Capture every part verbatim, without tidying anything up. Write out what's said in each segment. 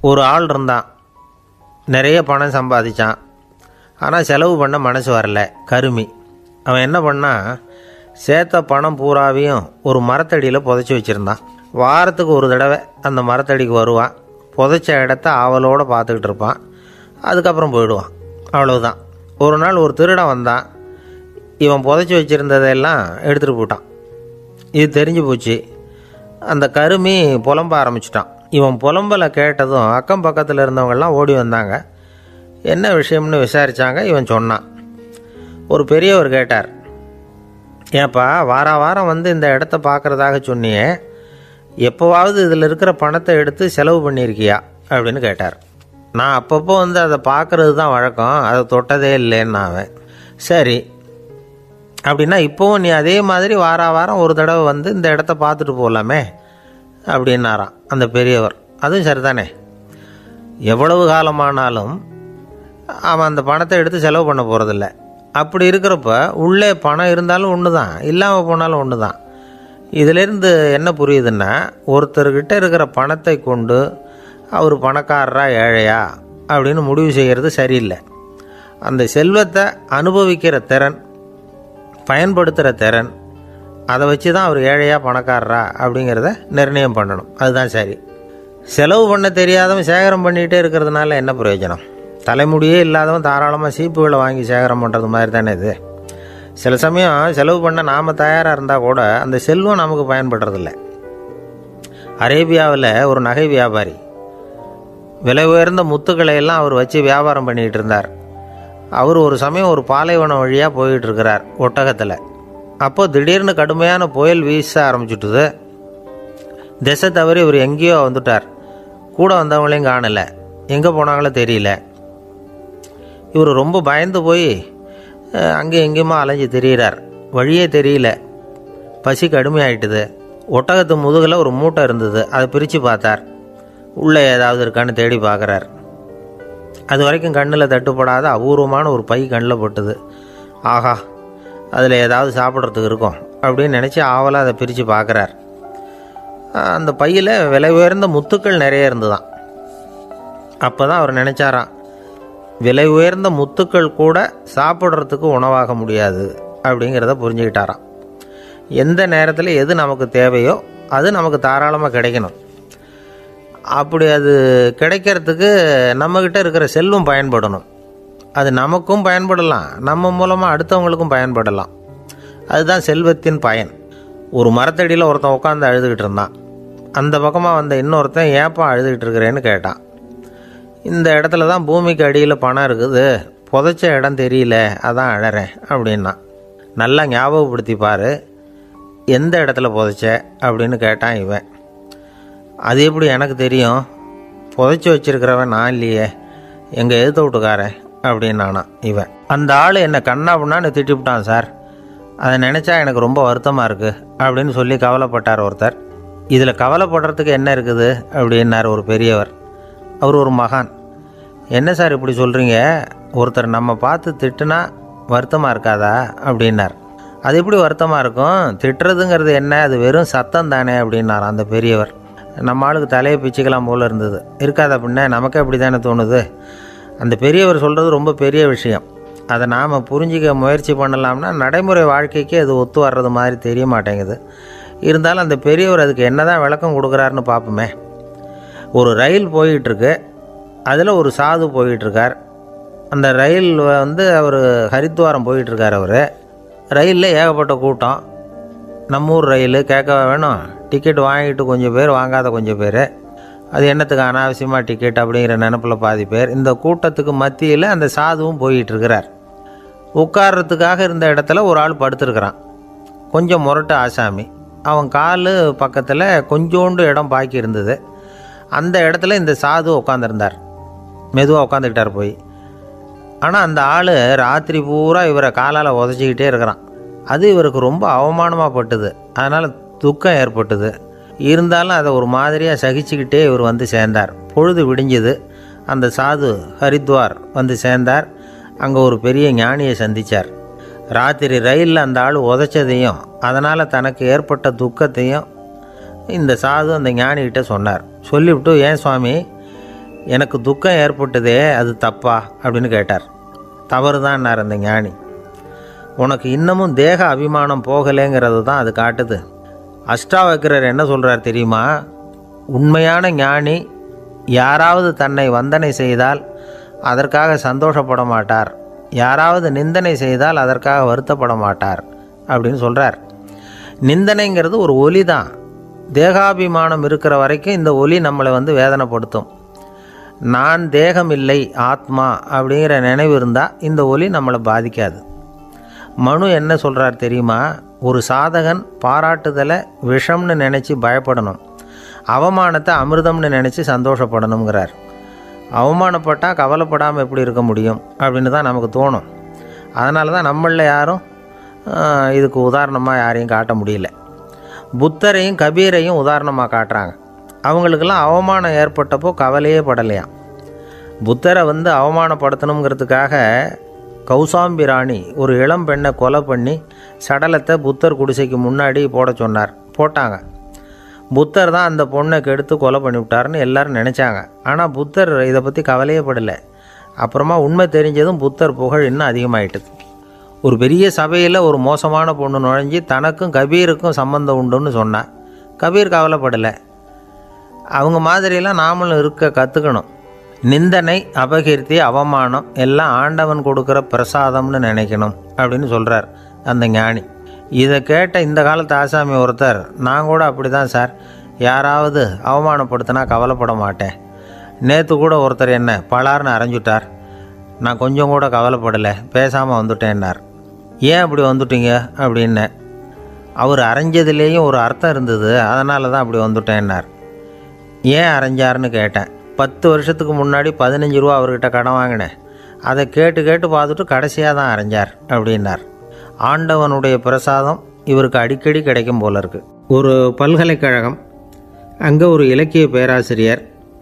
ஒரு ஆள் இருந்தான், நிறைய பணம் சம்பாதிச்சான். ஆனால் செலவு பண்ண மனசு வரல, கருமி. அவன் என்ன பண்ணான், சேர்த்த பணம் பூராவையும் ஒரு மரத்தடியில் புதைச்சி வச்சுருந்தான். வாரத்துக்கு ஒரு தடவை அந்த மரத்தடிக்கு வருவான், புதைச்ச இடத்த ஆவலோடு பார்த்துக்கிட்டு இருப்பான், அதுக்கப்புறம் போயிடுவான். அவ்வளவுதான். ஒரு நாள் ஒரு திருடன் வந்தான், இவன் புதைச்சி வச்சுருந்ததெல்லாம் எடுத்துகிட்டு போட்டான். இது தெரிஞ்சு போச்சு. அந்த கருமி புலம்ப ஆரம்பிச்சிட்டான். இவன் புலம்பலை கேட்டதும் அக்கம் பக்கத்தில் இருந்தவங்கெல்லாம் ஓடி வந்தாங்க. என்ன விஷயம்னு விசாரித்தாங்க. இவன் சொன்னான். ஒரு பெரியவர் கேட்டார், ஏப்பா வார வாரம் வந்து இந்த இடத்த பார்க்குறதாக சொன்னியே, எப்போவாவது இதில் இருக்கிற பணத்தை எடுத்து செலவு பண்ணியிருக்கியா அப்படின்னு கேட்டார். நான் அப்பப்போ வந்து அதை பார்க்குறது தான் வழக்கம், அதை தொட்டதே இல்லைன்னு அவன். சரி, அப்படின்னா இப்போவும் நீ அதே மாதிரி வார வாரம் ஒரு தடவை வந்து இந்த இடத்த பார்த்துட்டு போகலாமே அப்படின்னாராம் அந்த பெரியவர். அதுவும் சரிதானே, எவ்வளவு காலமானாலும் அவன் அந்த பணத்தை எடுத்து செலவு பண்ண போகிறதில்ல. அப்படி இருக்கிறப்ப உள்ளே பணம் இருந்தாலும் ஒன்று தான், இல்லாமல் போனாலும் ஒன்று தான். இதிலேருந்து என்ன புரியுதுன்னா, ஒருத்தர்கிட்ட இருக்கிற பணத்தை கொண்டு அவர் பணக்காரரா ஏழையா அப்படின்னு முடிவு செய்கிறது சரியில்லை. அந்த செல்வத்தை அனுபவிக்கிற திறன், பயன்படுத்துகிற திறன், அதை வச்சு தான் அவர் ஏழையா பணக்காரரா அப்படிங்கிறத நிர்ணயம் பண்ணணும். அதுதான் சரி. செலவு பண்ண தெரியாதவன் சேகரம் பண்ணிகிட்டே இருக்கிறதுனால என்ன பிரயோஜனம்? தலைமுடியே இல்லாதவன் தாராளமாக சீப்புகளை வாங்கி சேகரம் பண்ணுறது மாதிரி தானே இது. சில சமயம் செலவு பண்ண நாம் தயாராக இருந்தால் கூட அந்த செல்வம் நமக்கு பயன்படுறதில்லை. அரேபியாவில் ஒரு நகை வியாபாரி விலை உயர்ந்த முத்துக்களை எல்லாம் அவர் வச்சு வியாபாரம் பண்ணிகிட்டு இருந்தார். அவர் ஒரு சமயம் ஒரு பாலைவனம் வழியாக போயிட்டு இருக்கிறார் ஒட்டகத்தில். அப்போது திடீர்னு கடுமையான புயல் வீச ஆரம்பிச்சுட்டுது. திசை தவறி இவர் எங்கேயோ வந்துட்டார். கூட வந்தவங்களையும் காணலை, எங்கே போனாங்களோ தெரியல. இவர் ரொம்ப பயந்து போய் அங்கே எங்கேயுமா அலைஞ்சு திரியிறார். வழியே தெரியல, பசி கடுமையாயிட்டுது. ஒட்டகத்து முதுகில் ஒரு மூட்டை இருந்தது, அதை பிரித்து பார்த்தார். உள்ளே ஏதாவது இருக்கான்னு தேடி பார்க்குறார். அது வரைக்கும் கண்ணில் தட்டுப்படாத அபூர்வமான ஒரு பை கண்ணில் பட்டுது. ஆஹா, அதில் ஏதாவது சாப்பிட்றதுக்கு இருக்கும் அப்படின்னு நினச்சி ஆவலாக அதை பிரித்து பார்க்குறார். அந்த பையில் விலை உயர்ந்த முத்துக்கள் நிறைய இருந்துதான். அப்போ தான் அவர் நினச்சாராம், விலை உயர்ந்த முத்துக்கள் கூட சாப்பிட்றதுக்கு உணவாக முடியாது அப்படிங்கிறத புரிஞ்சுக்கிட்டாராம். எந்த நேரத்தில் எது நமக்கு தேவையோ அது நமக்கு தாராளமாக கிடைக்கணும். அப்படி அது கிடைக்கிறதுக்கு நம்மக்கிட்ட இருக்கிற செல்வம் பயன்படணும். அது நமக்கும் பயன்படலாம், நம்ம மூலமாக அடுத்தவங்களுக்கும் பயன்படலாம். அதுதான் செல்வத்தின் பயன். ஒரு மரத்தடியில் ஒருத்தன் உட்காந்து அழுதுகிட்டு இருந்தான். அந்த பக்கமாக வந்த இன்னொருத்தன் ஏப்பா அழுதுகிட்டு இருக்கிறேன்னு கேட்டான். இந்த இடத்துல தான் பூமிக்கு அடியில் பணம் இருக்குது, புதைச்ச இடம் தெரியல, அதான் அழறேன் அப்படின்னா. நல்லா ஞாபகப்படுத்திப்பார், எந்த இடத்துல புதைச்ச அப்படின்னு கேட்டான் இவன். அது எப்படி எனக்கு தெரியும், புதைச்சி வச்சிருக்கிறவன் நான் இல்லையே, எங்கள் எதிர்த்த வீட்டுக்காரன் அப்படின்னானா இவன். அந்த ஆள் என்னை கண்ணா பண்ணான்னு திட்டிவிட்டான் சார், அதை நினச்சா எனக்கு ரொம்ப வருத்தமாக இருக்குது அப்படின்னு சொல்லி கவலைப்பட்டார் ஒருத்தர். இதில் கவலைப்படுறதுக்கு என்ன இருக்குது அப்படின்னார் ஒரு பெரியவர். அவர் ஒரு மகான். என்ன சார் இப்படி சொல்கிறீங்க, ஒருத்தர் நம்ம பார்த்து திட்டுனா வருத்தமாக இருக்காதா அப்படின்னார். அது எப்படி வருத்தமாக இருக்கும், திட்டுறதுங்கிறது என்ன, அது வெறும் சத்தம் தானே அப்படின்னார் அந்த பெரியவர். நம்ம ஆளுக்கு தலையை பிச்சுக்கலாம் போல் இருந்தது. இருக்காத அப்படின்னா நமக்கே அப்படி தானே தோணுது. அந்த பெரியவர் சொல்கிறது ரொம்ப பெரிய விஷயம். அதை நாம் புரிஞ்சிக்க முயற்சி பண்ணலாம்னா நடைமுறை வாழ்க்கைக்கு அது ஒத்து வர்றது மாதிரி தெரிய மாட்டேங்குது. இருந்தாலும் அந்த பெரியவர் அதுக்கு என்ன தான் விளக்கம் கொடுக்குறாருன்னு பார்ப்போமே. ஒரு ரயில் போயிட்டுருக்கு, அதில் ஒரு சாது போயிட்டுருக்கார். அந்த ரயில் வந்து அவர் ஹரித்வாரம் போயிட்டுருக்கார். அவர் ரயிலில் ஏகப்பட்ட கூட்டம். நம்ம ஊர் ரயில் கேட்க வேணும், டிக்கெட் வாங்கிட்டு கொஞ்சம் பேர், வாங்காத கொஞ்சம் பேர். அது என்னத்துக்கு அனாவசியமாக டிக்கெட் அப்படிங்கிற நினப்பில் பாதி பேர். இந்த கூட்டத்துக்கு மத்தியில் அந்த சாதுவும் போயிட்டுருக்கிறார். உட்கார்றதுக்காக இருந்த இடத்துல ஒரு ஆள் படுத்துருக்கிறான், கொஞ்சம் முரட்டு ஆசாமி. அவன் கால் பக்கத்தில் கொஞ்சோண்டு இடம் பாக்கி இருந்தது. அந்த இடத்துல இந்த சாது உட்காந்துருந்தார். மெதுவாக உட்காந்துக்கிட்டார் போய். ஆனால் அந்த ஆள் ராத்திரி பூரா இவரை காலால் உதச்சிக்கிட்டே இருக்கிறான். அது இவருக்கு ரொம்ப அவமானமாக பட்டுது. அதனால் துக்கம் ஏற்பட்டுது. இருந்தாலும் அதை ஒரு மாதிரியாக சகிச்சுக்கிட்டே இவர் வந்து சேர்ந்தார். பொழுது விடிஞ்சுது. அந்த சாது ஹரித்வார் வந்து சேர்ந்தார். அங்கே ஒரு பெரிய ஞானியை சந்தித்தார். ராத்திரி ரயிலில் அந்த ஆள் உதைச்சதையும் அதனால் தனக்கு ஏற்பட்ட துக்கத்தையும் இந்த சாது அந்த ஞானிகிட்ட சொன்னார். சொல்லிவிட்டு, ஏன் சுவாமி, எனக்கு துக்கம் ஏற்பட்டதே அது தப்பா அப்படின்னு கேட்டார். தவறு தான்னார் அந்த ஞானி. உனக்கு இன்னமும் தேக அபிமானம் போகலைங்கிறது தான் அது காட்டுது. அஷ்டாவக்கிரர் என்ன சொல்கிறார் தெரியுமா? உண்மையான ஞானி யாராவது தன்னை வந்தனை செய்தால் அதற்காக சந்தோஷப்பட மாட்டார், யாராவது நிந்தனை செய்தால் அதற்காக வருத்தப்பட மாட்டார் அப்படின்னு சொல்கிறார். நிந்தனைங்கிறது ஒரு ஒலி தான். தேகாபிமானம் இருக்கிற வரைக்கும் இந்த ஒலி நம்மளை வந்து வேதனைப்படுத்தும். நான் தேகம் இல்லை ஆத்மா அப்படிங்கிற நினைவு இருந்தால் இந்த ஒலி நம்மளை பாதிக்காது. மனு என்ன சொல்கிறார் தெரியுமா? ஒரு சாதகன் பாராட்டுதலை விஷம்னு நினச்சி பயப்படணும், அவமானத்தை அமிர்தம்னு நினச்சி சந்தோஷப்படணுங்கிறார். அவமானப்பட்டால் கவலைப்படாமல் எப்படி இருக்க முடியும் அப்படின்னு தான் நமக்கு தோணும். அதனால தான் நம்மளில் யாரும் இதுக்கு உதாரணமாக யாரையும் காட்ட முடியல. புத்தரையும் கபீரையும் உதாரணமாக காட்டுறாங்க. அவங்களுக்கெல்லாம் அவமானம் ஏற்பட்டப்போ கவலையே படலையாம். புத்தரை வந்து அவமானப்படுத்தணுங்கிறதுக்காக கௌசாம்பி ராணி ஒரு இளம் பெண்ணை கொலை பண்ணி சடலத்தை புத்தர் குடிசைக்கு முன்னாடி போட சொன்னார். போட்டாங்க. புத்தர் தான் அந்த பொண்ணை கெடுத்து கொலை பண்ணிவிட்டார்னு எல்லோரும் நினச்சாங்க. ஆனால் புத்தர் இதை பற்றி கவலையே படலை. அப்புறமா உண்மை தெரிஞ்சதும் புத்தர் புகழ் இன்னும் அதிகமாயிட்டுது. ஒரு பெரிய சபையில் ஒரு மோசமான பொண்ணு நுழைஞ்சி தனக்கும் கபீருக்கும் சம்பந்தம் உண்டுன்னு சொன்னார். கபீர் கவலைப்படலை. அவங்க மாதிரியெல்லாம் நாமளும் இருக்க கற்றுக்கணும். நிந்தனை, அபகீர்த்தி, அவமானம் எல்லாம் ஆண்டவன் கொடுக்குற பிரசாதம்னு நினைக்கணும் அப்படின்னு சொல்கிறார் அந்த ஞானி. இதை கேட்ட இந்த காலத்து ஆசாமி ஒருத்தர், நான் கூட அப்படி தான் சார், யாராவது அவமானப்படுத்தினா கவலைப்பட மாட்டேன். நேற்று கூட ஒருத்தர் என்ன பலார்னு அரைஞ்சுட்டார், நான் கொஞ்சம் கூட கவலைப்படலை, பேசாமல் வந்துட்டேன்னார். ஏன் அப்படி வந்துட்டீங்க அப்படின்னு. அவர் அரைஞ்சதுலேயும் ஒரு அர்த்தம் இருந்தது, அதனால தான் அப்படி வந்துட்டேன்னார். ஏன் அரைஞ்சாருன்னு கேட்டேன். பத்து வருஷத்துக்கு முன்னாடி பதினஞ்சு ரூபா அவர்கிட்ட கடன் வாங்கினேன், அதை கேட்டு கேட்டு பார்த்துட்டு கடைசியாக தான் அரைஞ்சார் அப்படின்னார். ஆண்டவனுடைய பிரசாதம் இவருக்கு அடிக்கடி கிடைக்கும் போல இருக்குது. ஒரு பல்கலைக்கழகம், அங்கே ஒரு இலக்கிய பேராசிரியர்,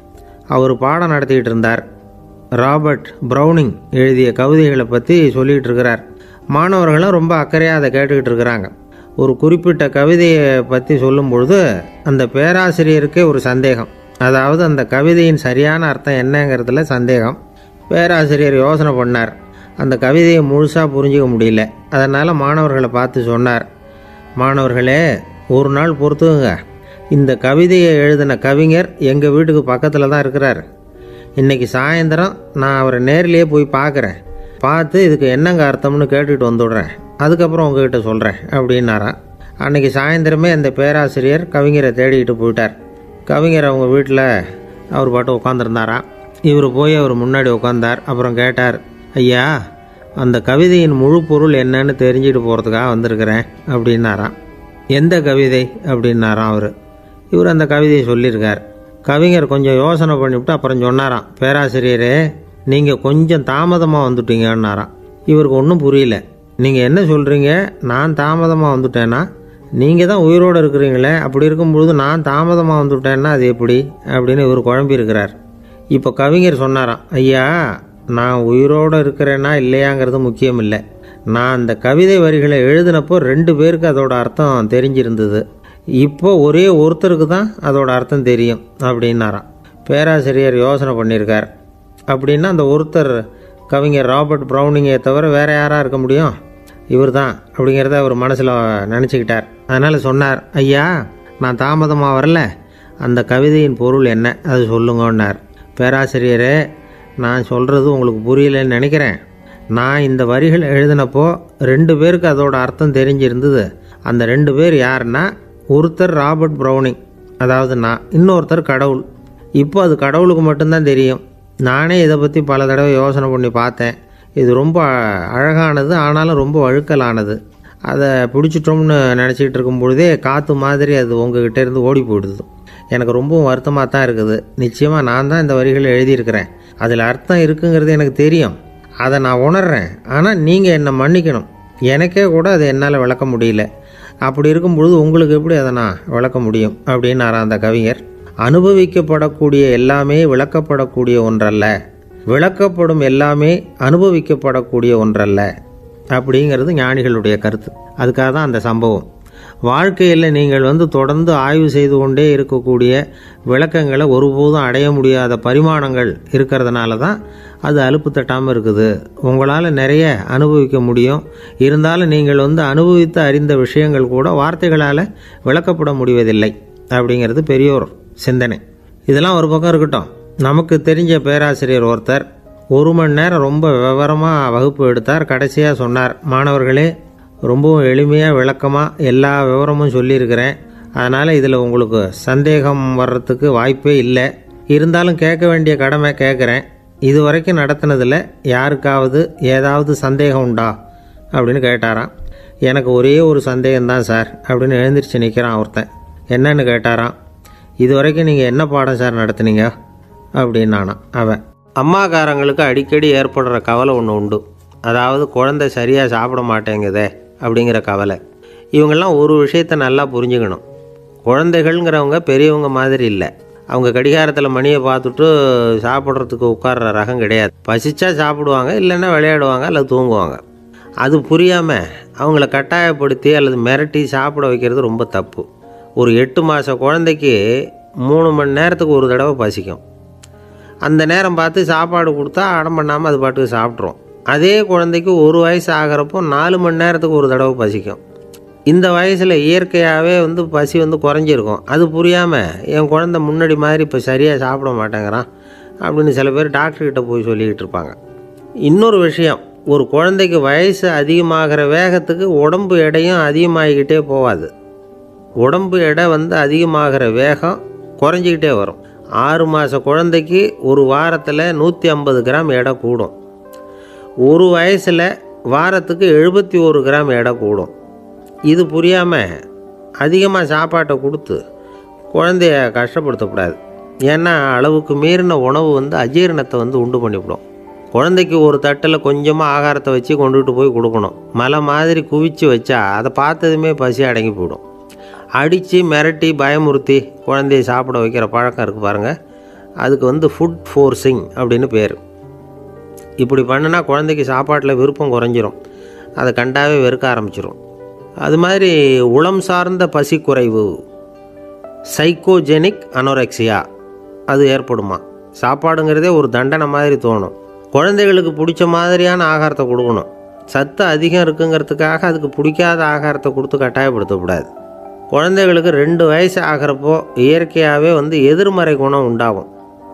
அவர் பாடம் நடத்திக்கிட்டு இருந்தார். ராபர்ட் ப்ரௌனிங் எழுதிய கவிதைகளை பற்றி சொல்லிகிட்டு இருக்கிறார். மாணவர்களும் ரொம்ப அக்கறையாக அதை கேட்டுக்கிட்டு இருக்கிறாங்க. ஒரு குறிப்பிட்ட கவிதையை பற்றி சொல்லும் பொழுது அந்த பேராசிரியருக்கே ஒரு சந்தேகம். அதாவது அந்த கவிதையின் சரியான அர்த்தம் என்னங்கிறதுல சந்தேகம். பேராசிரியர் யோசனை பண்ணார். அந்த கவிதையை முழுசாக புரிஞ்சிக்க முடியல. அதனால் மாணவர்களை பார்த்து சொன்னார், மாணவர்களே, ஒரு நாள் பொறுத்துங்க, இந்த கவிதையை எழுதின கவிஞர் எங்கள் வீட்டுக்கு பக்கத்தில் தான் இருக்கிறார். இன்றைக்கி சாயந்தரம் நான் அவரை நேரிலேயே போய் பார்க்குறேன், பார்த்து இதுக்கு என்னங்க அர்த்தம்னு கேட்டுக்கிட்டு வந்துவிடுறேன், அதுக்கப்புறம் உங்ககிட்ட சொல்கிறேன் அப்படின்னாராம். அன்றைக்கி சாயந்தரமே அந்த பேராசிரியர் கவிஞரை தேடிக்கிட்டு போயிட்டார். கவிஞர் அவங்க வீட்டில் அவர் பாட்டு உட்காந்துருந்தாராம். இவர் போய் அவர் முன்னாடி உட்காந்தார். அப்புறம் கேட்டார், ஐயா, அந்த கவிதையின் முழு பொருள் என்னன்னு தெரிஞ்சுட்டு போகிறதுக்காக வந்திருக்கிறேன் அப்படின்னாராம். எந்த கவிதை அப்படின்னாராம் அவர். இவர் அந்த கவிதையை சொல்லியிருக்கார். கவிஞர் கொஞ்சம் யோசனை பண்ணிவிட்டு அப்புறம் சொன்னாராம், பேராசிரியரே, நீங்கள் கொஞ்சம் தாமதமாக வந்துட்டீங்கன்னாராம். இவருக்கு ஒன்றும் புரியல. நீங்கள் என்ன சொல்கிறீங்க? நான் தாமதமாக வந்துட்டேன்னா? நீங்கள் தான் உயிரோடு இருக்கிறீங்களே, அப்படி இருக்கும்பொழுது நான் தாமதமாக வந்துவிட்டேன்னா அது எப்படி அப்படின்னு இவர் குழம்பியிருக்கிறார். இப்போ கவிஞர் சொன்னாராம், ஐயா, நான் உயிரோடு இருக்கிறேன்னா இல்லையாங்கிறது முக்கியம் இல்லை. நான் அந்த கவிதை வரிகளை எழுதினப்போ ரெண்டு பேருக்கு அதோட அர்த்தம் தெரிஞ்சிருந்தது. இப்போ ஒரே ஒருத்தருக்கு தான் அதோட அர்த்தம் தெரியும் அப்படின்னாராம். பேராசிரியர் யோசனை பண்ணியிருக்கார். அப்படின்னா அந்த ஒருத்தர் கவிஞர் ராபர்ட் ப்ரௌனிங்கை தவிர வேறு யாராக இருக்க முடியும்? இவர் தான் அப்படிங்கிறத அவர் மனசில் நினச்சிக்கிட்டார். அதனால் சொன்னார், ஐயா, நான் தாமதமாக வரல, அந்த கவிதையின் பொருள் என்ன அது சொல்லுங்கன்னார். பேராசிரியரே, நான் சொல்கிறது உங்களுக்கு புரியலன்னு நினைக்கிறேன். நான் இந்த வரிகள் எழுதினப்போ ரெண்டு பேருக்கு அதோட அர்த்தம் தெரிஞ்சிருந்தது. அந்த ரெண்டு பேர் யாருன்னா, ஒருத்தர் ராபர்ட் ப்ரௌனிங், அதாவது நான், இன்னொருத்தர் கடவுள். இப்போ அது கடவுளுக்கு மட்டும்தான் தெரியும். நானே இதை பற்றி பல தடவை யோசனை பண்ணி பார்த்தேன். இது ரொம்ப அழகானது, ஆனாலும் ரொம்ப வழுக்கலானது. அதை பிடிச்சிட்டோம்னு நினச்சிக்கிட்டு இருக்கும் பொழுதே காற்று மாதிரி அது உங்ககிட்ட இருந்து ஓடி போயிடுது. எனக்கு ரொம்பவும் வருத்தமாக தான் இருக்குது. நிச்சயமாக நான் தான் இந்த வரிகளை எழுதியிருக்கிறேன், அதில் அர்த்தம் இருக்குங்கிறது எனக்கு தெரியும், அதை நான் உணர்கிறேன். ஆனால் நீங்கள் என்னை மன்னிக்கணும், எனக்கே கூட அதை என்னால் விளக்க முடியல. அப்படி இருக்கும் பொழுது உங்களுக்கு எப்படி அதை நான் விளக்க முடியும் அப்படின்னாரா அந்த கவிஞர். அனுபவிக்கப்படக்கூடிய எல்லாமே விளக்கப்படக்கூடிய ஒன்றல்ல, விளக்கப்படும் எல்லாமே அனுபவிக்கப்படக்கூடிய ஒன்றல்ல அப்படிங்கிறது ஞானிகளுடைய கருத்து. அதுக்காக தான் அந்த சம்பவம். வாழ்க்கையில் நீங்கள் வந்து தொடர்ந்து ஆய்வு செய்து கொண்டே இருக்கக்கூடிய விளக்கங்களை ஒருபோதும் அடைய முடியாத பரிமாணங்கள் இருக்கிறதுனால தான் அது அலுப்பு தட்டாமல் இருக்குது. உங்களால் நிறைய அனுபவிக்க முடியும், இருந்தாலும் நீங்கள் வந்து அனுபவித்து அறிந்த விஷயங்கள் கூட வார்த்தைகளால் விளக்கப்பட முடிவதில்லை அப்படிங்கிறது பெரியோர் சிந்தனை. இதெல்லாம் ஒரு பக்கம் இருக்கட்டும். நமக்கு தெரிஞ்ச பேராசிரியர் ஒருத்தர் ஒரு மணி நேரம் ரொம்ப விவரமாக வகுப்பு எடுத்தார். கடைசியாக சொன்னார், மாணவர்களே, ரொம்பவும் எளிமையாக விளக்கமாக எல்லா விவரமும் சொல்லியிருக்கிறேன், அதனால் இதில் உங்களுக்கு சந்தேகம் வர்றதுக்கு வாய்ப்பே இல்லை. இருந்தாலும் கேட்க வேண்டிய கடமை கேட்குறேன். இது வரைக்கும் நடத்தினதில் யாருக்காவது ஏதாவது சந்தேகம் உண்டா அப்படின்னு கேட்டாராம். எனக்கு ஒரே ஒரு சந்தேகம்தான் சார் அப்படின்னு எழுந்திரிச்சு நிற்கிறான் ஒருத்தன். என்னன்னு கேட்டாராம். இது வரைக்கும் நீங்கள் என்ன பாடம் சார் நடத்துனீங்க அப்படின்னானா அவன். அம்மாக்காரங்களுக்கு அடிக்கடி ஏற்படுற கவலை ஒன்று உண்டு. அதாவது குழந்தை சரியாக சாப்பிட மாட்டேங்குதே அப்படிங்கிற கவலை. இவங்கெல்லாம் ஒரு விஷயத்தை நல்லா புரிஞ்சுக்கணும். குழந்தைகள்ங்கிறவங்க பெரியவங்க மாதிரி இல்லை. அவங்க கடிகாரத்தில் மணியை பார்த்துட்டு சாப்பிட்றதுக்கு உட்கார்ற ரகம் கிடையாது. பசிச்சா சாப்பிடுவாங்க, இல்லைன்னா விளையாடுவாங்க அல்லது தூங்குவாங்க. அது புரியாமல் அவங்கள கட்டாயப்படுத்தி அல்லது மிரட்டி சாப்பிட வைக்கிறது ரொம்ப தப்பு. ஒரு எட்டு மாத குழந்தைக்கு மூணு மணி நேரத்துக்கு ஒரு தடவை பசிக்கும். அந்த நேரம் பார்த்து சாப்பாடு கொடுத்தா அடம் பண்ணாமல் அது பாட்டுக்கு சாப்பிட்றோம். அதே குழந்தைக்கு ஒரு வயசு ஆகிறப்போ நாலு மணி நேரத்துக்கு ஒரு தடவை பசிக்கும். இந்த வயசில் இயற்கையாகவே வந்து பசி வந்து குறைஞ்சிருக்கும். அது புரியாமல் என் குழந்தை முன்னாடி மாதிரி இப்போ சரியாக சாப்பிட மாட்டேங்கிறான் அப்படின்னு சில பேர் டாக்டர்கிட்ட போய் சொல்லிக்கிட்டு இருப்பாங்க. இன்னொரு விஷயம், ஒரு குழந்தைக்கு வயசு அதிகமாகிற வேகத்துக்கு உடம்பு எடையும் அதிகமாகிக்கிட்டே போகாது. உடம்பு எடை வந்து அதிகமாகிற வேகம் குறைஞ்சிக்கிட்டே வரும். ஆறு மாத குழந்தைக்கு ஒரு வாரத்தில் நூற்றி ஐம்பது கிராம் எடை கூடும். ஒரு வயசில் வாரத்துக்கு எழுபத்தி ஒரு கிராம் எடை கூடும். இது புரியாமல் அதிகமாக சாப்பாட்டை கொடுத்து குழந்தைய கஷ்டப்படுத்தக்கூடாது. ஏன்னா அளவுக்கு மீறின உணவு வந்து அஜீரணத்தை வந்து உண்டு பண்ணிவிடும். குழந்தைக்கு ஒரு தட்டில் கொஞ்சமாக ஆகாரத்தை வச்சு கொண்டுகிட்டு போய் கொடுக்கணும். மலை மாதிரி குவிச்சு வச்சா அதை பார்த்ததுமே பசி அடங்கி போயிடும். அடித்து மிரட்டி பயமுறுத்தி குழந்தைய சாப்பிட வைக்கிற பழக்கம் இருக்குது பாருங்கள், அதுக்கு வந்து ஃபுட் ஃபோர்ஸிங் அப்படின்னு பேர். இப்படி பண்ணினா குழந்தைக்கு சாப்பாட்டில் விருப்பம் குறைஞ்சிரும், அதை கண்டாவே வெறுக்க ஆரம்பிச்சிடும். அது மாதிரி உளம் சார்ந்த பசி குறைவு, சைக்கோஜெனிக் அனோரெக்சியா, அது ஏற்படுமா. சாப்பாடுங்கிறதே ஒரு தண்டனை மாதிரி தோணும். குழந்தைகளுக்கு பிடிச்ச மாதிரியான ஆகாரத்தை கொடுக்கணும். சத்து அதிகம் இருக்குங்கிறதுக்காக அதுக்கு பிடிக்காத ஆகாரத்தை கொடுத்து கட்டாயப்படுத்தக்கூடாது. குழந்தைகளுக்கு ரெண்டு வயசு ஆகிறப்போ இயற்கையாகவே வந்து எதிர்மறை குணம் உண்டாகும்.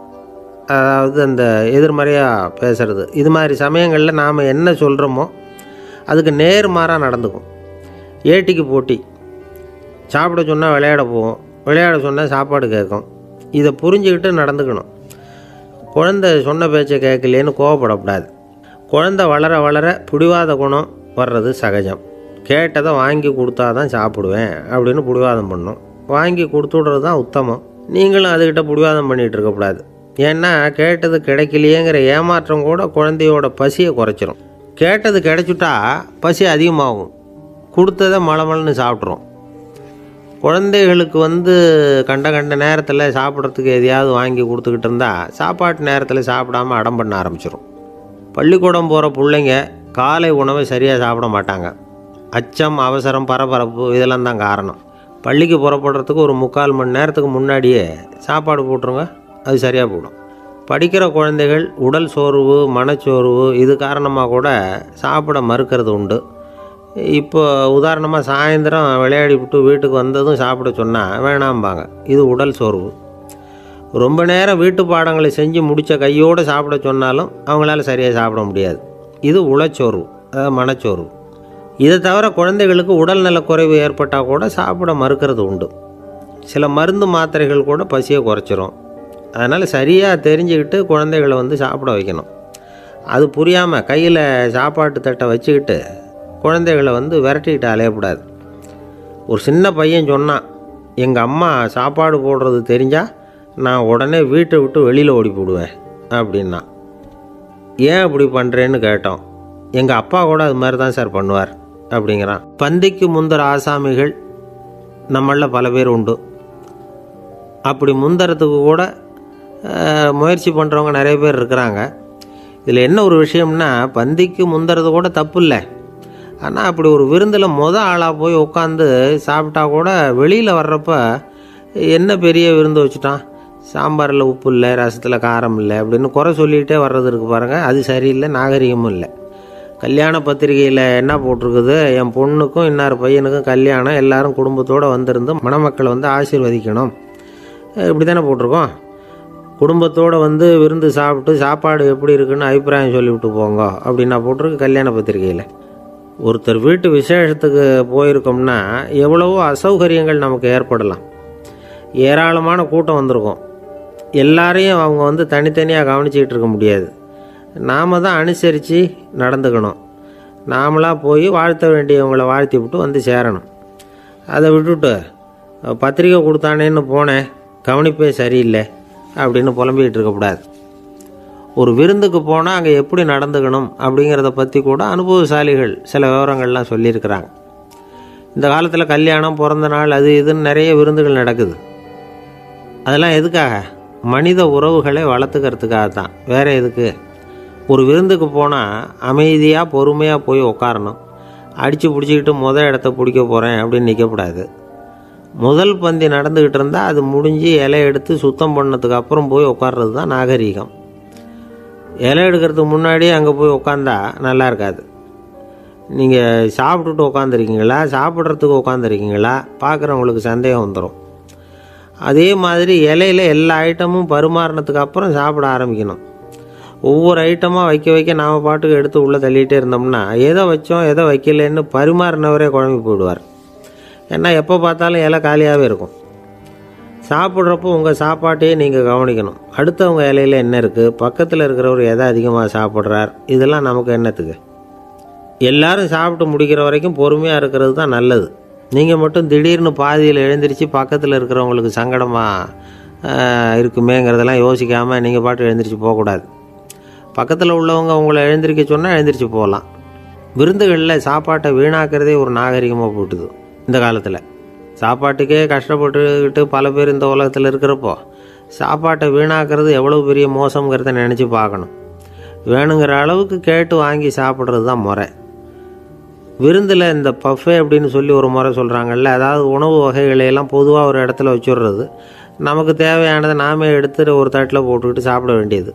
அதாவது அந்த எதிர்மறையாக பேசுகிறது. இது மாதிரி சமயங்களில் நாம் என்ன சொல்கிறோமோ அதுக்கு நேர்மாறாக நடந்துக்கும். ஏட்டிக்கு போட்டி. சாப்பிட சொன்னால் விளையாட போகும், விளையாட சொன்னால் சாப்பாடு கேட்கும். இதை புரிஞ்சுக்கிட்டு நடந்துக்கணும். குழந்தை சொன்ன பேச்சை கேட்கலேன்னு கோவப்படக்கூடாது. குழந்தை வளர வளர பிடிவாத குணம் வர்றது சகஜம். கேட்டதை வாங்கி கொடுத்தா தான் சாப்பிடுவேன் அப்படின்னு பிடிவாதம் பண்ணும். வாங்கி கொடுத்துடுறது தான் உத்தமம். நீங்களும் அதுக்கிட்ட பிடிவாதம் பண்ணிகிட்டு இருக்கக்கூடாது. ஏன்னா கேட்டது கிடைக்கலையேங்கிற ஏமாற்றம் கூட குழந்தையோட பசியை குறைச்சிரும். கேட்டது கிடைச்சிட்டா பசி அதிகமாகும். கொடுத்ததை மலமலன்னு சாப்பிட்றோம். குழந்தைகளுக்கு வந்து கண்ட கண்ட நேரத்தில் சாப்பிட்றதுக்கு எதையாவது வாங்கி கொடுத்துக்கிட்டு இருந்தால் சாப்பாட்டு நேரத்தில் சாப்பிடாமல் அடம் பண்ண ஆரம்பிச்சிடும். பள்ளிக்கூடம் போகிற பிள்ளைங்க காலை உணவை சரியாக சாப்பிட மாட்டாங்க. அச்சம், அவசரம், பரபரப்பு இதெல்லாம் தான் காரணம். பள்ளிக்கு புறப்படுறதுக்கு ஒரு முக்கால் மணி நேரத்துக்கு முன்னாடியே சாப்பாடு போட்டுருங்க, அது சரியாக போடும். படிக்கிற குழந்தைகள் உடல் சோர்வு, மனச்சோர்வு இது காரணமாக கூட சாப்பிட மறுக்கிறது உண்டு. இப்போ உதாரணமாக சாயந்தரம் விளையாடி விட்டு வீட்டுக்கு வந்ததும் சாப்பிட சொன்னால் வேணாம்பாங்க. இது உடல் சோர்வு. ரொம்ப நேரம் வீட்டு பாடங்களை செஞ்சு முடித்த கையோடு சாப்பிட சொன்னாலும் அவங்களால சரியாக சாப்பிட முடியாது. இது உளச்சோர்வு, அதாவது மனச்சோர்வு. இதை தவிர குழந்தைகளுக்கு உடல் நலக்குறைவு ஏற்பட்டால் கூட சாப்பிட மறுக்கிறது உண்டு. சில மருந்து மாத்திரைகள் கூட பசியை குறைச்சிரும். அதனால் சரியாக தெரிஞ்சுக்கிட்டு குழந்தைகளை வந்து சாப்பிட வைக்கணும். அது புரியாமல் கையில் சாப்பாட்டு தட்டை வச்சுக்கிட்டு குழந்தைகளை வந்து விரட்டிக்கிட்டு அலையக்கூடாது. ஒரு சின்ன பையன் சொன்னான், எங்கள் அம்மா சாப்பாடு போடுறது தெரிஞ்சால் நான் உடனே வீட்டை விட்டு வெளியில் ஓடி போடுவேன் அப்படின்னா. ஏன் அப்படி பண்ணுறேன்னு கேட்டோம். எங்கள் அப்பா கூட அது மாதிரி தான் சார் பண்ணுவார் அப்படிங்கிறான். பந்திக்கு முந்தர ஆசாமிகள் நம்மளில் பல பேர் உண்டு. அப்படி முந்தறதுக்கு கூட முயற்சி பண்ணுறவங்க நிறைய பேர் இருக்கிறாங்க. இதில் என்ன ஒரு விஷயம்னா, பந்திக்கு முந்துறது கூட தப்பு இல்லை. ஆனால் அப்படி ஒரு விருந்தில் மொதல் ஆளாக போய் உட்காந்து சாப்பிட்டா கூட வெளியில் வர்றப்ப என்ன பெரிய விருந்து வச்சுட்டான், சாம்பாரில் உப்பு இல்லை, ரசத்தில் காரம் இல்லை அப்படின்னு குறை சொல்லிகிட்டே வர்றது இருக்குது பாருங்கள். அது சரியில்லை, நாகரிகமும் இல்லை. கல்யாண பத்திரிகையில் என்ன போட்டிருக்குது, என் பொண்ணுக்கும் இன்னார் பையனுக்கும் கல்யாணம், எல்லாரும் குடும்பத்தோடு வந்திருந்து மணமக்களை வந்து ஆசீர்வதிக்கணும், இப்படி தானே போட்டிருக்கோம். குடும்பத்தோடு வந்து விருந்து சாப்பிட்டு சாப்பாடு எப்படி இருக்குன்னு அபிப்பிராயம் சொல்லிவிட்டு போங்க அப்படின்னா போட்டிருக்கு கல்யாண பத்திரிகையில். ஒருத்தர் வீட்டு விசேஷத்துக்கு போயிருக்கோம்னா எவ்வளவோ அசௌகரியங்கள் நமக்கு ஏற்படலாம். ஏராளமான கூட்டம் வந்திருக்கும். எல்லாரையும் அவங்க வந்து தனித்தனியாக கவனிச்சிக்கிட்டு இருக்க முடியாது. நாம் தான் அனுசரித்து நடந்துக்கணும். நாமளாக போய் வாழ்த்த வேண்டியவங்களை வாழ்த்தி விட்டு வந்து சேரணும். அதை விட்டுட்டு பத்திரிக்கை கொடுத்தானேன்னு போனேன், கவனிப்பே சரியில்லை அப்படின்னு புலம்பிக்கிட்டு இருக்கக்கூடாது. ஒரு விருந்துக்கு போனால் அங்கே எப்படி நடந்துக்கணும் அப்படிங்கிறத பற்றி கூட அனுபவசாலிகள் சில விவரங்கள்லாம் சொல்லியிருக்கிறாங்க. இந்த காலத்தில் கல்யாணம், பிறந்த நாள், அது இதுன்னு நிறைய விருந்துகள் நடக்குது. அதெல்லாம் எதுக்காக? மனித உறவுகளை வளர்த்துக்கிறதுக்காக தான், வேறு எதுக்கு? ஒரு விருந்துக்கு போனால் அமைதியாக பொறுமையாக போய் உட்காரணும். அடித்து பிடிச்சிக்கிட்டு முதல் இடத்த பிடிக்க போகிறேன் அப்படின்னு நிற்கக்கூடாது. முதல் பந்தி நடந்துக்கிட்டு இருந்தால் அது முடிஞ்சு இலை எடுத்து சுத்தம் பண்ணதுக்கு அப்புறம் போய் உட்கார்றது தான் நாகரீகம். இலை எடுக்கிறதுக்கு முன்னாடியே அங்கே போய் உட்காந்தா நல்லா இருக்காது. நீங்கள் சாப்பிட்டுட்டு உட்காந்துருக்கீங்களா, சாப்பிட்றதுக்கு உட்காந்துருக்கீங்களா, பார்க்குறவங்களுக்கு சந்தேகம் வந்துடும். அதே மாதிரி இலையில் எல்லா ஐட்டமும் பரிமாறினதுக்கு அப்புறம் சாப்பிட ஆரம்பிக்கணும். ஒவ்வொரு ஐட்டமாக வைக்க வைக்க நாம் பாட்டுக்கு எடுத்து உள்ளே தள்ளிகிட்டே இருந்தோம்னா எதை வச்சோம் எதை வைக்கலன்னு பரிமாறினவரே குழம்பி போயிடுவார். ஏன்னா எப்போ பார்த்தாலும் இலை காலியாகவே இருக்கும். சாப்பிட்றப்போ உங்கள் சாப்பாட்டையே நீங்கள் கவனிக்கணும். அடுத்தவங்க இலையில் என்ன இருக்குது, பக்கத்தில் இருக்கிறவர் எதை அதிகமாக சாப்பிட்றார், இதெல்லாம் நமக்கு என்னத்துக்கு? எல்லோரும் சாப்பிட்டு முடிக்கிற வரைக்கும் பொறுமையாக இருக்கிறது தான் நல்லது. நீங்கள் மட்டும் திடீர்னு பாதியில் எழுந்திரிச்சு பக்கத்தில் இருக்கிறவங்களுக்கு சங்கடமாக இருக்குமேங்கிறதெல்லாம் யோசிக்காமல் நீங்கள் பாட்டு எழுந்திரிச்சு போகக்கூடாது. பக்கத்தில் உள்ளவங்க உங்களை எழுந்திரிக்க சொன்னால் எழுந்திரிச்சு போகலாம். விருந்துகளில் சாப்பாட்டை வீணாக்கிறதே ஒரு நாகரிகமாக போட்டுது இந்த காலத்தில். சாப்பாட்டுக்கே கஷ்டப்பட்டுக்கிட்டு பல பேர் இந்த உலகத்தில் இருக்கிறப்போ சாப்பாட்டை வீணாக்கிறது எவ்வளோ பெரிய மோசங்கிறத நினச்சி பார்க்கணும். வேணுங்கிற அளவுக்கு கேட்டு வாங்கி சாப்பிட்றது தான் முறை. விருந்தில் இந்த பஃபே அப்படின்னு சொல்லி ஒரு முறை சொல்கிறாங்கல்ல, அதாவது உணவு வகைகளையெல்லாம் பொதுவாக ஒரு இடத்துல வச்சுடுறது, நமக்கு தேவையானதை நாமே எடுத்து ஒரு தட்டில் போட்டுக்கிட்டு சாப்பிட வேண்டியது.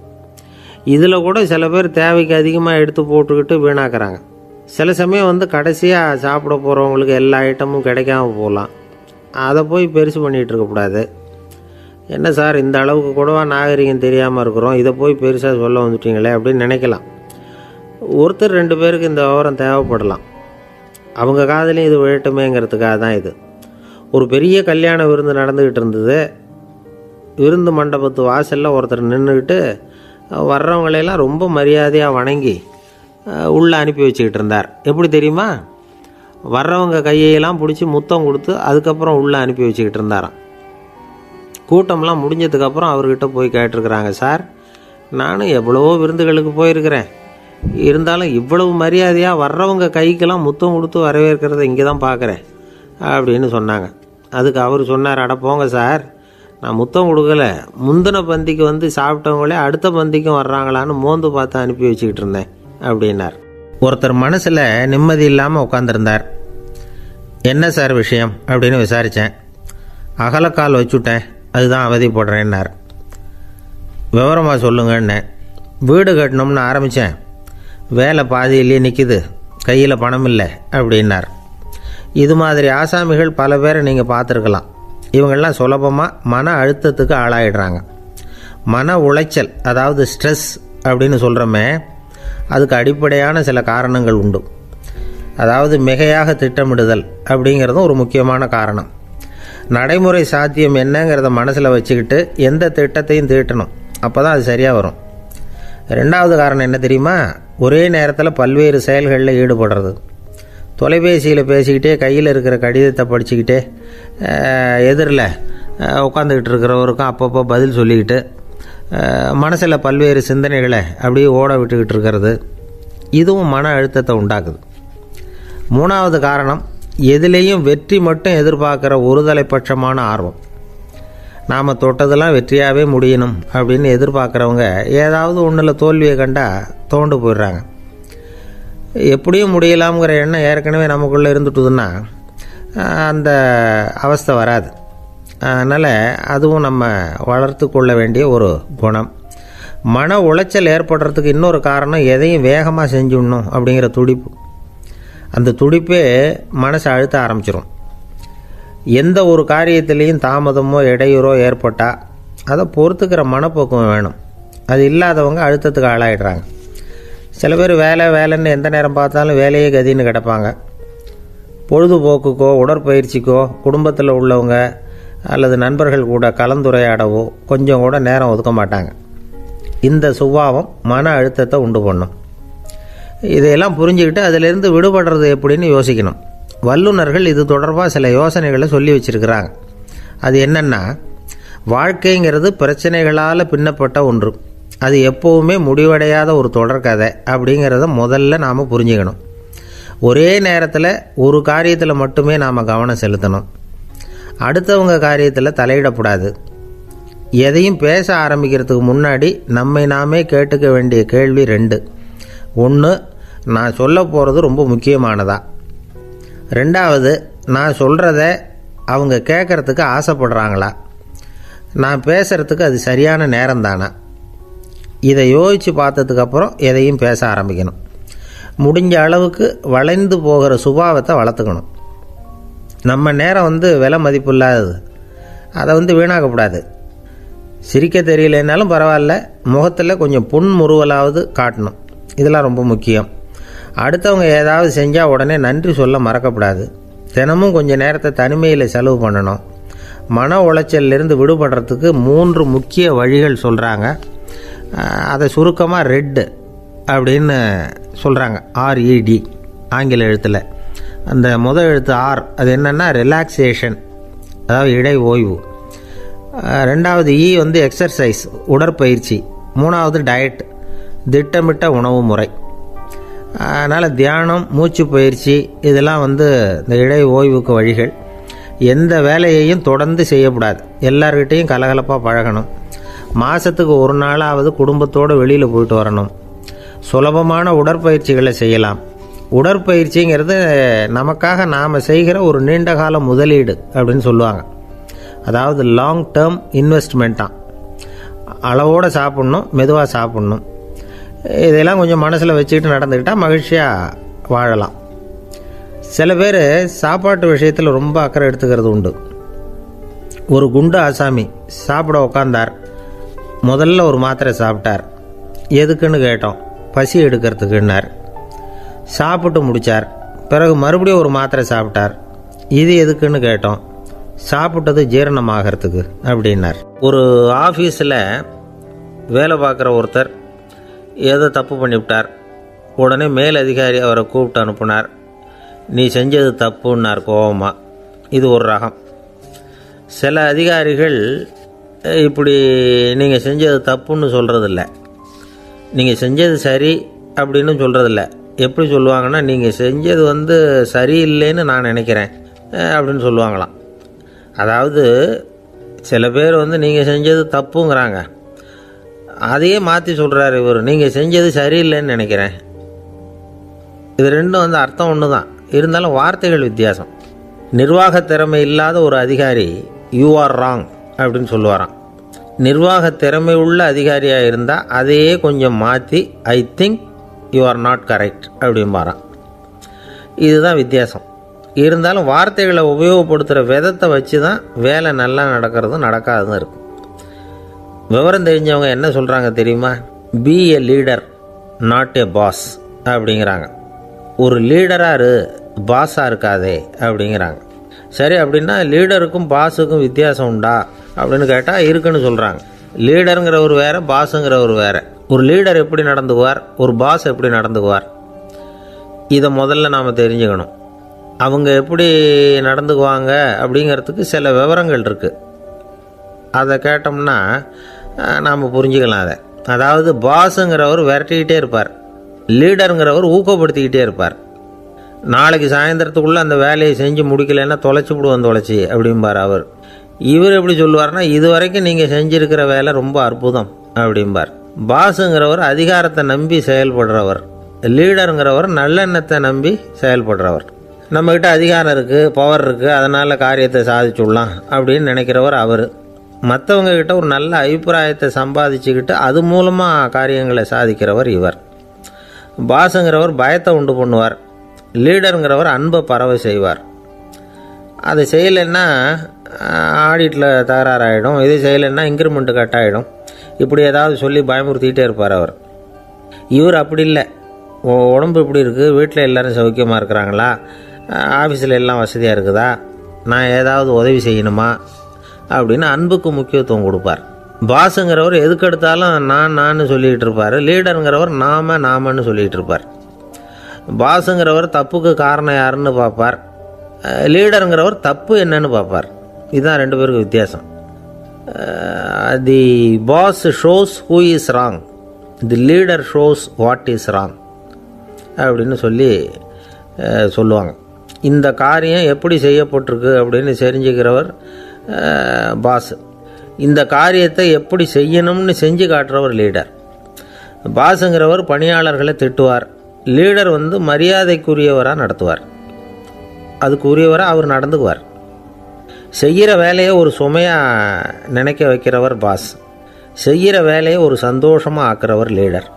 இதில் கூட சில பேர் தேவைக்கு அதிகமாக எடுத்து போட்டுக்கிட்டு வீணாக்குறாங்க. சில சமயம் வந்து கடைசியாக சாப்பிட போகிறவங்களுக்கு எல்லா ஐட்டமும் கிடைக்காம போகலாம். அதை போய் பெருசு பண்ணிகிட்டு இருக்கக்கூடாது. என்ன சார் இந்த அளவுக்கு கூடவா நாகரிகம் தெரியாமல் இருக்கிறோம், இதை போய் பெருசாக சொல்ல வந்துட்டீங்களே அப்படின்னு நினைக்கலாம். ஒருத்தர் ரெண்டு பேருக்கு இந்த விவரம் தேவைப்படலாம். அவங்க காதலையும் இது விழட்டுமேங்கிறதுக்காக தான் இது. ஒரு பெரிய கல்யாண விருந்து நடந்துக்கிட்டு இருந்தது. விருந்து மண்டபத்து வாசலில் ஒருத்தர் நின்றுக்கிட்டு வர்றவங்களையெல்லாம் ரொம்ப மரியாதையாக வணங்கி உள்ளே அனுப்பி வச்சுக்கிட்டு இருந்தார். எப்படி தெரியுமா? வர்றவங்க கையெல்லாம் பிடிச்சி முத்தம் கொடுத்து அதுக்கப்புறம் உள்ளே அனுப்பி வச்சுக்கிட்டு இருந்தாராம். கூட்டம்லாம் முடிஞ்சதுக்கப்புறம் அவர்கிட்ட போய் கேட்டிருக்கிறாங்க, சார் நானும் எவ்வளவோ விருந்துகளுக்கு போயிருக்கிறேன், இருந்தாலும் இவ்வளவு மரியாதையாக வர்றவங்க கைக்கெல்லாம் முத்தம் கொடுத்து வரவேற்கிறத இங்கே தான் பார்க்குறேன் அப்படின்னு சொன்னாங்க. அதுக்கு அவர் சொன்னார், அட போங்க சார், நான் முத்தம் கொடுக்கல, முந்தின பந்திக்கு வந்து சாப்பிட்டவங்களே அடுத்த பந்திக்கும் வர்றாங்களான்னு மோந்து பார்த்து அனுப்பி வச்சுக்கிட்டு இருந்தேன் அப்படின்னார். ஒருத்தர் மனசில் நிம்மதி இல்லாமல் உட்காந்துருந்தார். என்ன சார் விஷயம் அப்படின்னு விசாரித்தேன். அகலக்கால் வச்சுட்டேன், அதுதான் அவதிப்படுறேன்னார். விவரமாக சொல்லுங்கன்னு. வீடு கட்டணும்னு ஆரம்பித்தேன், வேலை பாதியிலேயே நிற்கிது, கையில் பணம் இல்லை அப்படின்னார். இது மாதிரி ஆசாமிகள் பல பேரை நீங்கள் பார்த்துருக்கலாம். இவங்கெல்லாம் சுலபமாக மன அழுத்தத்துக்கு ஆளாயிடுறாங்க. மன உளைச்சல், அதாவது ஸ்ட்ரெஸ் அப்படின்னு சொல்கிறோமே, அதுக்கு அடிப்படையான சில காரணங்கள் உண்டு. அதாவது மிகையாக திட்டமிடுதல் அப்படிங்கிறதும் ஒரு முக்கியமான காரணம். நடைமுறை சாத்தியம் என்னங்கிறத மனசில் வச்சுக்கிட்டு எந்த திட்டத்தையும் தீட்டணும், அப்போ தான் அது சரியாக வரும். ரெண்டாவது காரணம் என்ன தெரியுமா? ஒரே நேரத்தில் பல்வேறு செயல்களில் ஈடுபடுறது. தொலைபேசியில் பேசிக்கிட்டே கையில் இருக்கிற கடிதத்தை படிச்சுக்கிட்டே எதிரில் உட்காந்துக்கிட்டு இருக்கிறவருக்கும் அப்பப்போ பதில் சொல்லிக்கிட்டு மனசில் பல்வேறு சிந்தனைகளை அப்படியே ஓட விட்டுக்கிட்டு இருக்கிறது, இதுவும் மன அழுத்தத்தை உண்டாக்குது. மூணாவது காரணம், எதிலேயும் வெற்றி மட்டும் எதிர்பார்க்குற ஒருதலைப்பட்சமான ஆர்வம். நாம் தொட்டதெல்லாம் வெற்றியாகவே முடியணும் அப்படின்னு எதிர்பார்க்குறவங்க ஏதாவது ஒன்றில் தோல்வியை கண்டால் தோண்டு போயிடுறாங்க. எப்படியும் முடியலாம்ங்கிற எண்ணம் ஏற்கனவே நமக்குள்ளே இருந்துட்டுதுன்னா அந்த அவஸ்தை வராது. அதனால் அதுவும் நம்ம வளர்த்து கொள்ள வேண்டிய ஒரு குணம். மன உளைச்சல் ஏற்படுறதுக்கு இன்னொரு காரணம் எதையும் வேகமாக செஞ்சுடணும் அப்படிங்கிற துடிப்பு. அந்த துடிப்பே மனசை அழுத்த ஆரம்பிச்சிடும். எந்த ஒரு காரியத்திலையும் தாமதமோ இடையூறோ ஏற்பட்டால் அதை பொறுத்துக்கிற மனப்போக்கம் வேணும். அது இல்லாதவங்க அழுத்தத்துக்கு ஆளாயிடுறாங்க. சில பேர் வேலை வேலைன்னு எந்த நேரம் பார்த்தாலும் வேலையே கதின்னு கிடப்பாங்க. பொழுதுபோக்குக்கோ உடற்பயிற்சிக்கோ குடும்பத்தில் உள்ளவங்க அல்லது நண்பர்கள் கூட கலந்துரையாடவோ கொஞ்சம் கூட நேரம் ஒதுக்க மாட்டாங்க. இந்த சுபாவம் மன அழுத்தத்தை உண்டு பண்ணும். இதையெல்லாம் புரிஞ்சுக்கிட்டு அதிலிருந்து விடுபடுறது எப்படின்னு யோசிக்கணும். வல்லுநர்கள் இது தொடர்பாக சில யோசனைகளை சொல்லி வச்சுருக்கிறாங்க. அது என்னென்னா, வாழ்க்கைங்கிறது பிரச்சனைகளால் பின்னப்பட்ட ஒன்று. அது எப்போவுமே முடிவடையாத ஒரு தொடர்கதை அப்படிங்கிறத முதல்ல நாம் புரிஞ்சுக்கணும். ஒரே நேரத்தில் ஒரு காரியத்தில் மட்டுமே நாம் கவனம் செலுத்தணும். அடுத்தவங்க காரியத்தில் தலையிடக்கூடாது. எதையும் பேச ஆரம்பிக்கிறதுக்கு முன்னாடி நம்மை நாமே கேட்டுக்க வேண்டிய கேள்வி ரெண்டு. ஒன்று, நான் சொல்ல போகிறது ரொம்ப முக்கியமானதா? ரெண்டாவது, நான் சொல்கிறத அவங்க கேட்குறதுக்கு ஆசைப்படுறாங்களா? நான் பேசுகிறதுக்கு அது சரியான நேரம் தானா? இதை யோசித்து பார்த்ததுக்கப்புறம் எதையும் பேச ஆரம்பிக்கணும். முடிஞ்ச அளவுக்கு வளைந்து போகிற சுபாவத்தை வளர்த்துக்கணும். நம்ம நேரம் வந்து விலை மதிப்பு இல்லாதது. அதை வந்து வீணாக்கக்கூடாது. சிரிக்க தெரியலனாலும் பரவாயில்ல, முகத்தில் கொஞ்சம் புன்முறுவலாவது காட்டணும். இதெல்லாம் ரொம்ப முக்கியம். அடுத்தவங்க ஏதாவது செஞ்சால் உடனே நன்றி சொல்ல மறக்கக்கூடாது. தினமும் கொஞ்சம் நேரத்தை தனிமையில் செலவு பண்ணணும். மன உளைச்சலிருந்து விடுபடுறதுக்கு மூன்று முக்கிய வழிகள் சொல்கிறாங்க. அதை சுருக்கமாக ரெட் அப்படின்னு சொல்கிறாங்க. ஆர்இடி ஆங்கில எழுத்தில். அந்த முதல் எழுத்து ஆர், அது என்னென்னா ரிலாக்ஸேஷன், அதாவது இடை ஓய்வு. ரெண்டாவது இ வந்து எக்ஸர்சைஸ், உடற்பயிற்சி. மூணாவது டயட், திட்டமிட்ட உணவு முறை. அதனால் தியானம், மூச்சு பயிற்சி இதெல்லாம் வந்து இந்த இடை ஓய்வுக்கு வழிகள். எந்த வேலையையும் தொடர்ந்து செய்யக்கூடாது. எல்லார்கிட்டையும் கலகலப்பாக பழகணும். மாதத்துக்கு ஒரு நாளாவது குடும்பத்தோடு வெளியில் போயிட்டு வரணும். சுலபமான உடற்பயிற்சிகளை செய்யலாம். உடற்பயிற்சிங்கிறது நமக்காக நாம் செய்கிற ஒரு நீண்டகால முதலீடு அப்படின்னு சொல்லுவாங்க. அதாவது லாங் டேர்ம் இன்வெஸ்ட்மெண்ட்டாக. அளவோடு சாப்பிட்ணும், மெதுவாக சாப்பிட்ணும். இதெல்லாம் கொஞ்சம் மனசில் வச்சுக்கிட்டு நடந்துக்கிட்டால் மகிழ்ச்சியாக வாழலாம். சில பேர் சாப்பாட்டு விஷயத்தில் ரொம்ப அக்கறை எடுத்துக்கிறது உண்டு. ஒரு குண்டு ஆசாமி சாப்பிட உக்காந்தார். முதல்ல ஒரு மாத்திரை சாப்பிட்டார். எதுக்குன்னு கேட்டோம். பசி எடுக்கிறதுக்குன்னார். சாப்பிட்டு முடித்தார். பிறகு மறுபடியும் ஒரு மாத்திரை சாப்பிட்டார். இது எதுக்குன்னு கேட்டோம். சாப்பிட்டது ஜீரணமாகறதுக்கு அப்படின்னார். ஒரு ஆஃபீஸில் வேலை பார்க்குற ஒருத்தர் ஏதோ தப்பு பண்ணிவிட்டார். உடனே மேல் அதிகாரி அவரை கூப்பிட்டு அனுப்புனார். நீ செஞ்சது தப்புன்னார் கோபமாக. இது ஒரு ரகம். சில அதிகாரிகள் இப்படி நீங்கள் செஞ்சது தப்புன்னு சொல்கிறதில்ல, நீங்கள் செஞ்சது சரி அப்படின்னு சொல்கிறதில்ல. எப்படி சொல்லுவாங்கன்னா, நீங்கள் செஞ்சது வந்து சரியில்லைன்னு நான் நினைக்கிறேன் அப்படின்னு சொல்லுவாங்களாம். அதாவது சில பேர் வந்து நீங்கள் செஞ்சது தப்புங்கிறாங்க, அதையே மாற்றி சொல்கிறார் இவர், நீங்கள் செஞ்சது சரியில்லைன்னு நினைக்கிறேன். இது ரெண்டும் வந்து அர்த்தம் ஒன்று தான், இருந்தாலும் வார்த்தைகள் வித்தியாசம். நிர்வாக திறமை இல்லாத ஒரு அதிகாரி யூ ஆர் ராங் அப்படின்னு சொல்லுவாராம். நிர்வாக திறமை உள்ள அதிகாரியாக இருந்தால் அதையே கொஞ்சம் மாற்றி I think you are not correct அப்படிம்பாரான். இதுதான் வித்தியாசம். இருந்தாலும் வார்த்தைகளை உபயோகப்படுத்துகிற விதத்தை வச்சு தான் வேலை நல்லா நடக்கிறதும் நடக்காததும் இருக்கும். விவரம் தெரிஞ்சவங்க என்ன சொல்கிறாங்க தெரியுமா? Be a leader not a boss அப்படிங்கிறாங்க. ஒரு லீடராக இரு, பாஸாக இருக்காதே அப்படிங்கிறாங்க. சரி, அப்படின்னா லீடருக்கும் பாஸுக்கும் வித்தியாசம் உண்டா அப்படின்னு கேட்டால் இருக்குன்னு சொல்கிறாங்க. லீடருங்கிறவர் வேறு, பாஸுங்கிறவர் வேறு. ஒரு லீடர் எப்படி நடந்துக்குவார், ஒரு பாஸ் எப்படி நடந்துக்குவார், இதை முதல்ல நாம் தெரிஞ்சுக்கணும். அவங்க எப்படி நடந்துக்குவாங்க அப்படிங்கிறதுக்கு சில விவரங்கள் இருக்குது. அதை கேட்டோம்னா நாம் புரிஞ்சுக்கலாம் அதை. அதாவது பாஸுங்கிறவர் விரட்டிக்கிட்டே இருப்பார், லீடருங்கிறவர் ஊக்கப்படுத்திக்கிட்டே இருப்பார். நாளைக்கு சாயந்தரத்துக்குள்ளே அந்த வேலையை செஞ்சு முடிக்கலைன்னா தொலைச்சி விடுவோம் தொலைச்சி அப்படிம்பார் அவர். இவர் எப்படி சொல்லுவார்னா, இது வரைக்கும் நீங்கள் செஞ்சுருக்கிற வேலை ரொம்ப அற்புதம் அப்படிம்பார். பாஸுங்கிறவர் அதிகாரத்தை நம்பி செயல்படுறவர். லீடருங்கிறவர் நல்லெண்ணத்தை நம்பி செயல்படுறவர். நம்மக்கிட்ட அதிகாரம் இருக்குது, பவர் இருக்குது, அதனால் காரியத்தை சாதிச்சுடலாம் அப்படின்னு நினைக்கிறவர் அவர். மற்றவங்க கிட்ட ஒரு நல்ல அபிப்பிராயத்தை சம்பாதிச்சுக்கிட்டு அது மூலமாக காரியங்களை சாதிக்கிறவர் இவர். பாஸுங்கிறவர் பயத்தை உண்டு பண்ணுவார், லீடருங்கிறவர் அன்பை பரவ செய்வார். அது செய்யலைன்னா ஆடிட்டில் தகராறாயிடும், இது செய்யலைன்னா இன்க்ரிமெண்ட்டு கட் ஆகிடும், இப்படி ஏதாவது சொல்லி பயமுறுத்திக்கிட்டே இருப்பார் அவர். இவர் அப்படி இல்லை. உடம்பு இப்படி இருக்குது, வீட்டில் எல்லோரும் சௌக்கியமாக இருக்கிறாங்களா, ஆஃபீஸில் எல்லாம் வசதியாக இருக்குதா, நான் ஏதாவது உதவி செய்யணுமா அப்படின்னு அன்புக்கு முக்கியத்துவம் கொடுப்பார். பாஸுங்கிறவர் எதுக்கெடுத்தாலும் நான் நான் சொல்லிகிட்டு இருப்பார், லீடருங்கிறவர் நாம நாமன்னு சொல்லிகிட்டு இருப்பார். பாஸுங்கிறவர் தப்புக்கு காரணம் யாருன்னு பார்ப்பார், லீடருங்கிறவர் தப்பு என்னன்னு பார்ப்பார். இதுதான் ரெண்டு பேருக்கு வித்தியாசம். The boss shows who is wrong, the leader shows what is wrong அப்படின்னு சொல்லி சொல்லுவாங்க. இந்த காரியம் எப்படி செய்யப்பட்டிருக்கு அப்படின்னு தெரிஞ்சுக்கிறவர் பாஸ், இந்த காரியத்தை எப்படி செய்யணும்னு செஞ்சு காட்டுறவர் லீடர். பாஸுங்கிறவர் பணியாளர்களை திட்டுவார், லீடர் வந்து மரியாதைக்குரியவராக நடத்துவார், அதுக்குரியவராக அவர் நடந்துக்குவார். செய்கிற வேலையை ஒரு சுமையாக நினைக்க வைக்கிறவர் பாஸ், செய்கிற வேலையை ஒரு சந்தோஷமாக ஆக்கிறவர் லீடர்.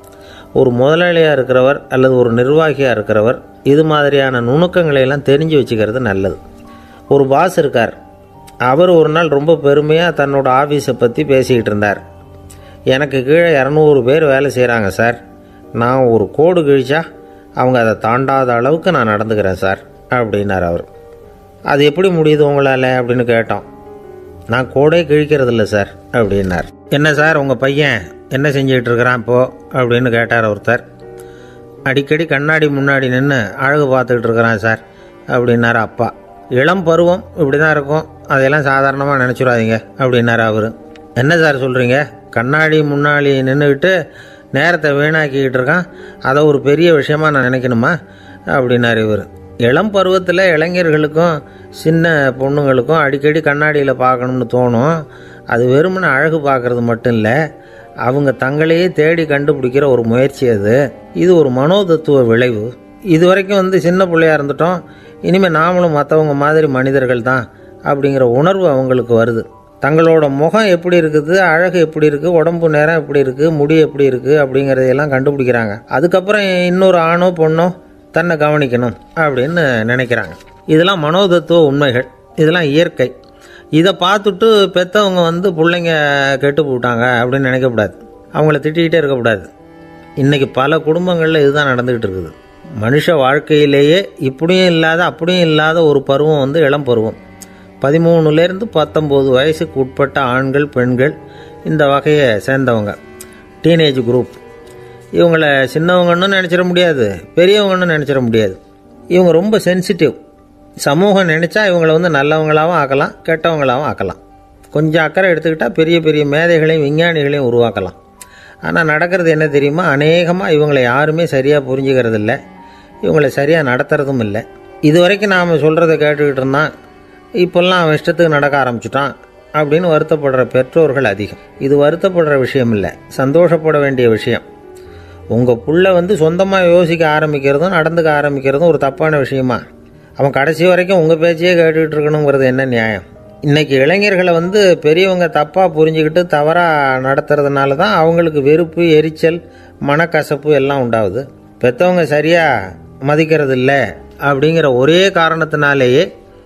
ஒரு முதலாளியாக இருக்கிறவர் அல்லது ஒரு நிர்வாகியாக இருக்கிறவர் இது மாதிரியான நுணுக்கங்களையெல்லாம் தெரிஞ்சு வச்சுக்கிறது நல்லது. ஒரு பாஸ் இருக்கார், அவர் ஒரு நாள் ரொம்ப பெருமையாக தன்னோட ஆஃபீஸை பற்றி பேசிக்கிட்டு இருந்தார். எனக்கு கீழே இரநூறு பேர் வேலை செய்கிறாங்க சார், நான் ஒரு கோடு கிழிச்சா அவங்க அதை தாண்டாத அளவுக்கு நான் நடந்துக்கிறேன் சார் அப்படின்னார் அவர். அது எப்படி முடியுது உங்களால் அப்படின்னு கேட்டோம். நான் கோடே கிழிக்கிறதில்ல சார் அப்படின்னார். என்ன சார் உங்கள் பையன் என்ன செஞ்சுக்கிட்டு இருக்கிறான் இப்போது அப்படின்னு கேட்டார் ஒருத்தர். அடிக்கடி கண்ணாடி முன்னாடி நின்று அழகு பார்த்துக்கிட்டு இருக்கிறான் சார் அப்படின்னார் அப்பா. இளம் பருவம் இப்படி தான் இருக்கும், அதையெல்லாம் சாதாரணமாக நினச்சிடாதீங்க அப்படின்னார் அவர். என்ன சார் சொல்கிறீங்க, கண்ணாடி முன்னாடி நின்றுக்கிட்டு நேரத்தை வீணாக்கிக்கிட்டு இருக்கான், அதை ஒரு பெரிய விஷயமாக நான் நினைக்கணுமா அப்படின்னார் இவர். இளம் பருவத்தில் இளைஞர்களுக்கும் சின்ன பொண்ணுங்களுக்கும் அடிக்கடி கண்ணாடியில் பார்க்கணும்னு தோணும். அது வெறுமனே அழகு பார்க்குறது மட்டும் இல்லை, அவங்க தங்களையே தேடி கண்டுபிடிக்கிற ஒரு முயற்சி அது. இது ஒரு மனோதத்துவ விளைவு. இது வரைக்கும் வந்து சின்ன பிள்ளையாக இருந்துட்டோம், இனிமேல் நாமளும் மற்றவங்க மாதிரி மனிதர்கள் தான் அப்படிங்கிற உணர்வு அவங்களுக்கு வருது. தங்களோட முகம் எப்படி இருக்குது, அழகு எப்படி இருக்குது, உடம்பு நேரம் எப்படி இருக்குது, முடி எப்படி இருக்குது அப்படிங்கிறதையெல்லாம் கண்டுபிடிக்கிறாங்க. அதுக்கப்புறம் இன்னொரு ஆணோ பொண்ணோ தன்னை கவனிக்கணும் அப்படின்னு நினைக்கிறாங்க. இதெல்லாம் மனோதத்துவ உண்மைகள், இதெல்லாம் இயற்கை. இதை பார்த்துட்டு பெற்றவங்க வந்து பிள்ளைங்க கெட்டு போட்டாங்க அப்படின்னு நினைக்கக்கூடாது, அவங்கள திட்டிக்கிட்டே இருக்கக்கூடாது. இன்றைக்கி பல குடும்பங்களில் இதுதான் நடந்துக்கிட்டு இருக்குது. மனுஷ வாழ்க்கையிலேயே இப்படியும் இல்லாத அப்படியும் இல்லாத ஒரு பருவம் வந்து இளம் பருவம். பதிமூணுலேருந்து பத்தொம்போது வயசுக்கு உட்பட்ட ஆண்கள் பெண்கள் இந்த வகையை சேர்ந்தவங்க, டீனேஜ் குரூப். இவங்களை சின்னவங்கன்னு நினச்சிட முடியாது, பெரியவங்கன்னு நினச்சிட முடியாது. இவங்க ரொம்ப சென்சிட்டிவ். சமூகம் நினச்சா இவங்களை வந்து நல்லவங்களாகவும் ஆக்கலாம், கெட்டவங்களாகவும் ஆக்கலாம். கொஞ்சம் அக்கறை எடுத்துக்கிட்டால் பெரிய பெரிய மேதைகளையும் விஞ்ஞானிகளையும் உருவாக்கலாம். ஆனால் நடக்கிறது என்ன தெரியுமா, அநேகமாக இவங்களை யாருமே சரியாக புரிஞ்சுக்கிறது இல்லை, இவங்களை சரியாக நடத்துறதும் இல்லை. இது வரைக்கும் நாம் சொல்கிறத கேட்டுக்கிட்டு இருந்தான், இப்போல்லாம் அவன் இஷ்டத்துக்கு நடக்க ஆரம்பிச்சுட்டான் அப்படின்னு வருத்தப்படுற பெற்றோர்கள் அதிகம். இது வருத்தப்படுற விஷயம் இல்லை, சந்தோஷப்பட வேண்டிய விஷயம். உங்கள் புள்ள வந்து சொந்தமாக யோசிக்க ஆரம்பிக்கிறதும் நடந்துக்க ஆரம்பிக்கிறதும் ஒரு தப்பான விஷயமா? அவன் கடைசி வரைக்கும் உங்கள் பேச்சையே கேட்டுக்கிட்டு இருக்கணுங்கிறது என்ன நியாயம்? இன்றைக்கி இளைஞர்களை வந்து பெரியவங்க தப்பாக புரிஞ்சுக்கிட்டு தவறாக நடத்துறதுனால தான் அவங்களுக்கு வெறுப்பு, எரிச்சல், மனக்கசப்பு எல்லாம் உண்டாகுது. பெற்றவங்க சரியாக மதிக்கிறது இல்லை அப்படிங்கிற ஒரே காரணத்தினாலேயே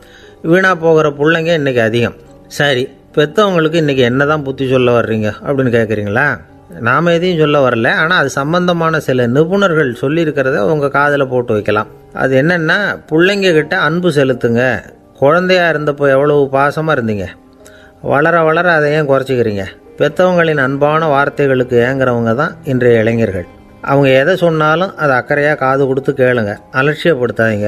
வீணாக போகிற பிள்ளைங்க இன்றைக்கி அதிகம். சரி, பெற்றவங்களுக்கு இன்றைக்கி என்ன தான் புத்தி சொல்ல வர்றீங்க அப்படின்னு கேட்குறீங்களா? நாம் எதையும் சொல்ல வரல, ஆனால் அது சம்பந்தமான சில நிபுணர்கள் சொல்லியிருக்கிறத உங்கள் காதில் போட்டு வைக்கலாம். அது என்னென்னா, பிள்ளைங்க கிட்ட அன்பு செலுத்துங்க. குழந்தையாக இருந்தப்போ எவ்வளவு பாசமாக இருந்தீங்க, வளர வளர அதை ஏன் குறைச்சிக்கிறீங்க? பெற்றவங்களின் அன்பான வார்த்தைகளுக்கு ஏங்குறவங்க தான் இன்றைய இளைஞர்கள். அவங்க எதை சொன்னாலும் அதை அக்கறையாக காது கொடுத்து கேளுங்க, அலட்சியப்படுத்தாதீங்க.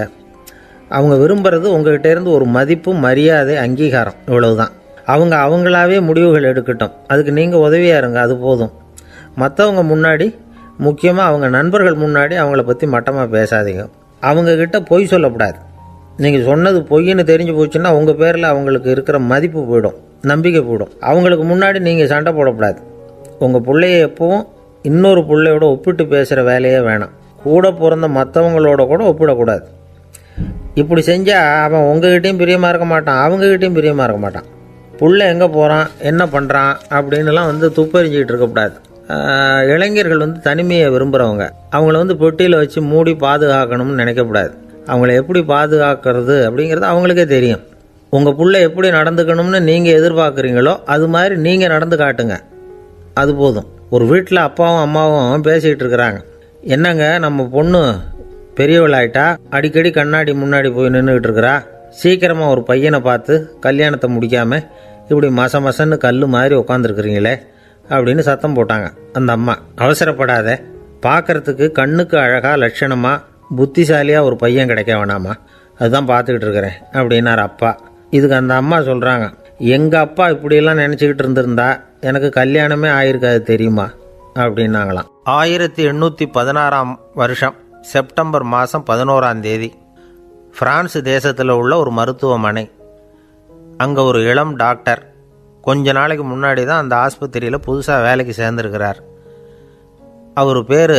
அவங்க விரும்புகிறது உங்கள்கிட்ட இருந்து ஒரு மதிப்பு, மரியாதை, அங்கீகாரம், இவ்வளவுதான். அவங்க அவங்களாவே முடிவுகள் எடுக்கட்டும், அதுக்கு நீங்கள் உதவியாக இருங்க, அது போதும். மற்றவங்க முன்னாடி, முக்கியமாக அவங்க நண்பர்கள் முன்னாடி அவங்கள பற்றி மட்டமாக பேசாதீங்க. அவங்கக்கிட்ட பொய் சொல்லக்கூடாது. நீங்கள் சொன்னது பொய்ன்னு தெரிஞ்சு போச்சுன்னா உங்கள் பேரில் அவங்களுக்கு இருக்கிற மதிப்பு போயிடும், நம்பிக்கை போயிடும். அவங்களுக்கு முன்னாடி நீங்கள் சண்டை போடக்கூடாது. உங்கள் பிள்ளைய எப்பவும் இன்னொரு பிள்ளையோட ஒப்பிட்டு பேசுகிற வேலையே வேணாம். கூட பிறந்த மற்றவங்களோட கூட ஒப்பிடக்கூடாது. இப்படி செஞ்சால் அவன் உங்ககிட்டையும் பிரியமாக இருக்க மாட்டான், அவங்ககிட்டையும் பிரியமாக இருக்க மாட்டான். புள்ள எங்கே போகிறான், என்ன பண்ணுறான் அப்படின்லாம் வந்து துப்பறிஞ்சிக்கிட்டு இருக்கக்கூடாது. இளைஞர்கள் வந்து தனிமையை விரும்புகிறவங்க. அவங்கள வந்து பெட்டியில் வச்சு மூடி பாதுகாக்கணும்னு நினைக்கக்கூடாது. அவங்கள எப்படி பாதுகாக்கிறது அப்படிங்கிறது அவங்களுக்கே தெரியும். உங்கள் புள்ள எப்படி நடந்துக்கணும்னு நீங்கள் எதிர்பார்க்குறீங்களோ அது மாதிரி நீங்கள் நடந்து காட்டுங்க, அது போதும். ஒரு வீட்டில் அப்பாவும் அம்மாவும் பேசிக்கிட்டு இருக்கிறாங்க. என்னங்க நம்ம பொண்ணு பெரியவளாயிட்டா, அடிக்கடி கண்ணாடி முன்னாடி போய் நின்றுக்கிட்டு இருக்கிறா, சீக்கிரமாக ஒரு பையனை பார்த்து கல்யாணத்தை முடிக்காமல் இப்படி மச மசன்னு கல் மாதிரி உட்காந்துருக்குறீங்களே அப்படின்னு சத்தம் போட்டாங்க அந்த அம்மா. அவசரப்படாத, பார்க்குறதுக்கு கண்ணுக்கு அழகாக லட்சணமாக புத்திசாலியாக ஒரு பையன் கிடைக்க வேணாமா, அதுதான் பார்த்துக்கிட்டு இருக்கிறேன் அப்படின்னார் அப்பா. இதுக்கு அந்த அம்மா சொல்கிறாங்க, எங்கள் அப்பா இப்படியெல்லாம் நினச்சிக்கிட்டு இருந்திருந்தா எனக்கு கல்யாணமே ஆயிருக்காது தெரியுமா அப்படின்னாங்களாம். ஆயிரத்தி எண்ணூற்றி பதினாறாம் வருஷம் செப்டம்பர் மாதம் பதினோராம் தேதி பிரான்ஸ் தேசத்தில் உள்ள ஒரு மருத்துவமனை. அங்கே ஒரு இளம் டாக்டர் கொஞ்ச நாளைக்கு முன்னாடி தான் அந்த ஆஸ்பத்திரியில் புதுசாக வேலைக்கு சேர்ந்துருக்கிறார். அவர் பேர்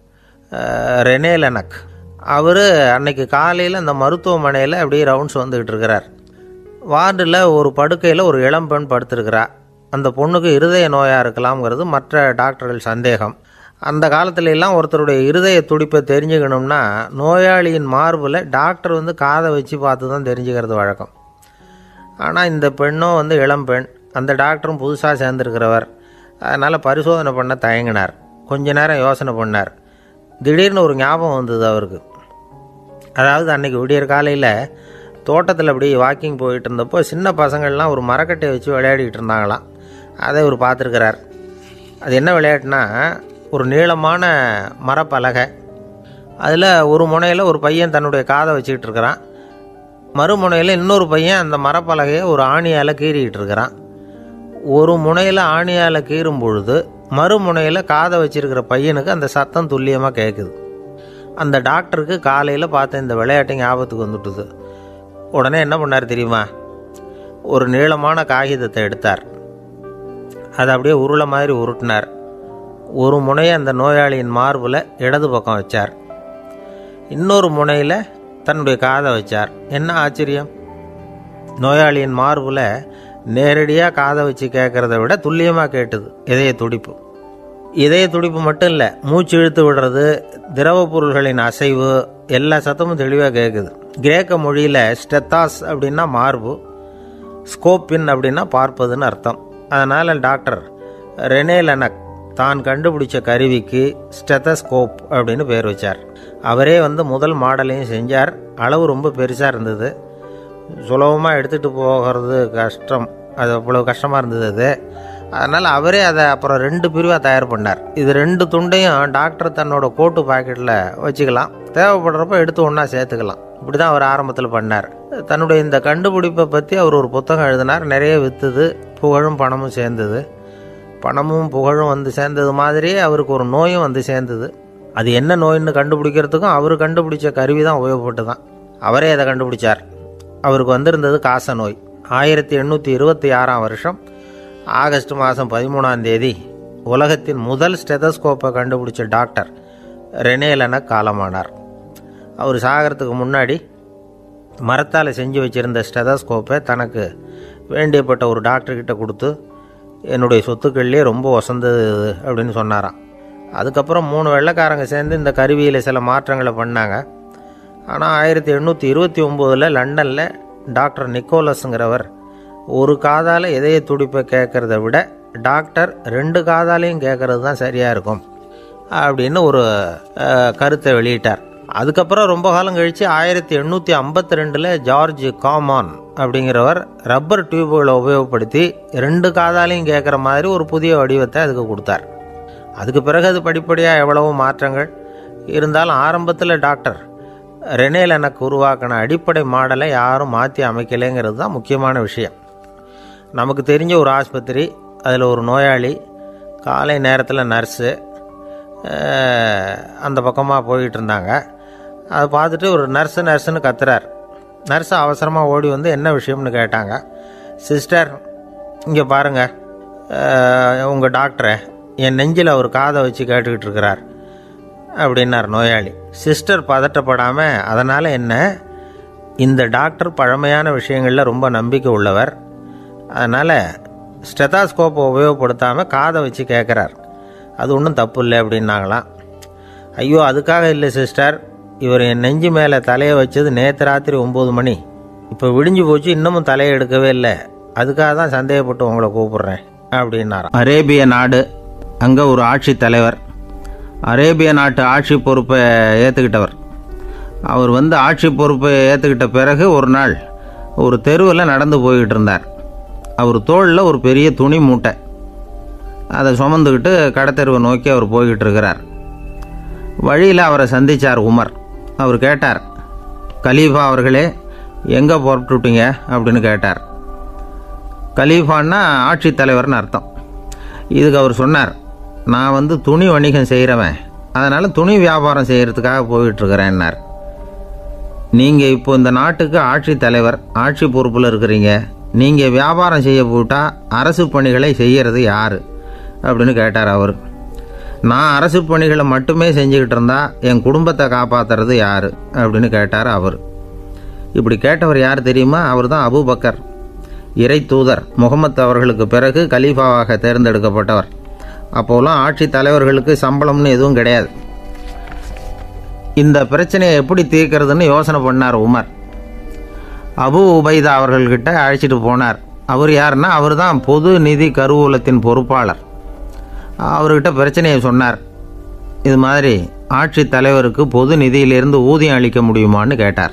ரெனே லெனக். அவர் அன்னைக்கு காலையில் அந்த மருத்துவமனையில் அப்படியே ரவுண்ட்ஸ் வந்துக்கிட்டு இருக்கிறார். வார்டில் ஒரு படுக்கையில் ஒரு இளம் பெண் படுத்திருக்கிறா. அந்த பொண்ணுக்கு இருதய நோயாக இருக்கலாம்ங்கிறது மற்ற டாக்டர்கள் சந்தேகம். அந்த காலத்துல எல்லாம் ஒருத்தருடைய இருதய துடிப்பை தெரிஞ்சுக்கணும்னா நோயாளியின் மார்பில் டாக்டர் வந்து காதை வச்சு பார்த்து தான் தெரிஞ்சுக்கிறது வழக்கம். ஆனால் இந்த பெண்ணும் வந்து இளம் பெண், அந்த டாக்டரும் புதுசாக சேர்ந்துருக்கிறவர். அதனால் பரிசோதனை பண்ண தயங்கினார். கொஞ்ச நேரம் யோசனை பண்ணார். திடீர்னு ஒரு ஞாபகம் வந்தது அவருக்கு. அதாவது அன்றைக்கி விடியற் காலையில் தோட்டத்தில் அப்படி வாக்கிங் போயிட்டு இருந்தப்போ சின்ன பசங்கள்லாம் ஒரு மரக்கட்டையை வச்சு விளையாடிக்கிட்டு இருந்தாங்களாம். அதை இவர் பார்த்துருக்கிறார். அது என்ன விளையாட்டுனா, ஒரு நீளமான மரப்பலகை, அதில் ஒரு முனையில் ஒரு பையன் தன்னுடைய காதை வச்சுக்கிட்டு இருக்கிறான், மறுமுனையில் இன்னொரு பையன் அந்த மரப்பலகையை ஒரு ஆணியால் கீறிக்கிட்டு இருக்கிறான். ஒரு முனையில் ஆணியால் கீறும் பொழுது மறுமுனையில் காதை வச்சிருக்கிற பையனுக்கு அந்த சத்தம் துல்லியமாக கேட்குது. அந்த டாக்டருக்கு காலையில் பார்த்த இந்த விளையாட்டு ஞாபகத்துக்கு வந்துட்டுது. உடனே என்ன பண்ணார் தெரியுமா, ஒரு நீளமான காகிதத்தை எடுத்தார். அதை அப்படியே உருளை மாதிரி உருட்டினார். ஒரு முனையை அந்த நோயாளியின் மார்பில் இடது பக்கம் வச்சார், இன்னொரு முனையில் தன்னுடைய காதை வச்சார். என்ன ஆச்சரியம், நோயாளியின் மார்பில் நேரடியாக காதை வச்சு கேட்குறத விட துல்லியமாக கேட்டுது இதய துடிப்பு. இதய துடிப்பு மட்டும் இல்லை, மூச்சு இழுத்து விடுறது, திரவ பொருள்களின் அசைவு, எல்லா சத்தமும் தெளிவாக கேட்குது. கிரேக்க மொழியில் ஸ்டெத்தாஸ் அப்படின்னா மார்பு, ஸ்கோப்பின் அப்படின்னா பார்ப்பதுன்னு அர்த்தம். அதனால் டாக்டர் ரெனே லெனக் தான் கண்டுபிடிச்ச கருவிக்கு ஸ்டெத்தஸ்கோப் அப்படின்னு பேர் வச்சார். அவரே வந்து முதல் மாடலையும் செஞ்சார். அளவு ரொம்ப பெருசாக இருந்தது, சுலபமாக எடுத்துகிட்டு போகிறது கஷ்டம், அது அவ்வளோ கஷ்டமாக இருந்தது அது. அதனால் அவரே அதை அப்புறம் ரெண்டு பிரிவாக தயார் பண்ணார். இது ரெண்டு துண்டையும் டாக்டர் தன்னோட கோட்டு பாக்கெட்டில் வச்சுக்கலாம், தேவைப்படுறப்ப எடுத்து ஒன்றா சேர்த்துக்கலாம். இப்படி தான் அவர் ஆரம்பத்தில் பண்ணார். தன்னுடைய இந்த கண்டுபிடிப்பை பற்றி அவர் ஒரு புத்தகம் எழுதினார். நிறைய விற்றுது, புகழும் பணமும் சேர்ந்தது. பணமும் புகழும் வந்து சேர்ந்தது மாதிரியே அவருக்கு ஒரு நோயும் வந்து சேர்ந்தது. அது என்ன நோயின்னு கண்டுபிடிக்கிறதுக்கும் அவர் கண்டுபிடிச்ச கருவி தான் உபயோகப்பட்டு தான். அவரே அதை கண்டுபிடிச்சார். அவருக்கு வந்திருந்தது காச நோய். ஆயிரத்தி எண்ணூற்றி இருபத்தி ஆறாம் வருஷம் ஆகஸ்ட் மாதம் பதிமூணாம் தேதி உலகத்தின் முதல் ஸ்டெதஸ்கோப்பை கண்டுபிடிச்ச டாக்டர் ரெனே லெனக் காலமானார். அவர் சாகிறதுக்கு முன்னாடி மரத்தால் செஞ்சு வச்சுருந்த ஸ்டெதஸ்கோப்பை தனக்கு வேண்டியப்பட்ட ஒரு டாக்டர்கிட்ட கொடுத்து, என்னுடைய சொத்துக்கள்லேயே ரொம்ப வசந்தது அப்படின்னு சொன்னாராம். அதுக்கப்புறம் மூணு வெள்ளைக்காரங்க சேர்ந்து இந்த கருவியில் சில மாற்றங்களை பண்ணாங்க. ஆனால் ஆயிரத்தி எண்ணூற்றி இருபத்தி ஒம்போதில் லண்டனில் டாக்டர் நிக்கோலஸுங்கிறவர் ஒரு காதால் இதய துடிப்பை கேட்குறத விட டாக்டர் ரெண்டு காதாலையும் கேட்குறது தான் சரியாக இருக்கும் அப்படின்னு ஒரு கருத்தை வெளியிட்டார். அதுக்கப்புறம் ரொம்ப காலம் கழித்து ஆயிரத்தி எண்ணூற்றி ஐம்பத்தி ரெண்டில் ஜார்ஜ் காமான் அப்படிங்கிறவர் ரப்பர் டியூப்களை உபயோகப்படுத்தி ரெண்டு காதாலையும் கேட்குற மாதிரி ஒரு புதிய வடிவத்தை அதுக்கு கொடுத்தார். அதுக்கு பிறகு அது படிப்படியாக எவ்வளவோ மாற்றங்கள் இருந்தாலும் ஆரம்பத்தில் டாக்டர் ரெனே லெனக் உருவாக்கின அடிப்படை மாடலை யாரும் மாற்றி அமைக்கலைங்கிறது தான் முக்கியமான விஷயம். நமக்கு தெரிஞ்ச ஒரு ஆஸ்பத்திரி, அதில் ஒரு நோயாளி, காலை நேரத்தில் நர்ஸு அந்த பக்கமாக போயிட்டு இருந்தாங்க. அதை பார்த்துட்டு ஒரு நர்ஸு நர்ஸுன்னு கத்துறார். நர்ஸு அவசரமாக ஓடி வந்து என்ன விஷயம்னு கேட்டாங்க. சிஸ்டர், இங்கே பாருங்கள், உங்கள் டாக்டரை என் நெஞ்சில் அவர் காதை வச்சு கேட்டுக்கிட்டு இருக்கிறார் அப்படின்னார் நோயாளி. சிஸ்டர் பதட்டப்படாமல், அதனால் என்ன, இந்த டாக்டர் பழமையான விஷயங்களில் ரொம்ப நம்பிக்கை உள்ளவர், அதனால் ஸ்டெத்தாஸ்கோப்பை உபயோகப்படுத்தாமல் காதை வச்சு கேட்குறார், அது ஒன்றும் தப்பு இல்லை அப்படின்னாங்களாம். ஐயோ, அதுக்காக இல்லை சிஸ்டர், இவர் என் நெஞ்சு மேலே தலையை வச்சது நேற்று ராத்திரி ஒம்பது மணி, இப்போ விடிஞ்சு போச்சு, இன்னமும் தலையை எடுக்கவே இல்லை, அதுக்காக தான் சந்தேகப்பட்டு உங்களை கூப்பிட்றேன் அப்படின்னாராம். அரேபிய நாடு, அங்கே ஒரு ஆட்சி தலைவர், அரேபிய நாட்டு ஆட்சி பொறுப்பை ஏற்றுக்கிட்டவர். அவர் வந்து ஆட்சி பொறுப்பை ஏற்றுக்கிட்ட பிறகு ஒரு நாள் ஒரு தெருவில் நடந்து போய்கிட்டு இருந்தார். அவர் தோளில் ஒரு பெரிய துணி மூட்டை, அதை சுமந்துக்கிட்டு கடத்தெருவை நோக்கி அவர் போய்கிட்டு இருக்கிறார். வழியில் அவரை சந்தித்தார் உமர். அவர் கேட்டார், கலீஃபா அவர்களே, எங்கே புறப்பட்டுட்டீங்க அப்படின்னு கேட்டார். கலீஃபான்னா ஆட்சித்தலைவர்னு அர்த்தம். இதுக்கு அவர் சொன்னார், நான் வந்து துணி வணிகம் செய்கிறவன், அதனால் துணி வியாபாரம் செய்கிறதுக்காக போயிட்டுருக்கிறேன்னார். நீங்கள் இப்போ இந்த நாட்டுக்கு ஆட்சித்தலைவர், ஆட்சி பொறுப்பில் இருக்கிறீங்க, நீங்கள் வியாபாரம் செய்ய போட்டால் அரசு பணிகளை செய்கிறது யார் அப்படின்னு கேட்டார் அவர். நான் அரசு பணிகளை மட்டுமே செஞ்சுக்கிட்டு இருந்தால் என் குடும்பத்தை காப்பாற்றுறது யார் அப்படின்னு கேட்டார் அவர். இப்படி கேட்டவர் யார் தெரியுமா? அவர் தான் அபூபக்கர், இறை தூதர் முகமது அவர்களுக்கு பிறகு கலீஃபாவாக தேர்ந்தெடுக்கப்பட்டவர். அப்போலாம் ஆட்சி தலைவர்களுக்கு சம்பளம்னு எதுவும் கிடையாது. இந்த பிரச்சனையை எப்படி தீர்க்கிறதுன்னு யோசனை பண்ணார் உமர். அபு உபைதா அவர்கள்கிட்ட அழைச்சிட்டு போனார். அவர் யாருன்னா, அவர் தான் பொது நிதி கருவூலத்தின் பொறுப்பாளர். அவர்கிட்ட பிரச்சனையை சொன்னார். இது மாதிரி ஆட்சி தலைவருக்கு பொது நிதியிலிருந்து ஊதியம் அளிக்க முடியுமான்னு கேட்டார்.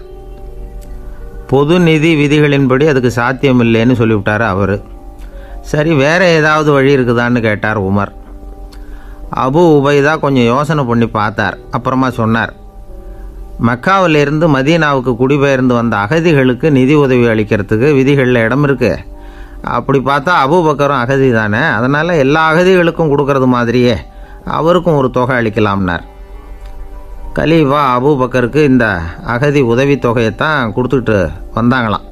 பொது நிதி விதிகளின்படி அதுக்கு சாத்தியம் இல்லைன்னு சொல்லிவிட்டார் அவர். சரி, வேறு ஏதாவது வழி இருக்குதான்னு கேட்டார் உமர். அபு உபைதா கொஞ்சம் யோசனை பண்ணி பார்த்தார். அப்புறமா சொன்னார், மக்காவிலிருந்து மதீனாவுக்கு குடிபெயர்ந்து வந்த அகதிகளுக்கு நிதி உதவி அளிக்கிறதுக்கு விதிகளில் இடம் இருக்குது. அப்படி பார்த்தா அபூபக்கரும் அகதி தானே, அதனால் எல்லா அகதிகளுக்கும் கொடுக்கறது மாதிரியே அவருக்கும் ஒரு தொகை அளிக்கலாம்னார். கலீஃபா அபூபக்கருக்கு இந்த அகதி உதவி தொகையைத்தான் கொடுத்துட்டு வந்தாங்களாம்.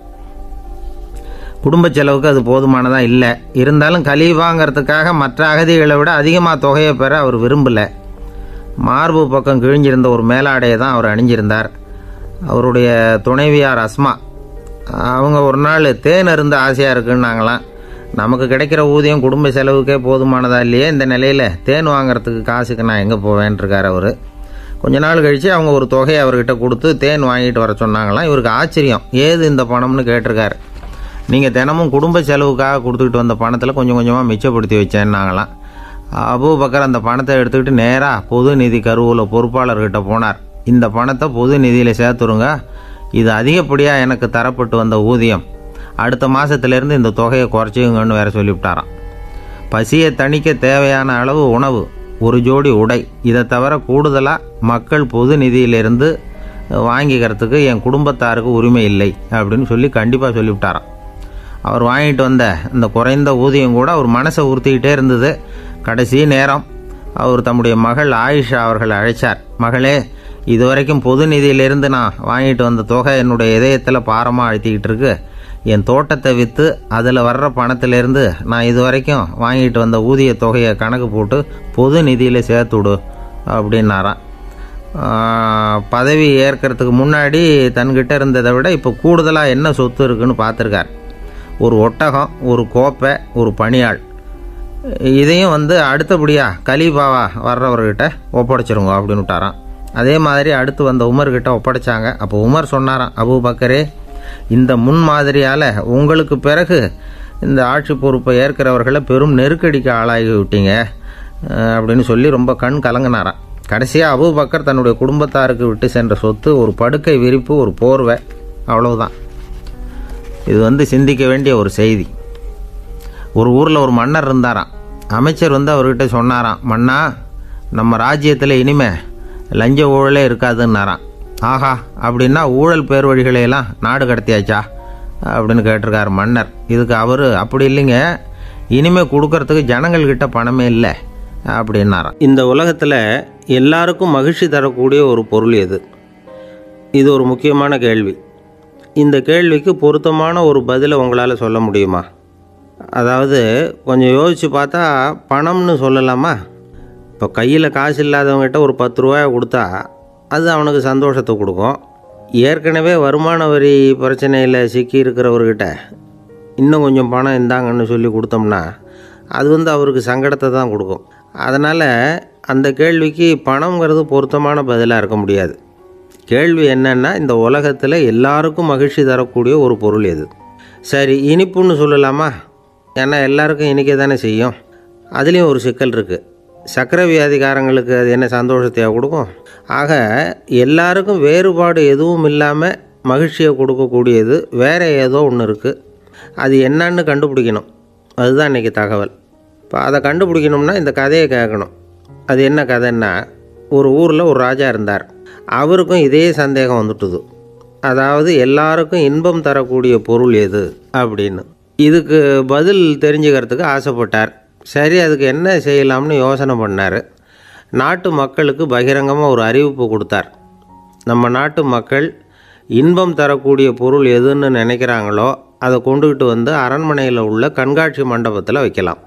குடும்ப செலவுக்கு அது போதுமானதாக இல்லை. இருந்தாலும் கலீஃபாங்கிறதுக்காக மற்ற அகதிகளை விட அதிகமாக தொகையை பெற அவர் விரும்பலை. மார்பு பக்கம் கிழிஞ்சிருந்த ஒரு மேலாடையை தான் அவர் அணிஞ்சிருந்தார். அவருடைய துணைவியார் அஸ்மா, அவங்க ஒரு நாள் தேன் அருந்த ஆசையாக இருக்குன்னாங்களாம். நமக்கு கிடைக்கிற ஊதியம் குடும்ப செலவுக்கே போதுமானதா இல்லையே, இந்த நிலையில் தேன் வாங்கிறதுக்கு காசுக்கு நான் எங்கே போவேன்ருக்கார் அவர். கொஞ்ச நாள் கழித்து அவங்க ஒரு தொகையை அவர்கிட்ட கொடுத்து தேன் வாங்கிட்டு வர சொன்னாங்களாம். இவருக்கு ஆச்சரியம், ஏது இந்த பணம்னு கேட்டிருக்காரு. நீங்கள் தினமும் குடும்ப செலவுக்காக கொடுத்துக்கிட்டு வந்த பணத்தில் கொஞ்சம் கொஞ்சமாக மிச்சப்படுத்தி வச்சேன்னாங்களாம். அபூபக்கர் அந்த பணத்தை எடுத்துக்கிட்டு நேராக பொது நிதி கருவூல பொறுப்பாளர்கிட்ட போனார். இந்த பணத்தை பொது நிதியில் சேர்த்துருங்க, இது அதிகப்படியாக எனக்கு தரப்பட்டு வந்த ஊதியம், அடுத்த மாதத்துலேருந்து இந்த தொகையை குறைச்சிங்கன்னு வேற சொல்லிவிட்டாராம். பசியை தணிக்க தேவையான அளவு உணவு, ஒரு ஜோடி உடை, இதை தவிர கூடுதலாக மக்கள் பொது நிதியிலிருந்து வாங்கிக்கிறதுக்கு என் குடும்பத்தாருக்கு உரிமை இல்லை அப்படின்னு சொல்லி கண்டிப்பாக சொல்லிவிட்டாராம். அவர் வாங்கிட்டு வந்த இந்த குறைந்த ஊதியம் கூட அவர் மனசை உறுத்திக்கிட்டே இருந்தது. கடைசி நேரம் அவர் தம்முடைய மகள் ஆயிஷா அவர்களை அழைச்சார். மகளே, இதுவரைக்கும் பொது நிதியிலிருந்து நான் வாங்கிட்டு வந்த தொகை என்னுடைய இதயத்தில் பாரமாக அழுத்திக்கிட்டு இருக்கு. என் தோட்டத்தை விற்று அதில் வர்ற பணத்திலேருந்து நான் இது வரைக்கும் வாங்கிட்டு வந்த ஊதிய தொகையை கணக்கு போட்டு பொது நிதியில் சேர்த்துடு அப்படின்னாராம். பதவி ஏற்கிறதுக்கு முன்னாடி தன்கிட்ட இருந்ததை விட இப்போ கூடுதலாக என்ன சொத்து இருக்குன்னு பார்த்துருக்கார். ஒரு ஒட்டகம், ஒரு கோப்பை, ஒரு பணியாள், இதையும் வந்து அடுத்தபடியாக கலீஃபாவா வர்றவர்கிட்ட ஒப்படைச்சிருங்க அப்படின்னு விட்டாராம். அதே மாதிரி அடுத்து வந்த உமர்கிட்ட ஒப்படைச்சாங்க. அப்போ உமர் சொன்னாராம், அபூபக்கரே, இந்த முன்மாதிரியால் உங்களுக்கு பிறகு இந்த ஆட்சி பொறுப்பை ஏற்கிறவர்களை பெரும் நெருக்கடிக்கு ஆளாகி விட்டீங்க அப்படின்னு சொல்லி ரொம்ப கண் கலங்கினாராம். கடைசியாக அபூபக்கர் தன்னுடைய குடும்பத்தாருக்கு விட்டு சென்ற சொத்து ஒரு படுக்கை விரிப்பு, ஒரு போர்வை, அவ்வளவுதான். இது வந்து சிந்திக்க வேண்டிய ஒரு செய்தி. ஒரு ஊரில் ஒரு மன்னர் இருந்தாராம். அமைச்சர் வந்து அவர்கிட்ட சொன்னாராம், மன்னா, நம்ம ராஜ்யத்தில் இனிமே லஞ்ச ஊழலே இருக்காதுன்னாராம். ஆஹா, அப்படின்னா ஊழல் பேர் வழிகளையெல்லாம் நாடு கடத்தியாச்சா அப்படின்னு கேட்டிருக்கார் மன்னர். இதுக்கு அவர், அப்படி இல்லைங்க, இனிமேல் கொடுக்கறதுக்கு ஜனங்கள்கிட்ட பணமே இல்லை அப்படின்னாராம். இந்த உலகத்தில் எல்லாருக்கும் மகிழ்ச்சி தரக்கூடிய ஒரு பொருள் எது? இது ஒரு முக்கியமான கேள்வி. இந்த கேள்விக்கு பொருத்தமான ஒரு பதிலை உங்களால் சொல்ல முடியுமா? அதாவது கொஞ்சம் யோசித்து பார்த்தா பணம்னு சொல்லலாமா? இப்போ கையில் காசு இல்லாதவங்ககிட்ட ஒரு பத்து ரூபாயை கொடுத்தா அது அவனுக்கு சந்தோஷத்தை கொடுக்கும். ஏற்கனவே வருமான வரி பிரச்சனையில் சிக்கி இருக்கிறவர்கிட்ட இன்னும் கொஞ்சம் பணம் இந்தாங்கன்னு சொல்லி கொடுத்தோம்னா அது வந்து அவருக்கு சங்கடத்தை தான் கொடுக்கும். அதனால் அந்த கேள்விக்கு பணங்கிறது பொருத்தமான பதிலாக இருக்க முடியாது. கேள்வி என்னென்னா, இந்த உலகத்தில் எல்லாருக்கும் மகிழ்ச்சி தரக்கூடிய ஒரு பொருள் எது? சரி, இனிப்புன்னு சொல்லலாமா? ஏன்னா எல்லாருக்கும் இனிக்க தானே செய்யும். அதுலேயும் ஒரு சிக்கல் இருக்குது. சர்க்கரை வியாதிக்காரங்களுக்கு அது என்ன சந்தோஷத்தையாக கொடுக்கும்? ஆக எல்லாருக்கும் வேறுபாடு எதுவும் இல்லாமல் மகிழ்ச்சியை கொடுக்கக்கூடியது வேறு ஏதோ ஒன்று இருக்குது. அது என்னன்னு கண்டுபிடிக்கணும். அதுதான் இன்றைக்கி தகவல். இப்போ அதை கண்டுபிடிக்கணும்னா இந்த கதையை கேட்கணும். அது என்ன கதைன்னா, ஒரு ஊரில் ஒரு ராஜா இருந்தார். அவருக்கும் இதே சந்தேகம் வந்துட்டுது. அதாவது எல்லாருக்கும் இன்பம் தரக்கூடிய பொருள் எது அப்படின்னு. இதுக்கு பதில் தெரிஞ்சுக்கிறதுக்கு ஆசைப்பட்டார். சரி, அதுக்கு என்ன செய்யலாம்னு யோசனை பண்ணார். நாட்டு மக்களுக்கு பகிரங்கமாக ஒரு அறிவிப்பு கொடுத்தார். நம்ம நாட்டு மக்கள் இன்பம் தரக்கூடிய பொருள் எதுன்னு நினைக்கிறாங்களோ அதை கொண்டுக்கிட்டு வந்து அரண்மனையில் உள்ள கண்காட்சி மண்டபத்தில் வைக்கலாம்.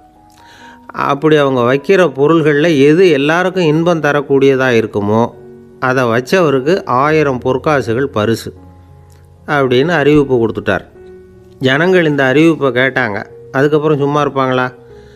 அப்படி அவங்க வைக்கிற பொருள்களில் எது எல்லாருக்கும் இன்பம் தரக்கூடியதாக இருக்குமோ அதை வச்சவருக்கு ஆயிரம் பொற்காசுகள் பரிசு அப்படின்னு அறிவிப்பு கொடுத்துட்டார். ஜனங்கள் இந்த அறிவிப்பை கேட்டாங்க. அதுக்கப்புறம் சும்மா இருப்பாங்களா?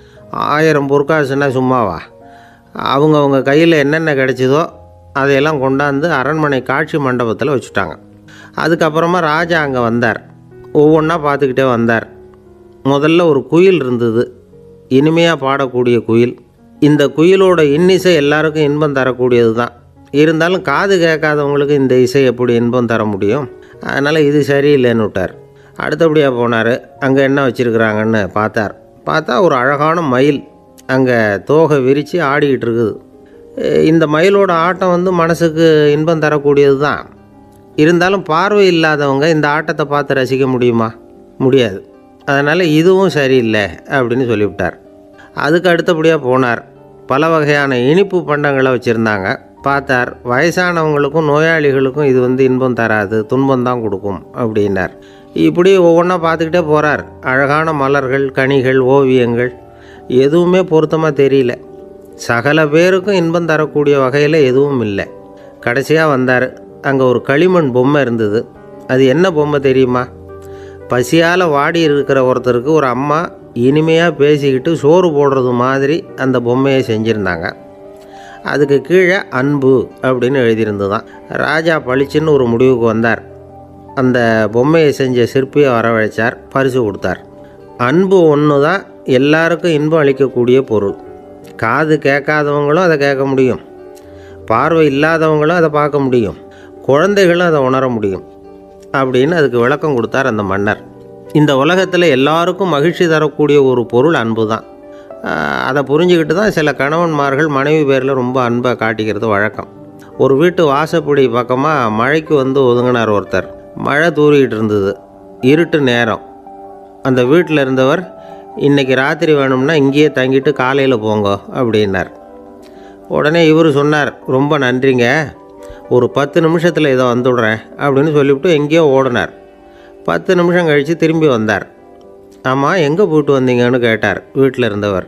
ஆயிரம் பொற்காசுன்னா சும்மாவா? அவங்கவுங்க கையில் என்னென்ன கிடைச்சதோ அதையெல்லாம் கொண்டாந்து அரண்மனை காட்சி மண்டபத்தில் வச்சுட்டாங்க. அதுக்கப்புறமா ராஜா அங்கே வந்தார். ஒவ்வொன்றா பார்த்துக்கிட்டே வந்தார். முதல்ல ஒரு குயில் இருந்தது, இனிமையாக பாடக்கூடிய குயில். இந்த குயிலோட இன்னிசை எல்லாருக்கும் இன்பம் தரக்கூடியது தான். இருந்தாலும் காது கேட்காதவங்களுக்கு இந்த இசை எப்படி இன்பம் தர முடியும்? அதனால் இது சரியில்லைன்னு விட்டார். அடுத்தபடியாக போனார். அங்கே என்ன வச்சுருக்குறாங்கன்னு பார்த்தார். பார்த்தா ஒரு அழகான மயில் அங்கே தோகை விரித்து ஆடிக்கிட்டு இருக்குது. இந்த மயிலோட ஆட்டம் வந்து மனசுக்கு இன்பம் தரக்கூடியது தான். இருந்தாலும் பார்வை இல்லாதவங்க இந்த ஆட்டத்தை பார்த்து ரசிக்க முடியுமா? முடியாது. அதனால் இதுவும் சரியில்லை அப்படின்னு சொல்லிவிட்டார். அதுக்கு அடுத்தபடியாக போனார். பல வகையான இனிப்பு பண்டங்களை வச்சுருந்தாங்க. பார்த்தார், வயசானவங்களுக்கும் நோயாளிகளுக்கும் இது வந்து இன்பம் தராது, துன்பம்தான் கொடுக்கும் அப்படின்னார். இப்படி ஒவ்வொன்றா பார்த்துக்கிட்டே போகிறார். அழகான மலர்கள், கனிகள், ஓவியங்கள் எதுவுமே பொருத்தமாக தெரியல. சகல பேருக்கும் இன்பம் தரக்கூடிய வகையில் எதுவும் இல்லை. கடைசியாக வந்தார். அங்கே ஒரு களிமண் பொம்மை இருந்தது. அது என்ன பொம்மை தெரியுமா? பசியால் வாடி இருக்கிற ஒருத்தருக்கு ஒரு அம்மா இனிமையாக பேசிக்கிட்டு சோறு போடுறது மாதிரி அந்த பொம்மையை செஞ்சுருந்தாங்க. அதுக்கு கீழே அன்பு அப்படின்னு எழுதியிருந்து தான். ராஜா பளிச்சுன்னு ஒரு முடிவுக்கு வந்தார். அந்த பொம்மையை செஞ்ச சிற்பியை வரவழைச்சார், பரிசு கொடுத்தார். அன்பு ஒன்று தான் எல்லாருக்கும் இன்பம் அளிக்கக்கூடிய பொருள். காது கேட்காதவங்களும் அதை கேட்க முடியும், பார்வை இல்லாதவங்களும் அதை பார்க்க முடியும், குழந்தைகளும் அதை உணர முடியும் அப்படின்னு அதுக்கு விளக்கம் கொடுத்தார் அந்த மன்னர். இந்த உலகத்தில் எல்லாருக்கும் மகிழ்ச்சி தரக்கூடிய ஒரு பொருள் அன்பு தான். அதை புரிஞ்சுக்கிட்டு தான் சில கணவன்மார்கள் மனைவி பேரில் ரொம்ப அன்பை காட்டிக்கிறது வழக்கம். ஒரு வீட்டு வாசப்படி பக்கமாக மழைக்கு வந்து ஒதுங்கினார் ஒருத்தர். மழை தூரிக்கிட்டு இருந்தது, இருட்டு நேரம். அந்த வீட்டில் இருந்தவர், இன்றைக்கி ராத்திரி வேணும்னா இங்கேயே தங்கிட்டு காலையில் போங்க அப்படின்னார். உடனே இவர் சொன்னார், ரொம்ப நன்றிங்க, ஒரு பத்து நிமிஷத்தில் இதை வந்துவிடுறேன் அப்படின்னு சொல்லிவிட்டு எங்கேயோ ஓடினார். பத்து நிமிஷம் கழித்து திரும்பி வந்தார். ஆமாம், எங்கே போயிட்டு வந்தீங்கன்னு கேட்டார் வீட்டில் இருந்தவர்.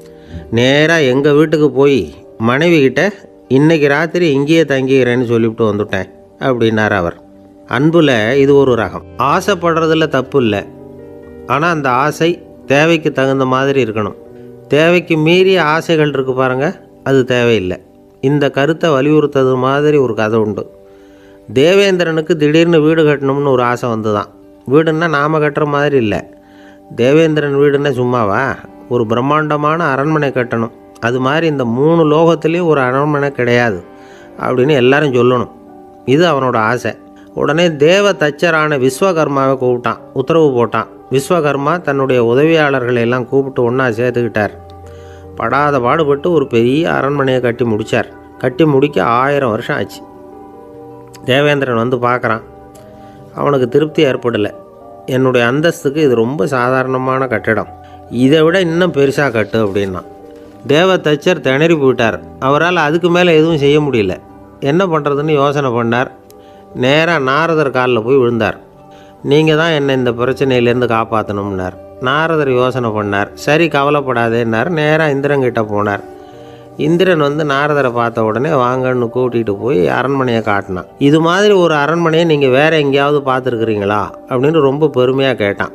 நேராக எங்கள் வீட்டுக்கு போய் மனைவிக்கிட்ட இன்றைக்கி ராத்திரி இங்கேயே தங்கிக்கிறேன்னு சொல்லிவிட்டு வந்துவிட்டேன் அப்படின்னார் அவர். அன்பில் இது ஒரு ரகம். ஆசைப்படுறதில்ல தப்பு இல்லை, ஆனால் அந்த ஆசை தேவைக்கு தகுந்த மாதிரி இருக்கணும். தேவைக்கு மீறிய ஆசைகள் இருக்குது பாருங்கள், அது தேவையில்லை. இந்த கருத்தை வலியுறுத்தது மாதிரி ஒரு கதை உண்டு. தேவேந்திரனுக்கு திடீர்னு வீடு கட்டணும்னு ஒரு ஆசை வந்து தான். வீடுன்னா நாம் கட்டுற மாதிரி இல்லை. தேவேந்திரன் வீடுன்னா சும்மாவா? ஒரு பிரம்மாண்டமான அரண்மனை கட்டணும். அது மாதிரி இந்த மூணு லோகத்துலேயும் ஒரு அரண்மனை கிடையாது அப்படின்னு எல்லாரும் சொல்லணும். இது அவனோட ஆசை. உடனே தேவ தச்சரான விஸ்வகர்மாவை கூப்பிட்டான், உத்தரவு போட்டான். விஸ்வகர்மா தன்னுடைய உதவியாளர்களை எல்லாம் கூப்பிட்டு ஒன்றா சேர்த்துக்கிட்டார். படாத பாடுபட்டு ஒரு பெரிய அரண்மனையை கட்டி முடித்தார். கட்டி முடிக்க ஆயிரம் வருஷம் ஆச்சு. தேவேந்திரன் வந்து பார்க்குறான். அவனுக்கு திருப்தி ஏற்படலை. என்னுடைய அந்தஸ்துக்கு இது ரொம்ப சாதாரணமான கட்டிடம், இதை விட இன்னும் பெருசாக கட்டு அப்படின்னா. தேவ தச்சர் திணறி போயிட்டார். அவரால் அதுக்கு மேலே எதுவும் செய்ய முடியல. என்ன பண்ணுறதுன்னு யோசனை பண்ணார். நேராக நாரதர் காலில் போய் விழுந்தார். நீங்கள் தான் என்னை இந்த பிரச்சனையிலேருந்து காப்பாற்றணும்னார். நாரதர் யோசனை பண்ணார். சரி, கவலைப்படாதேன்னார். நேராக இந்திரங்கிட்ட போனார். இந்திரன் வந்து நாரதரை பார்த்த உடனே வாங்கன்னு கூட்டிகிட்டு போய் அரண்மனையை காட்டினான். இது மாதிரி ஒரு அரண்மனையை நீங்கள் வேறு எங்கேயாவது பார்த்துருக்குறீங்களா அப்படின்னு ரொம்ப பெருமையாக கேட்டான்.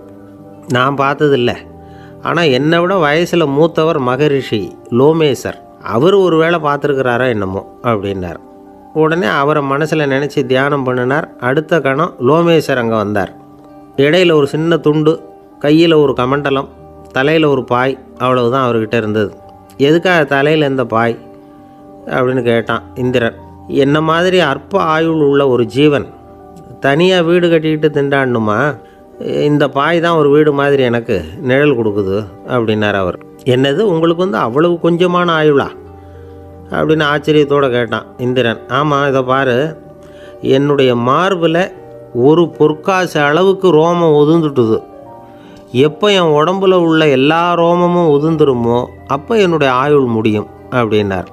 நான் பார்த்ததில்ல, ஆனால் என்னை விட வயசில் மூத்தவர் மகரிஷி லோமேசர், அவர் ஒரு வேளை பார்த்துருக்கிறாரோ என்னமோ அப்படின்னார். உடனே அவரை மனசில் நினச்சி தியானம் பண்ணினார். அடுத்த கணம் லோமேசர் அங்கே வந்தார். இடையில் ஒரு சின்ன துண்டு, கையில் ஒரு கமண்டலம், தலையில் ஒரு பாய், அவ்வளவுதான் அவர்கிட்ட இருந்தது. எதுக்காக தலையில் எந்த பாய் அப்படின்னு கேட்டான் இந்திரன். என்ன மாதிரி அற்ப ஆயுள் உள்ள ஒரு ஜீவன் தனியாக வீடு கட்டிக்கிட்டு திண்டாடணுமா? இந்த பாய் தான் ஒரு வீடு மாதிரி எனக்கு நிழல் கொடுக்குது அப்படின்னார் அவர். என்னது, உங்களுக்கு வந்து அவ்வளவு கொஞ்சமான ஆயுளா அப்படின்னு ஆச்சரியத்தோடு கேட்டான் இந்திரன். ஆமாம், இதை பாரு, என்னுடைய மார்பில் ஒரு பொற்காசு அளவுக்கு ரோமம் உதிர்ந்துட்டுது. எப்போ என் உடம்புல உள்ள எல்லா ரோமமும் உதிர்ந்துருமோ அப்போ என்னுடைய ஆயுள் முடியும் அப்படின்னார்.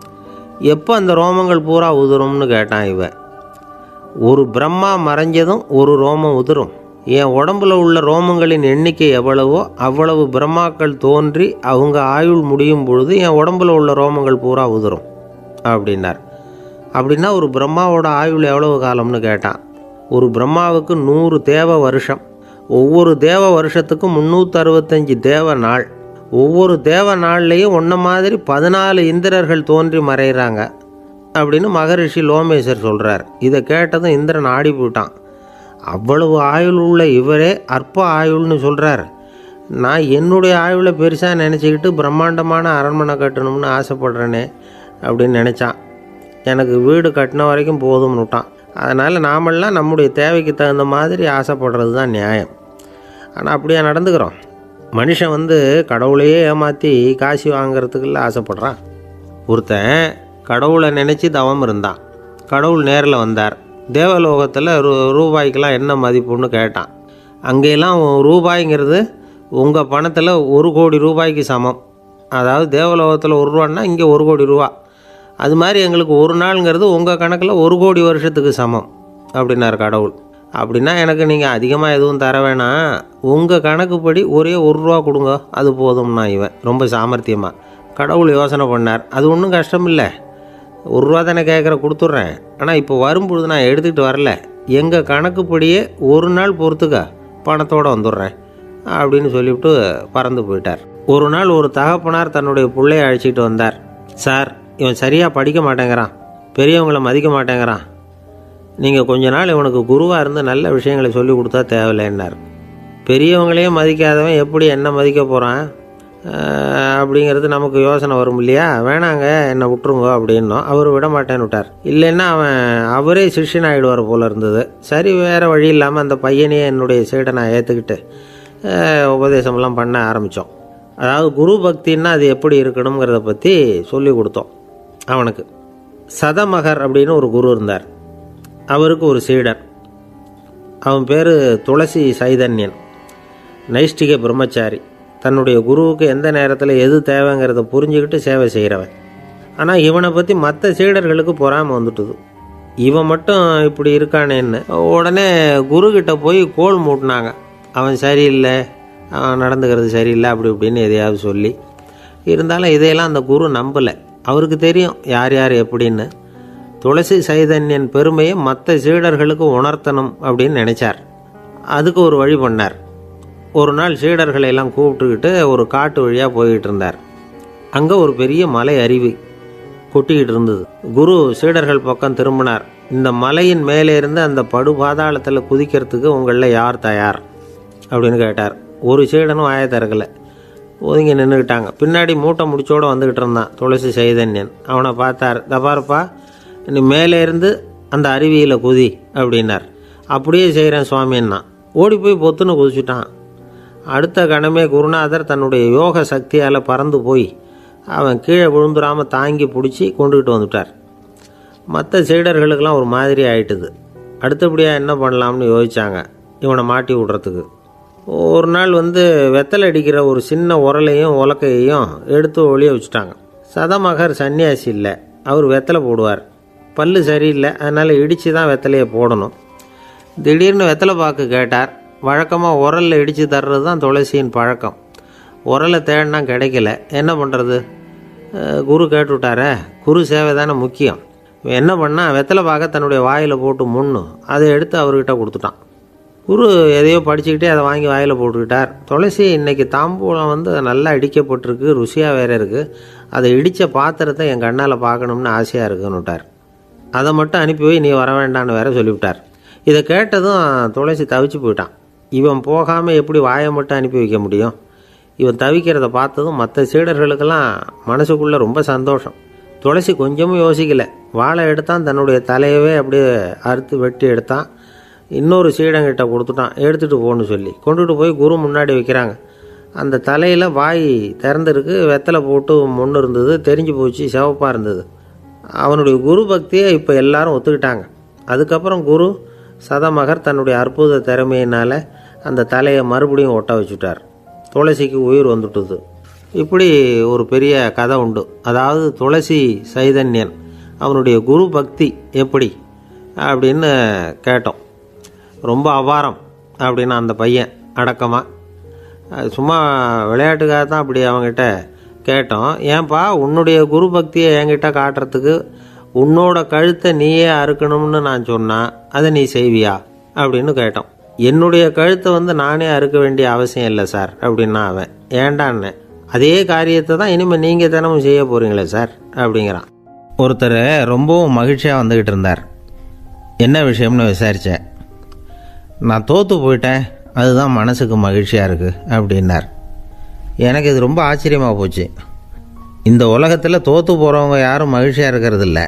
எப்போ அந்த ரோமங்கள் பூரா உதிரும்னு கேட்டான் இவன். ஒரு பிரம்மா மறைஞ்சதும் ஒரு ரோமம் உதிரும். என் உடம்புல உள்ள ரோமங்களின் எண்ணிக்கை எவ்வளவோ அவ்வளவு பிரம்மாக்கள் தோன்றி அவங்க ஆயுள் முடியும் பொழுது என் உடம்புல உள்ள ரோமங்கள் பூரா உதிரும் அப்படின்னார். அப்படின்னா ஒரு பிரம்மாவோட ஆயுள் எவ்வளவு காலம்னு கேட்டான். ஒரு பிரம்மாவுக்கு நூறு தேவ வருஷம். ஒவ்வொரு தேவ வருஷத்துக்கும் முந்நூற்றி அறுபத்தஞ்சு தேவ நாள். ஒவ்வொரு தேவ நாள்லேயும் ஒன்றை மாதிரி பதினாலு இந்திரர்கள் தோன்றி மறைகிறாங்க அப்படின்னு மகரிஷி லோமேசர் சொல்கிறார். இதை கேட்டதும் இந்திரன் ஆடி போட்டான். அவ்வளவு ஆயுள் உள்ள இவரே அற்ப ஆயுள்னு சொல்கிறார். நான் என்னுடைய ஆயுளை பெருசாக நினச்சிக்கிட்டு பிரம்மாண்டமான அரண்மனை கட்டணும்னு ஆசைப்படுறேனே அப்படின்னு நினச்சான். எனக்கு வீடு கட்டின வரைக்கும் போதும்னு விட்டான். அதனால் நாமெல்லாம் நம்முடைய தேவைக்கு தகுந்த மாதிரி ஆசைப்படுறது தான் நியாயம். ஆனால் அப்படியே நடந்துக்கிறோம். மனுஷன் வந்து கடவுளையே ஏமாற்றி காசு வாங்கிறதுக்குள்ள ஆசைப்படுறான். ஒருத்தன் கடவுளை நினச்சி தவம் இருந்தான். கடவுள் நேரில் வந்தார். தேவலோகத்தில் ரூ ரூபாய்க்கெலாம் என்ன மதிப்புன்னு கேட்டான். அங்கெல்லாம் ரூபாய்ங்கிறது உங்கள் பணத்தில் ஒரு கோடி ரூபாய்க்கு சமம். அதாவது தேவலோகத்தில் ஒரு ரூபான்னா இங்கே ஒரு கோடி ரூபா. அது மாதிரி எங்களுக்கு ஒரு நாளுங்கிறது உங்கள் கணக்கில் ஒரு கோடி வருஷத்துக்கு சமம் அப்படின்னார் கடவுள். அப்படின்னா எனக்கு நீங்கள் அதிகமாக எதுவும் தர வேணாம், உங்கள் கணக்குப்படி ஒரே ஒரு ரூபா கொடுங்க, அது போதும்னா இவன் ரொம்ப சாமர்த்தியமாக. கடவுள் யோசனை பண்ணார். அது ஒன்றும் கஷ்டம் இல்லை, ஒரு ரூபா தானே கேட்குற, கொடுத்துட்றேன். ஆனால் இப்போ வரும்பொழுது நான் எடுத்துக்கிட்டு வரல, எங்கள் கணக்குப்படியே ஒரு நாள் பொறுத்துக்க பணத்தோடு வந்துடுறேன் அப்படின்னு சொல்லிவிட்டு பறந்து போயிட்டார். ஒரு நாள் ஒரு தகப்பனார் தன்னுடைய பிள்ளையை அழைச்சிட்டு வந்தார். சார், இவன் சரியாக படிக்க மாட்டேங்கிறான், பெரியவங்களை மதிக்க மாட்டேங்கிறான், நீங்கள் கொஞ்ச நாள் இவனுக்கு குருவாக இருந்து நல்ல விஷயங்களை சொல்லி கொடுத்தா தேவையில்லைன்னார். பெரியவங்களையே மதிக்காதவன் எப்படி என்ன மதிக்க போகிறான் அப்படிங்கிறது நமக்கு யோசனை வரும் இல்லையா? வேணாங்க, என்னை விட்டுருங்க அப்படின்னோம். அவர் விட மாட்டேன்னு விட்டார். இல்லைன்னா அவன் அவரே சிஷ்யன் ஆகிடுவார் போல இருந்தது. சரி, வேறு வழி இல்லாமல் அந்த பையனையே என்னுடைய சைடை நான் ஏற்றுக்கிட்டு உபதேசமெல்லாம் பண்ண ஆரம்பித்தோம். அதாவது குரு பக்தின்னா அது எப்படி இருக்கணுங்கிறத பற்றி சொல்லி கொடுத்தோம் அவனுக்கு. சதமகர் அப்படின்னு ஒரு குரு இருந்தார். அவருக்கு ஒரு சீடர். அவன் பேர் துளசி சைதன்யன், நைஷ்டிக பிரம்மச்சாரி. தன்னுடைய குருவுக்கு எந்த நேரத்தில் எது தேவைங்கிறத புரிஞ்சுக்கிட்டு சேவை செய்கிறவன். ஆனால் இவனை பற்றி மற்ற சீடர்களுக்கு பொறாமல் வந்துட்டுது. இவன் மட்டும் இப்படி இருக்கானேன்னு உடனே குருக்கிட்ட போய் கோல் மூட்டினாங்க. அவன் சரியில்லை, அவன் நடந்துக்கிறது சரியில்லை, அப்படி இப்படின்னு எதையாவது சொல்லி. இருந்தாலும் இதையெல்லாம் அந்த குரு நம்பலை. அவருக்கு தெரியும் யார் யார் எப்படின்னு. துளசி சைதன்யன் பெருமையை மற்ற சீடர்களுக்கு உணர்த்தணும் அப்படின்னு நினைச்சார். அதுக்கு ஒரு வழி பண்ணார். ஒரு நாள் சீடர்களை எல்லாம் கூப்பிட்டுக்கிட்டு ஒரு காட்டு வழியாக போய்கிட்டு இருந்தார். அங்கே ஒரு பெரிய மலை அருவி கொட்டிக்கிட்டு இருந்தது. குரு சீடர்கள் பக்கம் திரும்பினார். இந்த மலையின் மேலே இருந்து அந்த படு பாதாளத்தில் குதிக்கிறதுக்கு உங்களில் யார் தயார் அப்படின்னு கேட்டார். ஒரு சீடனும் ஆய திறக்கலை, ஒதுங்கி நின்றுக்கிட்டாங்க. பின்னாடி மூட்டை முடிச்சோடு வந்துக்கிட்டு இருந்தான் துளசி சைதன்யன். அவனை பார்த்தார். தபாரப்பா, நீ மேலே இருந்து அந்த அருவியில் குதி அப்படின்னார். அப்படியே செய்கிறேன் சுவாமின்னா ஓடி போய் பொத்துன்னு குதிச்சுட்டான். அடுத்த கணமே குருநாதர் தன்னுடைய யோக சக்தியால் பறந்து போய் அவன் கீழே விழுந்துடாமல் தாங்கி பிடிச்சி கொண்டுகிட்டு வந்துட்டார். மற்ற சீடர்களுக்கெல்லாம் ஒரு மாதிரி ஆயிட்டுது. அடுத்தபடியாக என்ன பண்ணலாம்னு யோசித்தாங்க இவனை மாட்டி விடுறதுக்கு. ஒரு நாள் வந்து வெத்தலை அடிக்கிற ஒரு சின்ன உரலையும் உலக்கையையும் எடுத்து ஒளிய வச்சுட்டாங்க. சதமகர் சன்னியாசி இல்லை, அவர் வெத்தலை போடுவார். பல்லு சரியில்லை, அதனால் இடித்து தான் வெத்தலையை போடணும். திடீர்னு வெத்தலை பாக்கு கேட்டார். வழக்கமாக உரலில் இடித்து தர்றது தான் துளசியின் பழக்கம். உரலை தேடினா கிடைக்கல, என்ன பண்ணுறது? குரு கேட்டுவிட்டாரே, குரு சேவை தானே முக்கியம். என்ன பண்ணால் வெத்தலை பாக்க தன்னுடைய வாயில் போட்டு முன்னு அதை எடுத்து அவர்கிட்ட கொடுத்துட்டான். குரு எதையோ படிச்சுக்கிட்டே அதை வாங்கி வாயில் போட்டுக்கிட்டார். துளசி இன்றைக்கி தாம்பூலம் வந்து நல்லா இடிக்கப்பட்டிருக்கு, ருசியாக வேறு இருக்குது, அதை இடித்த பாத்திரத்தை என் கண்ணால் பார்க்கணும்னு ஆசையாக இருக்குன்னு விட்டார். அதை மட்டும் அனுப்பி போய் நீ வர வேண்டான்னு வேற சொல்லிவிட்டார். இதை கேட்டதும் துளசி தவிச்சு போயிட்டான். இவன் போகாமல் எப்படி வாயை மட்டும் அனுப்பி வைக்க முடியும்? இவன் தவிக்கிறத பார்த்ததும் மற்ற சீடர்களுக்கெல்லாம் மனசுக்குள்ளே ரொம்ப சந்தோஷம். துளசி கொஞ்சமும் யோசிக்கலை, வாழை எடுத்தான், தன்னுடைய தலையவே அப்படியே அறுத்து வெட்டி எடுத்தான், இன்னொரு சீடங்கிட்ட கொடுத்துட்டான், எடுத்துகிட்டு போகணுன்னு சொல்லி கொண்டுட்டு போய் குரு முன்னாடி வைக்கிறாங்க. அந்த தலையில் வாய் திறந்துருக்கு, வெத்தலை போட்டு முன்னு இருந்தது, தெரிஞ்சு போச்சு, சிவப்பாக இருந்தது. அவனுடைய குரு பக்தியை இப்போ எல்லாரும் ஒத்துக்கிட்டாங்க. அதுக்கப்புறம் குரு சதமகர் தன்னுடைய அற்புத திறமையினால் அந்த தலையை மறுபடியும் ஒட்ட வச்சுட்டார். துளசிக்கு உயிர் வந்துட்டுது. இப்படி ஒரு பெரிய கதை உண்டு. அதாவது துளசி சைதன்யன் அவனுடைய குரு பக்தி எப்படி அப்படின்னு கேட்டோம். ரொம்ப அபாரம் அப்படின்னு அந்த பையன் அடக்கமாக சும்மா விளையாட்டுக்காக தான் அப்படி அவங்ககிட்ட கேட்டோம். ஏன்பா உன்னுடைய குரு பக்தியை என்கிட்ட காட்டுறதுக்கு உன்னோட கழுத்தை நீயே அறுக்கணும்னு நான் சொன்னால் அதை நீ செய்வியா அப்படின்னு கேட்டோம். என்னுடைய கழுத்தை வந்து நானே அறுக்க வேண்டிய அவசியம் இல்லை சார் அப்படின்னா அவன் ஏண்டான்னு, அதே காரியத்தை தான் இனிமேல் நீங்கள் தினமும் செய்ய போகிறீங்களே சார் அப்படிங்கிறான். ஒருத்தர் ரொம்பவும் மகிழ்ச்சியாக வந்துக்கிட்டு இருந்தார். என்ன விஷயம்னு விசாரித்தேன். நான் தோற்று போயிட்டேன், அதுதான் மனசுக்கு மகிழ்ச்சியாக இருக்குது அப்படின்னார். எனக்கு இது ரொம்ப ஆச்சரியமாக போச்சு. இந்த உலகத்தில் தோற்று போகிறவங்க யாரும் மகிழ்ச்சியாக இருக்கிறது இல்லை.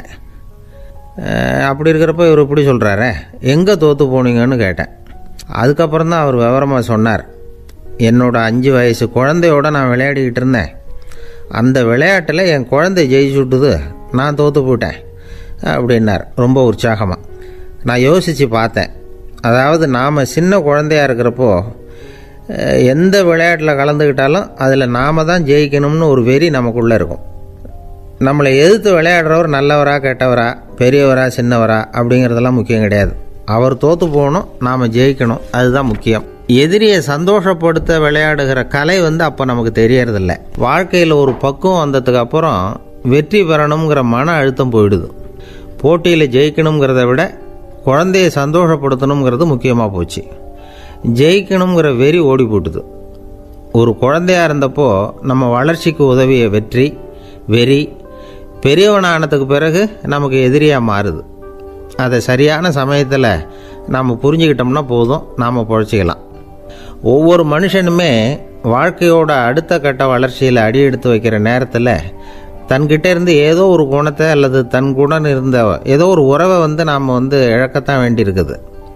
அப்படி இருக்கிறப்ப இவர் இப்படி சொல்கிறாரே, எங்கே தோற்று போனீங்கன்னு கேட்டேன். அதுக்கப்புறம் தான் அவர் விவரமாக சொன்னார். என்னோட அஞ்சு வயசு குழந்தையோடு நான் விளையாடிக்கிட்டு இருந்தேன். அந்த விளையாட்டில் என் குழந்தை ஜெயிச்சு விட்டுது, நான் தோற்று போயிட்டேன் அப்படின்னார் ரொம்ப உற்சாகமாக. நான் யோசித்து பார்த்தேன். அதாவது நாம் சின்ன குழந்தையாக இருக்கிறப்போ எந்த விளையாட்டில் கலந்துக்கிட்டாலும் அதில் நாம் தான் ஜெயிக்கணும்னு ஒரு வெறி நமக்குள்ளே இருக்கும். நம்மளை எதிர்த்து விளையாடுறவர் நல்லவரா கெட்டவரா, பெரியவரா சின்னவரா அப்படிங்கிறதெல்லாம் முக்கியம் கிடையாது. அவர் தோற்று போகணும், நாம் ஜெயிக்கணும், அதுதான் முக்கியம். எதிரியை சந்தோஷப்படுத்த விளையாடுகிற கலை வந்து அப்போ நமக்கு தெரியறதில்ல. வாழ்க்கையில் ஒரு பக்குவம் வந்ததுக்கு அப்புறம் வெற்றி பெறணுங்கிற மன அழுத்தம் போயிடுது. போட்டியில் ஜெயிக்கணுங்கிறத விட குழந்தையை சந்தோஷப்படுத்தணுங்கிறது முக்கியமாக போச்சு. ஜெயிக்கணுங்கிற வெறி ஓடி போட்டுது. ஒரு குழந்தையாக இருந்தப்போ நம்ம வளர்ச்சிக்கு உதவிய வெற்றி வெறி பெரியவனானதுக்கு பிறகு நமக்கு எதிரியாக மாறுது. அதை சரியான சமயத்தில் நாம் புரிஞ்சுக்கிட்டோம்னா போதும், நாம் பொழைச்சிக்கலாம். ஒவ்வொரு மனுஷனுமே வாழ்க்கையோட அடுத்த கட்ட வளர்ச்சியில் அடி எடுத்து வைக்கிற நேரத்தில் தன்கிட்ட இருந்து ஏதோ ஒரு குணத்தை அல்லது தன் குணம் இருந்த ஏதோ ஒரு உறவை வந்து நாம் வந்து இழக்கத்தான் வேண்டியிருக்குது.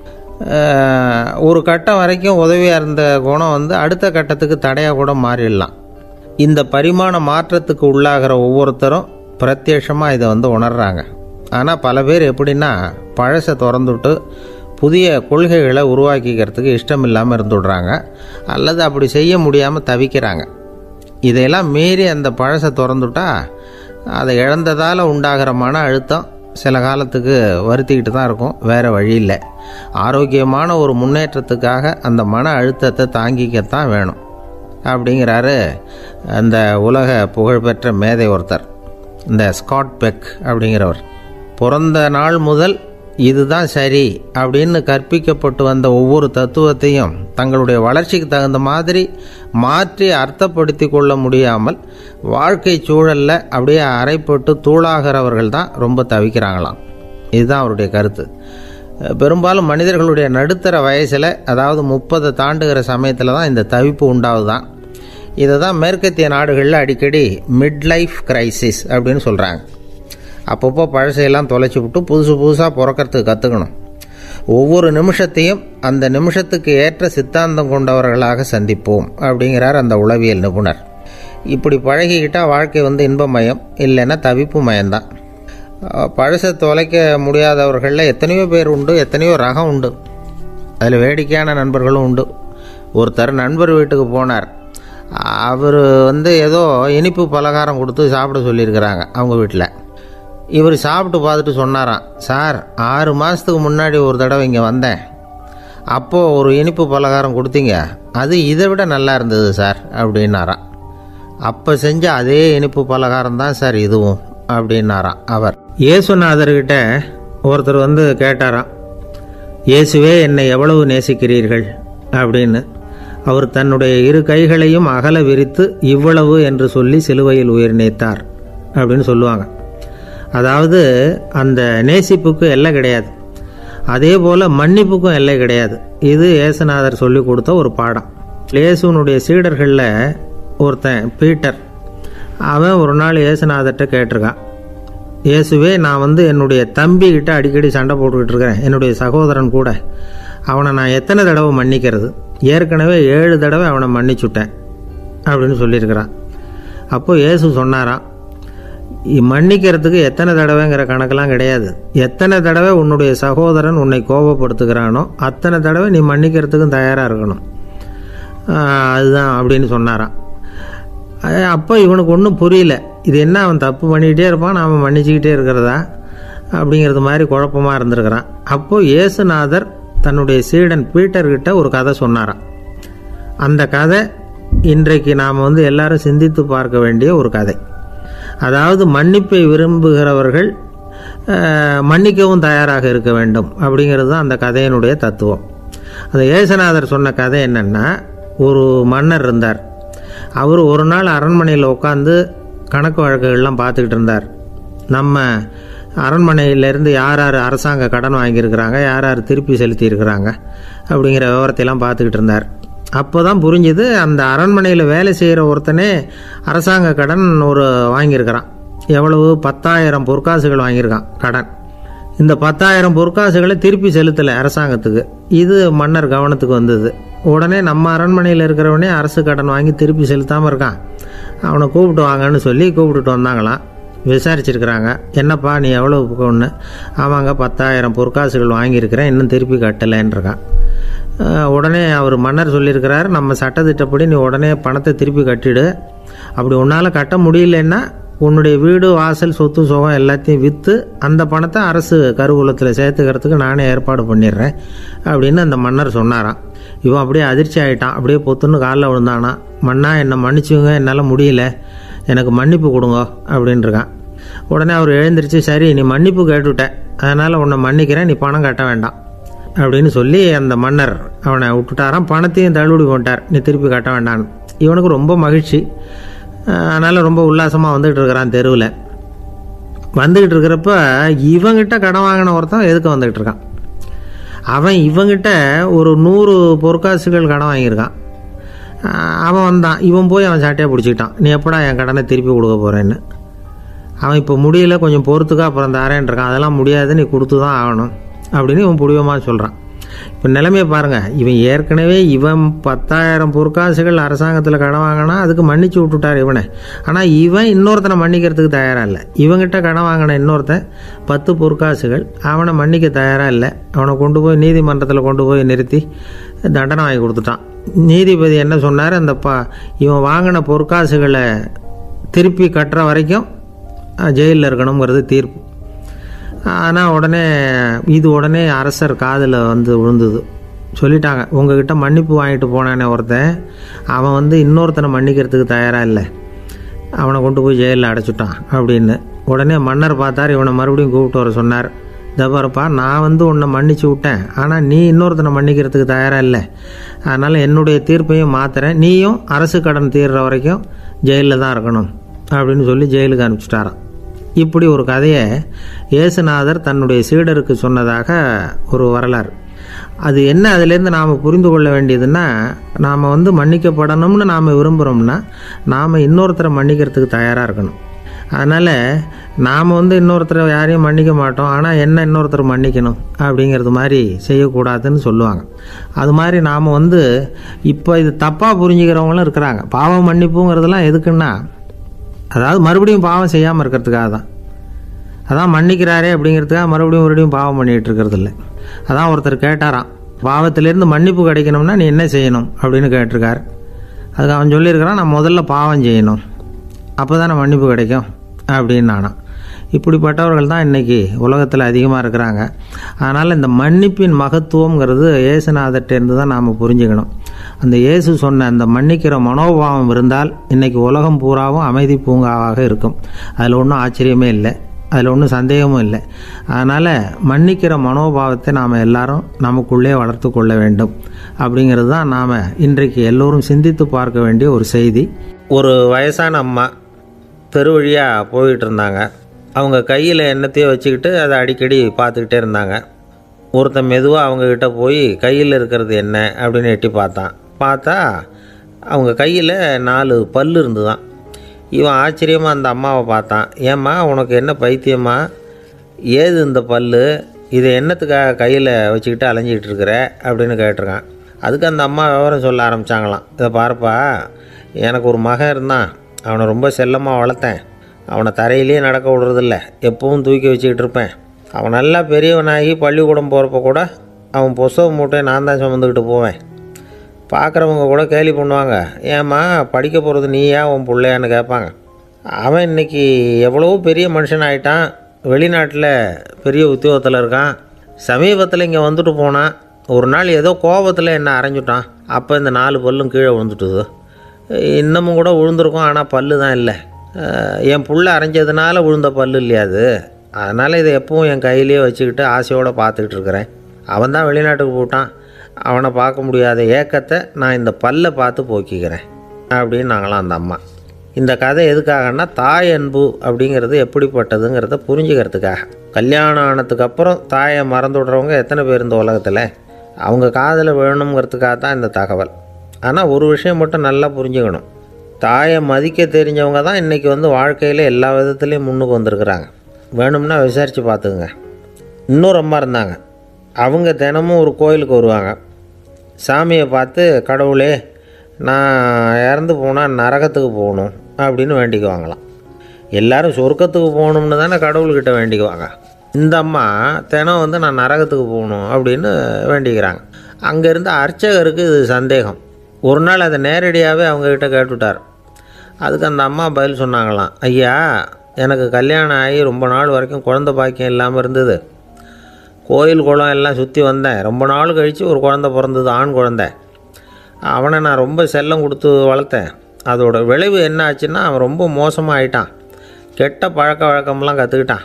ஒரு கட்டம் வரைக்கும் உதவியாக இருந்த குணம் வந்து அடுத்த கட்டத்துக்கு தடையாக கூட மாறிடலாம். இந்த பரிமாண மாற்றத்துக்கு உள்ளாகிற ஒவ்வொருத்தரும் பிரத்யட்சமாக இதை வந்து உணர்றாங்க. ஆனால் பல பேர் எப்படின்னா பழசை திறந்துவிட்டு புதிய கொள்கைகளை உருவாக்கிக்கிறதுக்கு இஷ்டம் இல்லாமல் இருந்துடுறாங்க, அல்லது அப்படி செய்ய முடியாமல் தவிக்கிறாங்க. இதையெல்லாம் மீறி அந்த பழசை திறந்துட்டா அதை இழந்ததால் உண்டாகிற மன அழுத்தம் சில காலத்துக்கு வருத்திக்கிட்டு தான் இருக்கும், வேறு வழி இல்லை. ஆரோக்கியமான ஒரு முன்னேற்றத்துக்காக அந்த மன அழுத்தத்தை தாங்கிக்கத்தான் வேணும் அப்படிங்கிறாரு அந்த உலக புகழ்பெற்ற மேதை ஒருத்தர், இந்த ஸ்காட் பெக் அப்படிங்கிறவர். பிறந்த நாள் முதல் இதுதான் சரி அப்படின்னு கற்பிக்கப்பட்டு வந்த ஒவ்வொரு தத்துவத்தையும் தங்களுடைய வளர்ச்சிக்கு தகுந்த மாதிரி மாற்றி அர்த்தப்படுத்தி கொள்ள முடியாமல் வாழ்க்கை சூழலில் அப்படியே அரைப்பட்டு தூளாகிறவர்கள் தான் ரொம்ப தவிக்கிறாங்களாம். இதுதான் அவருடைய கருத்து. பெரும்பாலும் மனிதர்களுடைய நடுத்தர வயசில், அதாவது முப்பதை தாண்டுகிற சமயத்தில் தான் இந்த தவிப்பு உண்டாகுதான். இதை தான் மேற்கத்திய நாடுகளில் அடிக்கடி மிட் லைஃப் கிரைசிஸ் அப்படின்னு சொல்கிறாங்க. அப்பப்போ பழசையெல்லாம் தொலைச்சி விட்டு புதுசு புதுசாக பிறக்கிறதுக்கு கற்றுக்கணும். ஒவ்வொரு நிமிஷத்தையும் அந்த நிமிஷத்துக்கு ஏற்ற சித்தாந்தம் கொண்டவர்களாக சந்திப்போம் அப்படிங்கிறார் அந்த உளவியல் நிபுணர். இப்படி பழகிக்கிட்டால் வாழ்க்கை வந்து இன்பமயம், இல்லைன்னா தவிப்பு மயம்தான். பழசை தொலைக்க முடியாதவர்களில் எத்தனையோ பேர் உண்டு, எத்தனையோ ரகம் உண்டு. அதில் வேடிக்கையான நண்பர்களும் உண்டு. ஒருத்தர் நண்பர் வீட்டுக்கு போனார். அவர் வந்து ஏதோ இனிப்பு பலகாரம் கொடுத்து சாப்பிட சொல்லியிருக்கிறாங்க அவங்க வீட்டில். இவர் சாப்பிட்டு பார்த்துட்டு சொன்னாராம், சார் ஆறு மாதத்துக்கு முன்னாடி ஒரு தடவை இங்கே வந்தேன், அப்போது ஒரு இனிப்பு பலகாரம் கொடுத்தீங்க, அது இதை விட நல்லா இருந்தது சார் அப்படின்னாராம். அப்போ செஞ்ச அதே இனிப்பு பலகாரம் தான் சார் இதுவும் அப்படின்னாராம் அவர். இயேசுநாதர்கிட்ட ஒருத்தர் வந்து கேட்டாராம், இயேசுவே என்னை எவ்வளவு நேசிக்கிறீர்கள் அப்படின்னு. அவர் தன்னுடைய இரு கைகளையும் அகல விரித்து இவ்வளவு என்று சொல்லி சிலுவையில் உயிர் நீத்தார் அப்படின்னு சொல்லுவாங்க. அதாவது அந்த நேசிப்புக்கு எல்லை கிடையாது, அதே போல் மன்னிப்புக்கும் எல்லை கிடையாது. இது இயேசுநாதர் சொல்லி கொடுத்த ஒரு பாடம். இயேசுனுடைய சீடர்களில் ஒருத்தன் பீட்டர், அவன் ஒரு நாள் இயேசுநாதர்கிட்ட கேட்டிருக்கான், இயேசுவே நான் வந்து என்னுடைய தம்பிக்கிட்ட அடிக்கடி சண்டை போட்டுக்கிட்டு இருக்கிறேன், என்னுடைய சகோதரன் கூட, அவனை நான் எத்தனை தடவை மன்னிக்கிறது? ஏற்கனவே ஏழு தடவை அவனை மன்னிச்சுட்டேன் அப்படின்னு சொல்லியிருக்கிறான். அப்போது இயேசு சொன்னாராம், மன்னிக்கிறதுக்கு எத்தனை தடவைங்கிற கணக்கெல்லாம் கிடையாது. எத்தனை தடவை உன்னுடைய சகோதரன் உன்னை கோபப்படுத்துகிறானோ அத்தனை தடவை நீ மன்னிக்கிறதுக்கும் தயாராக இருக்கணும், அதுதான் அப்படின்னு சொன்னாராம். அப்போ இவனுக்கு ஒன்றும் புரியல, இது என்ன அவன் தப்பு பண்ணிக்கிட்டே இருப்பான், நாம் மன்னிச்சுக்கிட்டே இருக்கிறதா அப்படிங்கிறது மாதிரி குழப்பமாக இருந்திருக்கிறான். அப்போது இயேசுநாதர் தன்னுடைய சீடன் பீட்டர்கிட்ட ஒரு கதை சொன்னாராம். அந்த கதை இன்றைக்கு நாம் வந்து எல்லாரும் சிந்தித்து பார்க்க வேண்டிய ஒரு கதை. அதாவது மன்னிப்பை விரும்புகிறவர்கள் மன்னிக்கவும் தயாராக இருக்க வேண்டும் அப்படிங்கிறது தான் அந்த கதையினுடைய தத்துவம். அந்த இயேசுநாதர் சொன்ன கதை என்னென்னா, ஒரு மன்னர் இருந்தார். அவர் ஒரு நாள் அரண்மனையில் உட்காந்து கணக்கு வழக்குகள்லாம் பார்த்துக்கிட்டு இருந்தார். நம்ம அரண்மனையிலேருந்து யார் யார் அரசாங்க கடன் வாங்கியிருக்கிறாங்க, யார் யார் திருப்பி செலுத்தியிருக்கிறாங்க அப்படிங்கிற விவரத்தையெல்லாம் பார்த்துக்கிட்டு இருந்தார். அப்போ தான் புரிஞ்சுது, அந்த அரண்மனையில் வேலை செய்கிற ஒருத்தனே அரசாங்க கடன் ஒரு வாங்கியிருக்கிறான். எவ்வளவு? பத்தாயிரம் பொற்காசுகள் வாங்கியிருக்கான் கடன். இந்த பத்தாயிரம் பொற்காசுகளை திருப்பி செலுத்தலை அரசாங்கத்துக்கு. இது மன்னர் கவனத்துக்கு வந்தது. உடனே நம்ம அரண்மனையில் இருக்கிறவனே அரசு கடன் வாங்கி திருப்பி செலுத்தாமல் இருக்கான், அவனை கூப்பிட்டு வாங்கன்னு சொல்லி கூப்பிட்டுட்டு வந்தாங்களாம். விசாரிச்சிருக்கிறாங்க, என்னப்பா நீ எவ்வளோ ஒன்று? ஆமாங்க, பத்தாயிரம் பொற்காசுகள் வாங்கியிருக்கிறேன், இன்னும் திருப்பி கட்டலைன்றிருக்கான். உடனே அவர் மன்னர் சொல்லியிருக்கிறார், நம்ம சட்டத்திட்டப்படி நீ உடனே பணத்தை திருப்பி கட்டிடு. அப்படி உன்னால் கட்ட முடியலன்னா உன்னுடைய வீடு வாசல் சொத்து சுகம் எல்லாத்தையும் விற்று அந்த பணத்தை அரசு கருவூலத்தில் சேர்த்துக்கிறதுக்கு நானே ஏற்பாடு பண்ணிடுறேன் அப்படின்னு அந்த மன்னர் சொன்னாராம். இவன் அப்படியே அதிர்ச்சி ஆகிட்டான், அப்படியே பொத்துன்னு காலில் விழுந்தானா, மன்னா என்னை மன்னிச்சுங்க, என்னால் முடியல, எனக்கு மன்னிப்பு கொடுங்க அப்படின்ட்டுருக்கான். உடனே அவர் எழுந்திரிச்சு, சரி நீ மன்னிப்பு கேட்டுவிட்டேன், அதனால் உன்னை மன்னிக்கிறேன், நீ பணம் கட்ட வேண்டாம் அப்படின்னு சொல்லி அந்த மன்னர் அவனை விட்டுட்டாராம். பணத்தையும் தள்ளுபடி போட்டார், நீ திருப்பி கட்ட வேண்டான்னு. இவனுக்கு ரொம்ப மகிழ்ச்சி, அதனால் ரொம்ப உல்லாசமாக வந்துக்கிட்டு இருக்கிறான். தெருவில் வந்துக்கிட்டு இருக்கிறப்ப இவங்கிட்ட கடன் வாங்கின ஒருத்தன் எதுக்கு வந்துக்கிட்டு இருக்கான். அவன் இவங்கிட்ட ஒரு நூறு பொற்காசுகள் கடன் வாங்கியிருக்கான். அவன் வந்தான், இவன் போய் அவன் சாட்டையாக பிடிச்சிக்கிட்டான், நீ எப்படா என் கடனை திருப்பி கொடுக்க போகிறேன்னு. அவன் இப்போ முடியல, கொஞ்சம் பொறுத்துக்கா, அப்புறம் தாரேன் இருக்கான். அதெல்லாம் முடியாது, நீ கொடுத்து தான் ஆகணும் அப்படின்னு இவன் புடிவமாக சொல்கிறான். இப்போ நிலைமையை பாருங்கள், இவன் ஏற்கனவே இவன் பத்தாயிரம் பொற்காசுகள் அரசாங்கத்தில் கடன் வாங்கினா அதுக்கு மன்னிச்சு விட்டுட்டார் இவனை. ஆனால் இவன் இன்னொருத்தனை மன்னிக்கிறதுக்கு தயாராக இல்லை. இவங்கிட்ட கடன் வாங்கின இன்னொருத்தன் பத்து பொற்காசுகள், அவனை மன்னிக்க தயாராக இல்லை. அவனை கொண்டு போய் நீதிமன்றத்தில் கொண்டு போய் நிறுத்தி தண்டனை வாங்கி கொடுத்துட்டான். நீதிபதி என்ன சொன்னார், அந்த ப இவன் வாங்கின பொற்காசுகளை திருப்பி கட்டுற வரைக்கும் ஜெயிலில் இருக்கணுங்கிறது தீர்ப்பு. ஆனால் உடனே இது உடனே அரசர் காதில் வந்து விழுந்தது. சொல்லிட்டாங்க, உங்ககிட்ட மன்னிப்பு வாங்கிட்டு போனானே ஒருத்தன், அவன் வந்து இன்னொருத்தனை மன்னிக்கிறதுக்கு தயாராக இல்லை, அவனை கொண்டு போய் ஜெயிலில் அடைச்சிட்டான் அப்படின்னு. உடனே மன்னர் பார்த்தார், இவனை மறுபடியும் கூப்பிட்டு வர சொன்னார். தபாரப்பா, நான் வந்து உன்னை மன்னிச்சு விட்டேன், ஆனால் நீ இன்னொருத்தனை மன்னிக்கிறதுக்கு தயாராக இல்லை, அதனால் என்னுடைய தீர்ப்பையும் மாற்றுறேன், நீயும் அரசு கடன் தீர்ற வரைக்கும் ஜெயிலில் தான் இருக்கணும் அப்படின்னு சொல்லி ஜெயிலுக்கு அனுப்பிச்சிட்டாரான். இப்படி ஒரு கதையை இயேசுநாதர் தன்னுடைய சீடருக்கு சொன்னதாக ஒரு வரலாறு. அது என்ன, அதிலேருந்து நாம் புரிந்து கொள்ள வேண்டியதுன்னா, நாம் வந்து மன்னிக்கப்படணும்னு நாம் விரும்புகிறோம்னா நாம் இன்னொருத்தரை மன்னிக்கிறதுக்கு தயாராக இருக்கணும். அதனால் நாம் வந்து இன்னொருத்தரை யாரையும் மன்னிக்க மாட்டோம், ஆனால் என்ன இன்னொருத்தர் மன்னிக்கணும் அப்படிங்கிறது மாதிரி செய்யக்கூடாதுன்னு சொல்லுவாங்க. அது மாதிரி நாம் வந்து இப்போ இது தப்பாக புரிஞ்சுக்கிறவங்களும் இருக்கிறாங்க. பாவம் மன்னிப்புங்கிறதுலாம் எதுக்குன்னா, அதாவது மறுபடியும் பாவம் செய்யாமல் இருக்கிறதுக்காக தான். அதான் மன்னிக்கிறாரே அப்படிங்கிறதுக்காக மறுபடியும் மறுபடியும் பாவம் பண்ணிகிட்டு இருக்கிறது இல்லை. அதான் ஒருத்தர் கேட்டாராம், பாவத்திலேருந்து மன்னிப்பு கிடைக்கணும்னா நீ என்ன செய்யணும் அப்படின்னு கேட்டிருக்கார். அதுக்கு அவன் சொல்லியிருக்கிறான், நான் முதல்ல பாவம் செய்யணும், அப்போ தானே மன்னிப்பு கிடைக்கும் அப்படின்னு நானா. இப்படிப்பட்டவர்கள் தான் இன்றைக்கி உலகத்தில் அதிகமாக இருக்கிறாங்க. அதனால் இந்த மன்னிப்பின் மகத்துவங்கிறது இயேசுநாதர்கிட்டேருந்து தான் நாம் புரிஞ்சுக்கணும். அந்த இயேசு சொன்ன அந்த மன்னிக்கிற மனோபாவம் இருந்தால் இன்றைக்கி உலகம் பூராவும் அமைதி பூங்காவாக இருக்கும். அதில் ஒன்றும் ஆச்சரியமே இல்லை, அதில் ஒன்றும் சந்தேகமும் இல்லை. அதனால் மன்னிக்கிற மனோபாவத்தை நாம் எல்லாரும் நமக்குள்ளே வளர்த்து கொள்ள வேண்டும் அப்படிங்கிறது தான் நாம் இன்றைக்கு எல்லோரும் சிந்தித்து பார்க்க வேண்டிய ஒரு செய்தி. ஒரு வயசான அம்மா தெரு வழியாக போயிட்டு இருந்தாங்க. அவங்க கையில் எண்ணத்தையோ வச்சுக்கிட்டு அதை அடிக்கடி பார்த்துக்கிட்டே இருந்தாங்க. ஒருத்தன் மெதுவாக அவங்கக்கிட்ட போய் கையில் இருக்கிறது என்ன அப்படின்னு எட்டி பார்த்தான். பார்த்தா அவங்க கையில் நாலு பல் இருந்து தான். இவன் ஆச்சரியமாக அந்த அம்மாவை பார்த்தான். ஏம்மா உனக்கு என்ன பைத்தியமா, ஏது இந்த பல், இதை என்னத்துக்காக கையில் வச்சுக்கிட்டு அலைஞ்சிக்கிட்டு இருக்கிற அப்படின்னு கேட்டிருக்கான். அதுக்கு அந்த அம்மா விவரம் சொல்ல ஆரம்பித்தாங்களாம். இதை பாருப்பா, எனக்கு ஒரு மகன் இருந்தான், அவனை ரொம்ப செல்லமாக வளர்த்தேன். அவனை தரையிலேயே நடக்க விடுறதில்ல, எப்பவும் தூக்கி வச்சுக்கிட்டு இருப்பேன். அவன் நல்லா பெரியவனாகி பள்ளிக்கூடம் போகிறப்ப கூட அவன் புஸ்தக மூட்டையை நான் தான் சுமந்துக்கிட்டு போவேன். பார்க்குறவங்க கூட கேலி பண்ணுவாங்க, ஏம்மா படிக்க போகிறது நீயா உன் பிள்ளையான்னு கேட்பாங்க. அவன் இன்றைக்கி எவ்வளோ பெரிய மனுஷன் ஆகிட்டான், வெளிநாட்டில் பெரிய உத்தியோகத்தில் இருக்கான். சமீபத்தில் இங்கே வந்துட்டு போனான். ஒரு நாள் ஏதோ கோபத்தில் என்ன அரைஞ்சிட்டான். அப்போ இந்த நாலு பல்லும் கீழே விழுந்துட்டுது. இன்னமும் கூட விழுந்திருக்கும், ஆனால் பல்லு தான் இல்லை. என் புள்ள அரைஞ்சதுனால விழுந்த பல்லு இல்லையா அது, அதனால் இதை எப்பவும் என் கையிலேயே வச்சுக்கிட்டு ஆசையோடு பார்த்துக்கிட்டு இருக்கிறேன். அவன் தான் வெளிநாட்டுக்கு போட்டான், அவனை பார்க்க முடியாத ஏக்கத்தை நான் இந்த பல்லை பார்த்து போக்கிக்கிறேன் அப்படின்னு நாங்களாம் அந்த அம்மா. இந்த கதை எதுக்காகன்னா, தாய் அன்பு அப்படிங்கிறது எப்படிப்பட்டதுங்கிறத புரிஞ்சுக்கிறதுக்காக. கல்யாணம் ஆனதுக்கப்புறம் தாயை மறந்து விடுறவங்க எத்தனை பேர் இந்த உலகத்தில், அவங்க காதில் வேணுங்கிறதுக்காக தான் இந்த தகவல். ஆனால் ஒரு விஷயம் மட்டும் நல்லா புரிஞ்சுக்கணும், தாயை மதிக்க தெரிஞ்சவங்க தான் இன்றைக்கி வந்து வாழ்க்கையில் எல்லா விதத்துலேயும் முன்னுக்கு வந்திருக்கிறாங்க. வேணும்னா விசாரித்து பார்த்துக்குங்க. இன்னொரு அம்மா இருந்தாங்க, அவங்க தினமும் ஒரு கோயிலுக்கு வருவாங்க. சாமியை பார்த்து, கடவுளே நான் இறந்து போனால் நரகத்துக்கு போகணும் அப்படின்னு வேண்டிக்குவாங்களாம். எல்லோரும் சொர்க்கத்துக்கு போகணும்னு தானே கடவுள்கிட்ட வேண்டிக்குவாங்க. இந்த அம்மா தினம் வந்து நான் நரகத்துக்கு போகணும் அப்படின்னு வேண்டிக்கிறாங்க. அங்கே இருந்த அர்ச்சகருக்கு இது சந்தேகம். ஒரு நாள் அதை நேரடியாகவே அவங்கக்கிட்ட கேட்டுவிட்டார். அதுக்கு அந்த அம்மா பதில் சொன்னாங்களாம், ஐயா எனக்கு கல்யாணம் ஆகி ரொம்ப நாள் வரைக்கும் குழந்தை பாக்கியம் இல்லாமல் இருந்தது. கோயில் குளம் எல்லாம் சுற்றி வந்தேன். ரொம்ப நாள் கழித்து ஒரு குழந்தை பிறந்தது, ஆண் குழந்தை. அவனை நான் ரொம்ப செல்லம் கொடுத்து வளர்த்தேன். அதோட விளைவு என்ன ஆச்சுன்னா, அவன் ரொம்ப மோசமாக ஆகிட்டான். கெட்ட பழக்க வழக்கம்லாம் கற்றுக்கிட்டான்.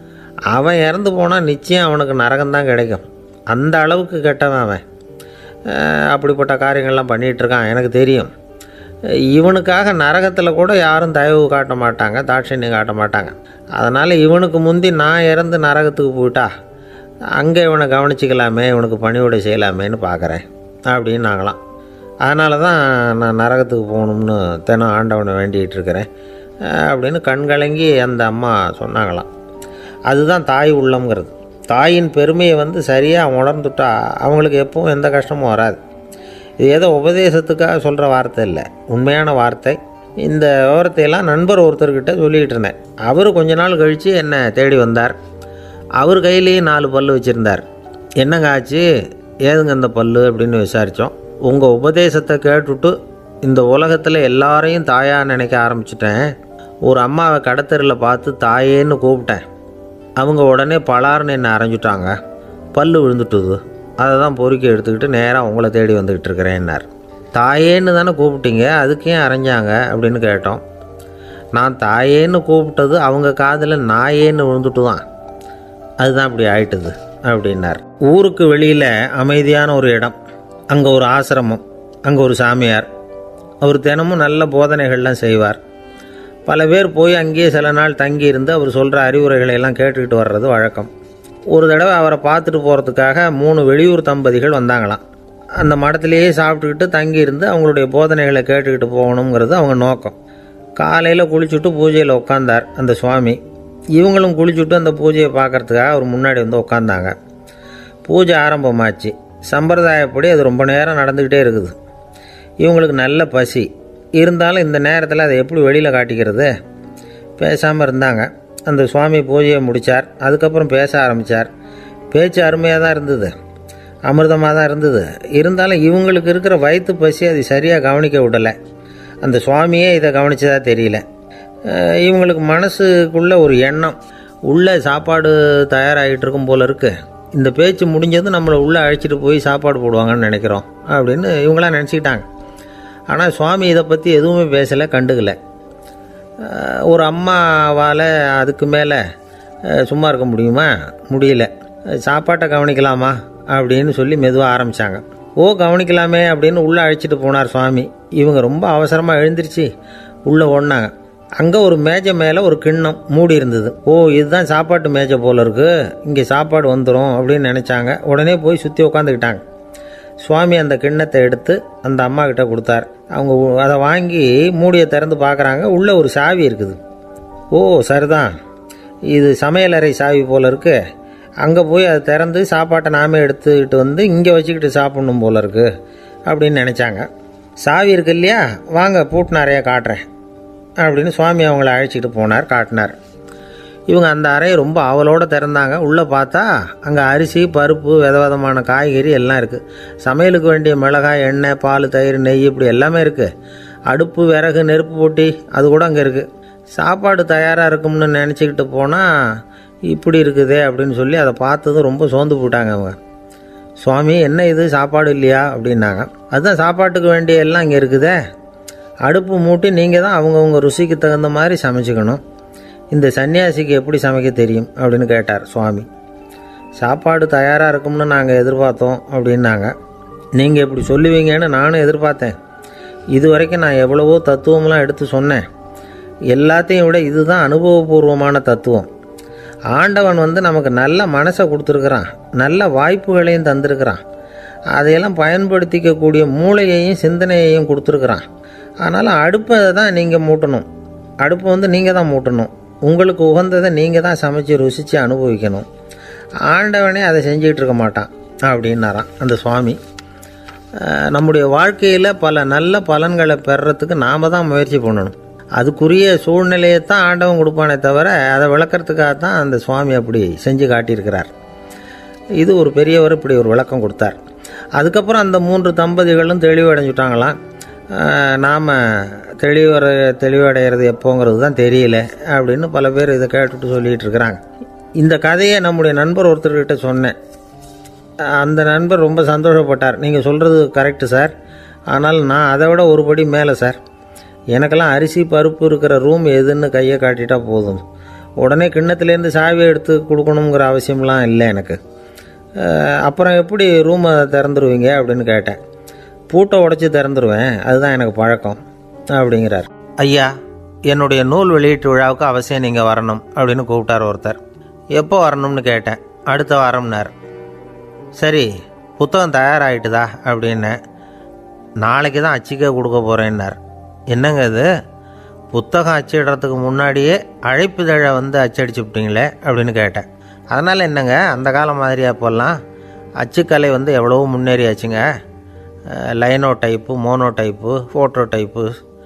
அவன் இறந்து போனால் நிச்சயம் அவனுக்கு நரகம்தான் கிடைக்கும். அந்த அளவுக்கு கெட்டவன் அவன். அப்படிப்பட்ட காரியங்கள்லாம் பண்ணிகிட்ருக்கான், எனக்கு தெரியும். இவனுக்காக நரகத்தில் கூட யாரும் தயவு காட்ட மாட்டாங்க, தாட்சண்யம் காட்ட மாட்டாங்க. அதனால் இவனுக்கு முந்தி நான் இறந்து நரகத்துக்கு போயிட்டா அங்கே இவனை கவனிச்சிக்கலாமே, இவனுக்கு பணிவிடை செய்யலாமேன்னு பார்க்குறேன் அப்படின்னு நாங்களாம். அதனால தான் நான் நரகத்துக்கு போகணும்னு தினம் ஆண்டவனை வேண்டிகிட்டு இருக்கிறேன் அப்படின்னு கண்கலங்கி அந்த அம்மா சொன்னாங்களாம். அதுதான் தாய் உள்ளம்ங்கிறது. தாயின் பெருமையை வந்து சரியாக உணர்ந்துட்டா அவங்களுக்கு எப்பவும் எந்த கஷ்டமும் வராது. இது ஏதோ உபதேசத்துக்காக சொல்கிற வார்த்தை இல்லை, உண்மையான வார்த்தை. இந்த விவரத்தையெல்லாம் நண்பர் ஒருத்தர்கிட்ட சொல்லிக்கிட்டு இருந்தேன். அவர் கொஞ்ச நாள் கழித்து என்னை தேடி வந்தார். அவர் கையிலேயே நாலு பல் வச்சுருந்தார். என்னங்க ஆச்சு, ஏதுங்க இந்த பல் அப்படின்னு விசாரித்தோம். உங்கள் உபதேசத்தை கேட்டுவிட்டு இந்த உலகத்தில் எல்லாரையும் தாயாக நினைக்க ஆரம்பிச்சிட்டேன். ஒரு அம்மாவை கடத்தரில் பார்த்து தாயேன்னு கூப்பிட்டேன். அவங்க உடனே பலார்னு என்னை அரைஞ்சிட்டாங்க, பல் விழுந்துட்டுது. அதை தான் பொறுக்கி எடுத்துக்கிட்டு நேராக உங்களை தேடி வந்துக்கிட்டு இருக்கிறேன்னார். தாயேன்னு தானே கூப்பிட்டீங்க, அதுக்கு ஏன் அரைஞ்சாங்க அப்படின்னு கேட்டோம். நான் தாயேன்னு கூப்பிட்டது அவங்க காதில் நாயேன்னு விழுந்துட்டு தான், அதுதான் இப்படி ஆயிட்டுது அப்படின்னார். ஊருக்கு வெளியில் அமைதியான ஒரு இடம், அங்கே ஒரு ஆசிரமம், அங்கே ஒரு சாமியார். அவர் தினமும் நல்ல போதனைகள்லாம் செய்வார். பல பேர் போய் அங்கேயே சில நாள் தங்கி இருந்து அவர் சொல்கிற அறிவுரைகளை எல்லாம் கேட்டுக்கிட்டு வர்றது வழக்கம். ஒரு தடவை அவரை பார்த்துட்டு போகிறதுக்காக மூணு வெளியூர் தம்பதிகள் வந்தாங்களாம். அந்த மடத்திலேயே சாப்பிட்டுக்கிட்டு தங்கி இருந்து அவங்களுடைய போதனைகளை கேட்டுக்கிட்டு போகணுங்கிறது அவங்க நோக்கம். காலையில் குளிச்சுட்டு பூஜையில் உட்காந்தார் அந்த சுவாமி. இவங்களும் குளிச்சுட்டு அந்த பூஜையை பார்க்குறதுக்காக அவர் முன்னாடி வந்து உட்காந்தாங்க. பூஜை ஆரம்பமாச்சு. சம்பிரதாயப்படி அது ரொம்ப நேரம் நடந்துக்கிட்டே இருக்குது. இவங்களுக்கு நல்ல பசி இருந்தாலும் இந்த நேரத்தில் அதை எப்படி வெளியில் காட்டிக்கிறது, பேசாமல் இருந்தாங்க. அந்த சுவாமி பூஜையை முடித்தார். அதுக்கப்புறம் பேச ஆரம்பித்தார். பேச்சு அருமையாக தான் இருந்தது, அமிர்தமாக தான் இருந்தது. இருந்தாலும் இவங்களுக்கு இருக்கிற வயிற்று பசி அது சரியாக கவனிக்க விடலை. அந்த சுவாமியே இதை கவனித்ததாக தெரியல. இவங்களுக்கு மனசுக்குள்ளே ஒரு எண்ணம், உள்ளே சாப்பாடு தயாராகிட்டு இருக்கும் போல இருக்கு, இந்த பேச்சு முடிஞ்சது நம்மளை உள்ளே அழைச்சிட்டு போய் சாப்பாடு போடுவாங்கன்னு நினைக்கிறோம் அப்படின்னு இவங்களாம் நினச்சிக்கிட்டாங்க. ஆனால் சுவாமி இதை பற்றி எதுவுமே பேசலை, கண்டுக்கலை. ஒரு அம்மாவால் அதுக்கு மேலே சும்மா இருக்க முடியுமா? முடியல. சாப்பாட்டை கவனிக்கலாமா அப்படின்னு சொல்லி மெதுவாக ஆரம்பித்தாங்க. ஓ கவனிக்கலாமே அப்படின்னு உள்ளே அழைச்சிட்டு போனார் சுவாமி. இவங்க ரொம்ப அவசரமாக எழுந்திரிச்சு உள்ளே ஓடினாங்க. அங்கே ஒரு மேஜை மேலே ஒரு கிண்ணம் மூடி இருந்தது. ஓ இதுதான் சாப்பாட்டு மேஜை போல இருக்குது, இங்கே சாப்பாடு வந்துடும் அப்படின்னு நினச்சாங்க. உடனே போய் சுற்றி உட்காந்துக்கிட்டாங்க. சுவாமி அந்த கிண்ணத்தை எடுத்து அந்த அம்மா கிட்ட கொடுத்தார். அவங்க அதை வாங்கி மூடியை திறந்து பார்க்குறாங்க. உள்ளே ஒரு சாவி இருக்குது. ஓ சரிதான், இது சமையலறை சாவி போல இருக்கு, அங்கே போய் அதை திறந்து சாப்பாட்டை நாமே எடுத்துக்கிட்டு வந்து இங்கே வச்சுக்கிட்டு சாப்பிட்ணும் போல இருக்கு அப்படின்னு நினச்சாங்க. சாவி இருக்கு இல்லையா, வாங்க பூட்டு நிறையா காட்டுறேன் அப்படின்னு சுவாமி அவங்கள அழைச்சிட்டு போனார், காட்டினார். இவங்க அந்த அறையை ரொம்ப ஆவலோடு திறந்தாங்க. உள்ளே பார்த்தா அங்கே அரிசி, பருப்பு, வித விதமான காய்கறி எல்லாம் இருக்குது. சமையலுக்கு வேண்டிய மிளகாய், எண்ணெய், பால், தயிர், நெய் இப்படி எல்லாமே இருக்குது. அடுப்பு, விறகு, நெருப்பு போட்டி அது கூட அங்கே இருக்குது. சாப்பாடு தயாராக இருக்கும்னு நினச்சிக்கிட்டு போனால் இப்படி இருக்குதே அப்படின்னு சொல்லி அதை பார்த்ததும் ரொம்ப சோர்ந்து போட்டாங்க அவங்க. சுவாமி என்ன இது சாப்பாடு இல்லையா அப்படின்னாங்க. அதுதான் சாப்பாட்டுக்கு வேண்டிய எல்லாம் இங்கே இருக்குதே, அடுப்பு மூட்டி நீங்கள் தான் அவங்கவுங்க ருசிக்கு தகுந்த மாதிரி சமைச்சிக்கணும். இந்த சன்னியாசிக்கு எப்படி சமைக்க தெரியும் அப்படின்னு கேட்டார் சுவாமி. சாப்பாடு தயாராக இருக்கும்னு நாங்கள் எதிர்பார்த்தோம் அப்படின்னாங்க. நீங்கள் இப்படி சொல்லுவீங்கன்னு நானும் எதிர்பார்த்தேன். இது வரைக்கும் நான் எவ்வளவோ தத்துவம்லாம் எடுத்து சொன்னேன். எல்லாத்தையும் விட இதுதான் அனுபவபூர்வமான தத்துவம். ஆண்டவன் வந்து நமக்கு நல்ல மனசை கொடுத்துருக்குறான், நல்ல வாய்ப்புகளையும் தந்திருக்கிறான், அதையெல்லாம் பயன்படுத்திக்கக்கூடிய மூளையையும் சிந்தனையையும் கொடுத்துருக்குறான். அதனால் அடுப்பை தான் நீங்கள் மூட்டணும், அடுப்பை வந்து நீங்கள் தான் மூட்டணும், உங்களுக்கு உகந்ததை நீங்கள் தான் சமைச்சு ருசித்து அனுபவிக்கணும். ஆண்டவனே அதை செஞ்சிகிட்டு இருக்க மாட்டான் அப்படின்னாராம் அந்த சுவாமி. நம்முடைய வாழ்க்கையில் பல நல்ல பலன்களை பெறுறதுக்கு நாம் தான் முயற்சி பண்ணணும். அதுக்குரிய சூழ்நிலையை தான் ஆண்டவன் கொடுப்பானே தவிர அதை விளக்கிறதுக்காக தான் அந்த சுவாமி அப்படி செஞ்சு காட்டியிருக்கிறார். இது ஒரு பெரியவர் இப்படி ஒரு விளக்கம் கொடுத்தார். அதுக்கப்புறம் அந்த மூன்று தம்பதிகளும் தெளிவடைஞ்சுட்டாங்களாம். நாம் தெளிவர தெளிவடைகிறது எப்போங்கிறது தான் தெரியல அப்படின்னு பல பேர் இதை கேட்டுட்டு சொல்லிகிட்டு இருக்கிறாங்க. இந்த கதையை நம்முடைய நண்பர் ஒருத்தர்கிட்ட சொன்னேன். அந்த நண்பர் ரொம்ப சந்தோஷப்பட்டார். நீங்கள் சொல்கிறது கரெக்டு சார், ஆனால் நான் அதை விட ஒரு படி மேலே சார். எனக்கெல்லாம் அரிசி பருப்பு இருக்கிற ரூம் எதுன்னு கையை காட்டிட்டா போதும், உடனே கிண்ணத்துலேருந்து சாவியை எடுத்து கொடுக்கணுங்கிற அவசியம்லாம் இல்லை எனக்கு. அப்புறம் எப்படி ரூமை திறந்துருவீங்க அப்படின்னு கேட்டேன். பூட்டை உடச்சி திறந்துருவேன், அதுதான் எனக்கு பழக்கம் அப்படிங்கிறார். ஐயா என்னுடைய நூல் வெளியீட்டு விழாவுக்கு அவசியம் நீங்கள் வரணும் அப்படின்னு கூப்பிட்டார் ஒருத்தர். எப்போ வரணும்னு கேட்டேன். அடுத்த வாரம்னார். சரி புத்தகம் தயாராகிட்டுதா அப்படின்னு. நாளைக்கு தான் அச்சிக்க கொடுக்க போகிறேன்னார். என்னங்க இது, புத்தகம் அச்சிடுறதுக்கு முன்னாடியே அழைப்புதழை வந்து அச்சடிச்சு விட்டீங்களே அப்படின்னு கேட்டேன். அதனால் என்னங்க, அந்த காலம் மாதிரி அப்போல்லாம் அச்சுக்கலை வந்து எவ்வளவோ முன்னேறியாச்சுங்க. Linotype, monotype, phototype,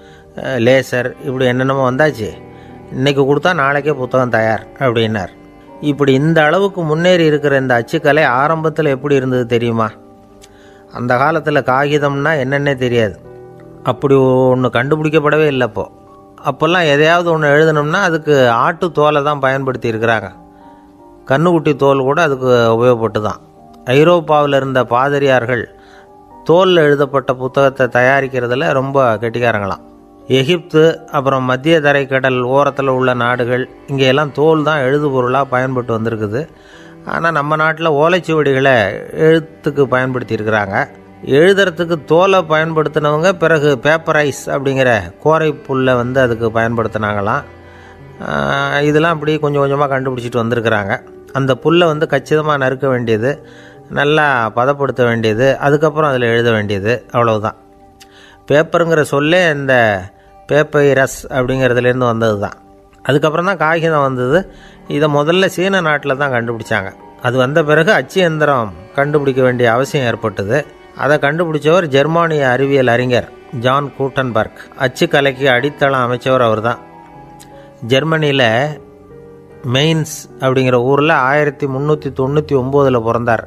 laser இப்படி என்னென்னமோ வந்தாச்சு. இன்றைக்கி கொடுத்தா நாளைக்கே புத்தகம் தயார் அப்படின்னார். இப்படி இந்த அளவுக்கு முன்னேறி இருக்கிற இந்த அச்சுக்கலை ஆரம்பத்தில் எப்படி இருந்தது தெரியுமா? அந்த காலத்தில் காகிதம்னா என்னென்னே தெரியாது, அப்படி ஒன்று கண்டுபிடிக்கப்படவே இல்லை. அப்போ அப்போல்லாம் எதையாவது ஒன்று எழுதணும்னா அதுக்கு ஆட்டு தோலை தான் பயன்படுத்தி இருக்கிறாங்க. கண்ணுக்குட்டி தோல் கூட அதுக்கு உபயோகப்பட்டு தான். ஐரோப்பாவில் இருந்த பாதிரியார்கள் தோலில் எழுதப்பட்ட புத்தகத்தை தயாரிக்கிறதுல ரொம்ப கெட்டிக்காரங்களாம். எகிப்து, அப்புறம் மத்திய தரைக்கடல் ஓரத்தில் உள்ள நாடுகள், இங்கெல்லாம் தோல் தான் எழுதுபொருளாக பயன்பட்டு வந்திருக்குது. ஆனால் நம்ம நாட்டில் ஓலைச்சுவடிகளை எழுத்துக்கு பயன்படுத்தி இருக்கிறாங்க. எழுதுறதுக்கு தோலை பயன்படுத்தினவங்க பிறகு பேப்பரைஸ் அப்படிங்கிற கோரை புல்லை வந்து அதுக்கு பயன்படுத்தினாங்களாம். இதெல்லாம் அப்படி கொஞ்சம் கொஞ்சமாக கண்டுபிடிச்சிட்டு வந்திருக்கிறாங்க. அந்த புல்லை வந்து கச்சிதமாக நறுக்க வேண்டியது, நல்லா பதப்படுத்த வேண்டியது, அதுக்கப்புறம் அதில் எழுத வேண்டியது, அவ்வளவுதான். பேப்பருங்கிற சொல்லே இந்த பேப்பைரஸ் அப்படிங்கிறதுலேருந்து வந்தது தான். அதுக்கப்புறம் தான் காகிதம் வந்தது. இதை முதல்ல சீன நாட்டில் தான் கண்டுபிடிச்சாங்க. அது வந்த பிறகு அச்சு எந்திரம் கண்டுபிடிக்க வேண்டிய அவசியம் ஏற்பட்டது. அதை கண்டுபிடிச்சவர் ஜெர்மானிய அறிவியல் அறிஞர் ஜான் கூட்டன்பர்க். அச்சுக்கலைக்கு அடித்தளம் அமைச்சவர் அவர் தான். ஜெர்மனியில் மெயின்ஸ் அப்படிங்கிற ஊரில் ஆயிரத்தி முந்நூற்றி தொண்ணூற்றி ஒம்போதில் பிறந்தார்.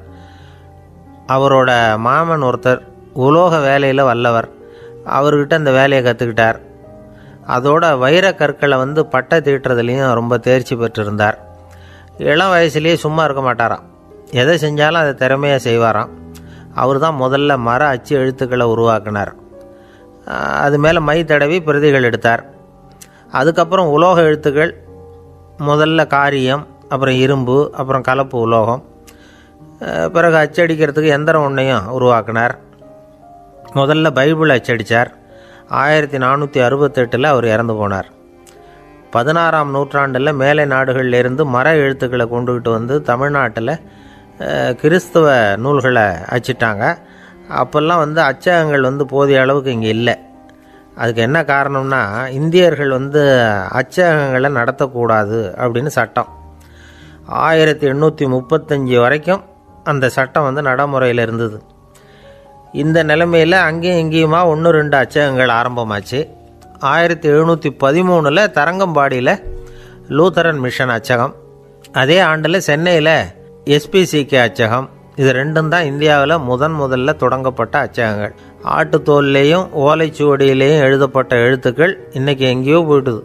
அவரோட மாமன் ஒருத்தர் உலோக வேலையில் வல்லவர். அவர்கிட்ட அந்த வேலையை கற்றுக்கிட்டார். அதோட வைர கற்களை வந்து பட்டை தீட்டுறதுலேயும் ரொம்ப தேர்ச்சி பெற்றிருந்தார். இளம் வயசுலேயே சும்மா இருக்க மாட்டாராம். எதை செஞ்சாலும் அதை திறமையாக செய்வாராம். அவர் தான் முதல்ல மர அச்சு எழுத்துக்களை உருவாக்கினார். அது மேலே மை தடவி பிரதிகள் எடுத்தார். அதுக்கப்புறம் உலோக எழுத்துக்கள், முதல்ல காரியம், அப்புறம் இரும்பு, அப்புறம் கலப்பு உலோகம், பிறகு அச்சடிக்கிறதுக்கு எந்திரம் ஒன்றையும் உருவாக்கினார். முதல்ல பைபிள் அச்சடித்தார். ஆயிரத்தி நானூற்றி அறுபத்தெட்டில் அவர் இறந்து போனார். பதினாறாம் நூற்றாண்டில் மேலை நாடுகளிலிருந்து மர எழுத்துக்களை கொண்டுக்கிட்டு வந்து தமிழ்நாட்டில் கிறிஸ்தவ நூல்களை அச்சிட்டாங்க. அப்போல்லாம் வந்து அச்சகங்கள் வந்து போதிய அளவுக்கு இங்கே இல்லை. அதுக்கு என்ன காரணம்னா, இந்தியர்கள் வந்து அச்சகங்களை நடத்தக்கூடாது அப்படின்னு சட்டம். ஆயிரத்தி எண்ணூற்றி முப்பத்தஞ்சு வரைக்கும் அந்த சட்டம் வந்து நடைமுறையில் இருந்தது. இந்த நிலைமையில் அங்கேயும் இங்கேயுமா ஒன்று ரெண்டு அச்சகங்கள் ஆரம்பமாச்சு. ஆயிரத்தி எழுநூற்றி பதிமூணில் தரங்கம்பாடியில் லூத்தரன் மிஷன் அச்சகம், அதே ஆண்டில் சென்னையில் எஸ்பிசிகே அச்சகம். இது ரெண்டும் தான் இந்தியாவில் முதன் முதல்ல தொடங்கப்பட்ட அச்சகங்கள். ஆட்டுத்தோல்லையும் ஓலைச்சுவடியிலையும் எழுதப்பட்ட எழுத்துக்கள் இன்றைக்கி எங்கேயோ போயிட்டுது.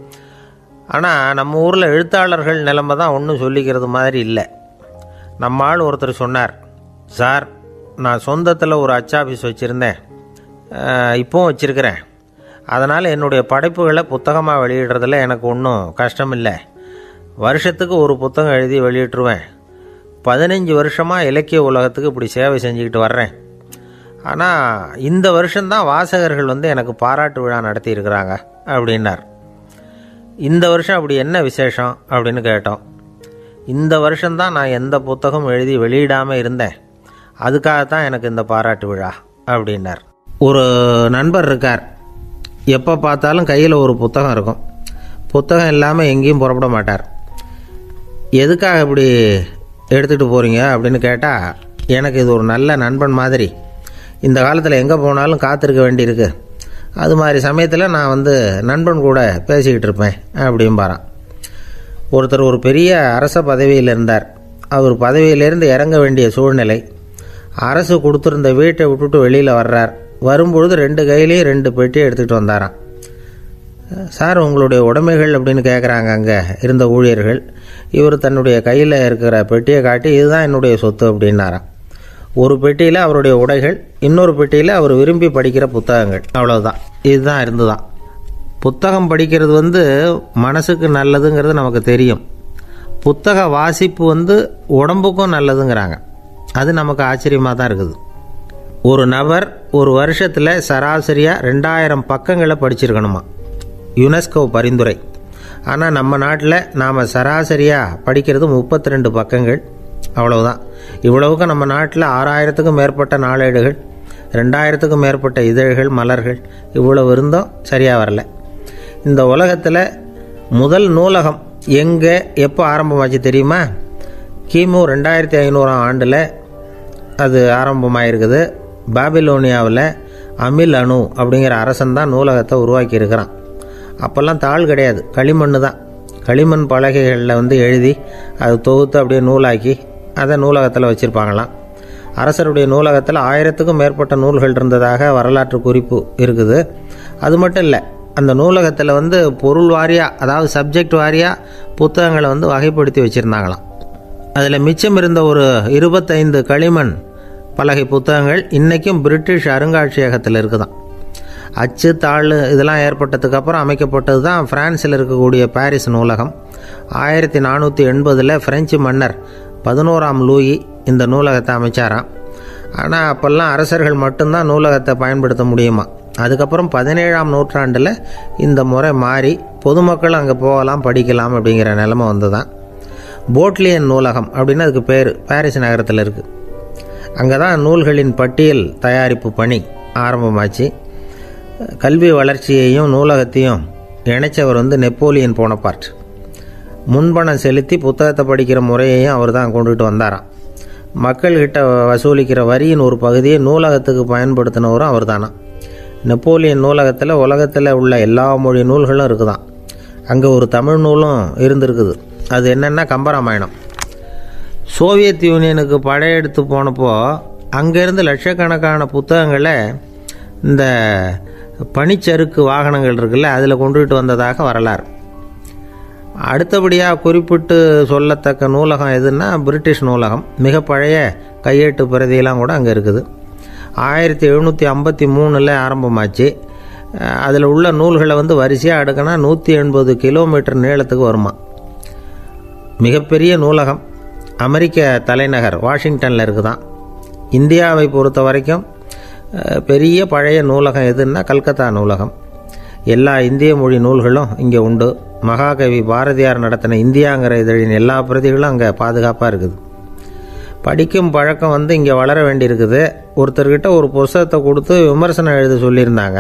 ஆனால் நம்ம ஊரில் எழுத்தாளர்கள் நிலைமை தான் ஒன்றும் சொல்லிக்கிறது மாதிரி இல்லை. நம்ம ஆள் ஒருத்தர் சொன்னார், சார் நான் சொந்தத்தில் ஒரு அச்சாபீஸ் வச்சுருந்தேன், இப்போவும் வச்சுருக்கிறேன். அதனால் என்னுடைய படைப்புகளை புத்தகமாக வெளியிடுறதில் எனக்கு ஒன்றும் கஷ்டம் இல்லை. வருஷத்துக்கு ஒரு புத்தகம் எழுதி வெளியிட்டுருவேன். பதினஞ்சு வருஷமாக இலக்கிய உலகத்துக்கு இப்படி சேவை செஞ்சுக்கிட்டு வர்றேன். ஆனால் இந்த வருஷம்தான் வாசகர்கள் வந்து எனக்கு பாராட்டு விழா நடத்தியிருக்கிறாங்க அப்படின்னார். இந்த வருஷம் அப்படி என்ன விசேஷம் அப்படின்னு கேட்டோம். இந்த வருஷம்தான் நான் எந்த புத்தகம் எழுதி வெளியிடாமல் இருந்தேன், அதுக்காகத்தான் எனக்கு இந்த பாராட்டு விழா அப்படின்னார். ஒரு நண்பர் இருக்கார், எப்போ பார்த்தாலும் கையில் ஒரு புத்தகம் இருக்கும். புத்தகம் இல்லாமல் எங்கேயும் புறப்பட மாட்டார். எதுக்காக இப்படி எடுத்துகிட்டு போகிறீங்க அப்படின்னு கேட்டால், எனக்கு இது ஒரு நல்ல நண்பன் மாதிரி, இந்த காலத்தில் எங்கே போனாலும் காத்திருக்க வேண்டியிருக்கு, அது மாதிரி சமயத்தில் நான் வந்து நண்பன் கூட பேசிக்கிட்டு இருப்பேன் அப்படிம்பாரான். ஒருத்தர் ஒரு பெரிய அரச பதவியில் இருந்தார். அவர் பதவியிலேருந்து இறங்க வேண்டிய சூழ்நிலை. அரசு கொடுத்துருந்த வீட்டை விட்டுட்டு வெளியில் வர்றார். வரும்பொழுது ரெண்டு கையிலையும் ரெண்டு பெட்டியை எடுத்துகிட்டு வந்தாராம். சார் உங்களுடைய உடைமைகள் அப்படின்னு கேட்குறாங்க அங்கே இருந்த ஊழியர்கள். இவர் தன்னுடைய கையில் இருக்கிற பெட்டியை காட்டி, இதுதான் என்னுடைய சொத்து அப்படின்னாராம். ஒரு பெட்டியில் அவருடைய உடைகள், இன்னொரு பெட்டியில் அவர் விரும்பி படிக்கிற புத்தகங்கள், அவ்வளோதான். இதுதான் இருந்துதான். புத்தகம் படிக்கிறது வந்து மனசுக்கு நல்லதுங்கிறது நமக்கு தெரியும். புத்தக வாசிப்பு வந்து உடம்புக்கும் நல்லதுங்கிறாங்க. அது நமக்கு ஆச்சரியமாக தான் இருக்குது. ஒரு நபர் ஒரு வருஷத்தில் சராசரியாக ரெண்டாயிரம் பக்கங்களை படிச்சிருக்கணுமா, யுனெஸ்கோ பரிந்துரை. ஆனால் நம்ம நாட்டில் நாம் சராசரியாக படிக்கிறது முப்பத்தி ரெண்டு பக்கங்கள், அவ்வளவுதான். இவ்வளவுக்கு நம்ம நாட்டில் ஆறாயிரத்துக்கும் மேற்பட்ட நாளேடுகள், ரெண்டாயிரத்துக்கும் மேற்பட்ட இதழ்கள், மலர்கள், இவ்வளவு இருந்தும் சரியாக வரல. இந்த உலகத்தில் முதல் நூலகம் எங்கே எப்போ ஆரம்பமாச்சு தெரியுமா? கிமு ரெண்டாயிரத்தி ஐநூறாம் ஆண்டில் அது ஆரம்பமாயிருக்குது. பாபிலோனியாவில் அமில் அணு அப்படிங்கிற அரசன் தான் நூலகத்தை உருவாக்கி இருக்கிறான். அப்போல்லாம் தாள் கிடையாது, களிமண் தான். களிமண் பலகைகளில் வந்து எழுதி அது தொகுத்து அப்படியே நூலாக்கி அதை நூலகத்தில் வச்சுருப்பாங்களாம். அரசருடைய நூலகத்தில் ஆயிரத்துக்கும் மேற்பட்ட நூல்கள் இருந்ததாக வரலாற்று குறிப்பு இருக்குது. அது மட்டும் இல்லை, அந்த நூலகத்தில் வந்து பொருள் வாரியாக, அதாவது சப்ஜெக்ட் வாரியாக புத்தகங்களை வந்து வகைப்படுத்தி வச்சுருந்தாங்களாம். அதில் மிச்சம் இருந்த ஒரு இருபத்தைந்து களிமண் பலகை புத்தகங்கள் இன்றைக்கும் பிரிட்டிஷ் அருங்காட்சியகத்தில் இருக்குதான். அச்சு தாள் இதெல்லாம் ஏற்பட்டதுக்கப்புறம் அமைக்கப்பட்டது தான் பிரான்சில் இருக்கக்கூடிய பாரிஸ் நூலகம். ஆயிரத்தி நானூற்றி எண்பதில் பிரெஞ்சு மன்னர் பதினோராம் லூயி இந்த நூலகத்தை அமைச்சாராம். ஆனால் அப்போல்லாம் அரசர்கள் மட்டும்தான் நூலகத்தை பயன்படுத்த முடியுமா. அதுக்கப்புறம் பதினேழாம் நூற்றாண்டில் இந்த முறை மாறி பொதுமக்கள் அங்கே போகலாம், படிக்கலாம் அப்படிங்கிற நிலைமை வந்து தான் போட்லியன் நூலகம் அப்படின்னு அதுக்கு பேர், பாரிஸ் நகரத்தில் இருக்குது. அங்கே தான் நூல்களின் பட்டியல் தயாரிப்பு பணி ஆரம்பமாச்சு. கல்வி வளர்ச்சியையும் நூலகத்தையும் இணைச்சவர் வந்து நெப்போலியன் போனபார்ட். முன்பணம் செலுத்தி புத்தகத்தை படிக்கிற முறையையும் அவர் தான் கொண்டுகிட்டு வந்தாராம். மக்கள்கிட்ட வசூலிக்கிற வரியின் ஒரு பகுதியை நூலகத்துக்கு பயன்படுத்தினவரும் அவர் தானா. நெப்போலியன் நூலகத்தில் உலகத்தில் உள்ள எல்லா மொழி நூல்களும் இருக்குதான். அங்கே ஒரு தமிழ் நூலும் இருந்திருக்குது. அது என்னென்னா கம்பராமாயணம். சோவியத் யூனியனுக்கு படையெடுத்து போனப்போ அங்கேருந்து லட்சக்கணக்கான புத்தகங்களை இந்த பனிச்சறுக்கு வாகனங்கள் இருக்குல்ல அதில் கொண்டுகிட்டு வந்ததாக வரலாறு. அடுத்தபடியாக குறிப்பிட்டு சொல்லத்தக்க நூலகம் எதுன்னா பிரிட்டிஷ் நூலகம். மிக பழைய கையெட்டு பிரதியெல்லாம் கூட அங்கே இருக்குது. ஆயிரத்தி எழுநூற்றி ஐம்பத்தி மூணில் ஆரம்பமாச்சு. அதில் உள்ள நூல்களை வந்து வரிசையாக அடுக்கினா நூற்றி எண்பது கிலோமீட்டர் நீளத்துக்கு வருமா. மிகப்பெரிய நூலகம் அமெரிக்க தலைநகர் வாஷிங்டனில் இருக்குதான். இந்தியாவை பொறுத்த வரைக்கும் பெரிய பழைய நூலகம் எதுன்னா கல்கத்தா நூலகம். எல்லா இந்திய மொழி நூல்களும் இங்கே உண்டு. மகாகவி பாரதியார் நடத்தின இந்தியாங்கிற இதழின் எல்லா பிரதிகளும் அங்கே பாதுகாப்பாக இருக்குது. படிக்கும் பழக்கம் வந்து இங்கே வளர வேண்டியிருக்குது. ஒருத்தர்கிட்ட ஒரு புஸ்தகத்தை கொடுத்து விமர்சனம் எழுத சொல்லியிருந்தாங்க.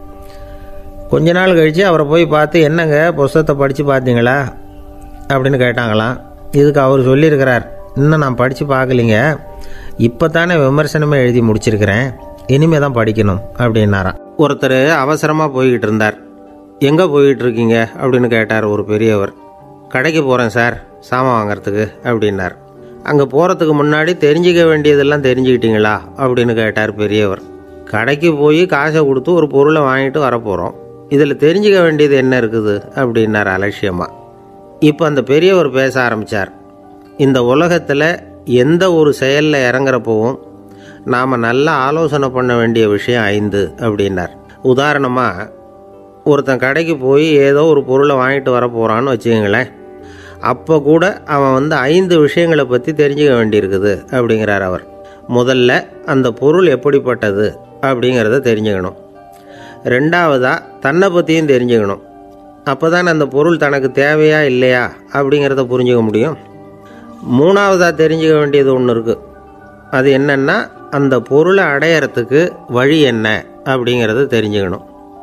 கொஞ்ச நாள் கழித்து அவரை போய் பார்த்து, என்னங்க புஸ்தகத்தை படித்து பார்த்தீங்களா அப்படின்னு கேட்டாங்களாம். இதுக்கு அவர் சொல்லியிருக்கிறார், இன்னும் நான் படித்து பார்க்கலிங்க, இப்போ தானே விமர்சனமே எழுதி முடிச்சிருக்கிறேன், இனிமே தான் படிக்கணும் அப்படின்னாராம். ஒருத்தர் அவசரமாக போய்கிட்டு இருந்தார். எங்கே போய்கிட்டு இருக்கீங்க அப்படின்னு கேட்டார் ஒரு பெரியவர். கடைக்கு போகிறேன் சார், சாமான் வாங்கிறதுக்கு அப்படின்னார். அங்கே போகிறதுக்கு முன்னாடி தெரிஞ்சிக்க வேண்டியதெல்லாம் தெரிஞ்சுக்கிட்டீங்களா அப்படின்னு கேட்டார் பெரியவர். கடைக்கு போய் காசை கொடுத்து ஒரு பொருளை வாங்கிட்டு வரப்போகிறோம், இதில் தெரிஞ்சிக்க வேண்டியது என்ன இருக்குது அப்படின்னார் அலட்சியமாக. இப்போ அந்த பெரியவர் பேச ஆரம்பித்தார். இந்த உலகத்தில் எந்த ஒரு செயலில் இறங்குறப்போவும் நாம் நல்லா ஆலோசனை பண்ண வேண்டிய விஷயம் ஐந்து அப்படின்னார். உதாரணமாக, ஒருத்தன் கடைக்கு போய் ஏதோ ஒரு பொருளை வாங்கிட்டு வர போகிறான்னு வச்சுக்கங்களேன். அப்போ கூட அவன் வந்து ஐந்து விஷயங்களை பற்றி தெரிஞ்சுக்க வேண்டியிருக்குது அப்படிங்கிறார் அவர். முதல்ல அந்த பொருள் எப்படிப்பட்டது அப்படிங்கிறத தெரிஞ்சுக்கணும். ரெண்டாவதாக தன்னை பற்றியும் தெரிஞ்சுக்கணும். அப்போ தான் அந்த பொருள் தனக்கு தேவையா இல்லையா அப்படிங்கிறத புரிஞ்சுக்க முடியும். மூணாவதாக தெரிஞ்சுக்க வேண்டியது ஒன்று இருக்குது. அது என்னென்னா, அந்த பொருளை அடையிறதுக்கு வழி என்ன அப்படிங்கிறத தெரிஞ்சுக்கணும்.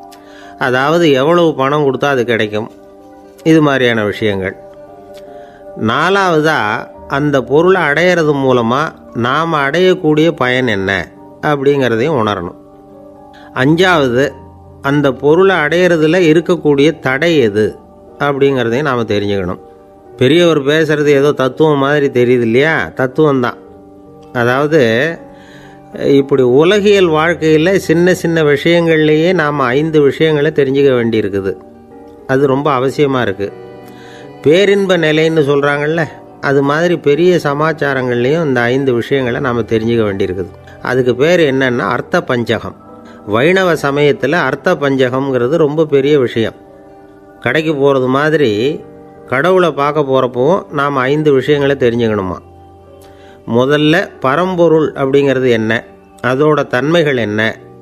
அதாவது எவ்வளவு பணம் கொடுத்தா அது கிடைக்கும், இது மாதிரியான விஷயங்கள். நாலாவதாக அந்த பொருளை அடையிறது மூலமாக நாம் அடையக்கூடிய பயன் என்ன அப்படிங்கிறதையும் உணரணும். அஞ்சாவது, அந்த பொருளை அடையிறதுல இருக்கக்கூடிய தடை எது அப்படிங்கிறதையும் நாம் தெரிஞ்சுக்கணும். பெரியவர் பேசுகிறது ஏதோ தத்துவம் மாதிரி தெரியுது இல்லையா? தத்துவம்தான். அதாவது இப்படி உலகியல் வாழ்க்கையில் சின்ன சின்ன விஷயங்கள்லேயே நாம் ஐந்து விஷயங்களை தெரிஞ்சுக்க வேண்டியிருக்குது. அது ரொம்ப அவசியமாக இருக்குது. பேரின்ப நிலைன்னு சொல்கிறாங்கள்ல, அது மாதிரி பெரிய சமாச்சாரங்கள்லேயும் இந்த ஐந்து விஷயங்களை நாம் தெரிஞ்சுக்க வேண்டியிருக்குது. அதுக்கு பேர் என்னன்னா அர்த்த பஞ்சகம். வைணவ சமயத்தில் அர்த்த பஞ்சகம்ங்கிறது ரொம்ப பெரிய விஷயம். கடைக்கு போகிறது மாதிரி கடவுளை பார்க்க போகிறப்பவும் நாம் ஐந்து விஷயங்களை தெரிஞ்சுக்கணுமா. முதல்ல பரம்பொருள் அப்படிங்கிறது என்ன, அதோட தன்மைகள் என்ன,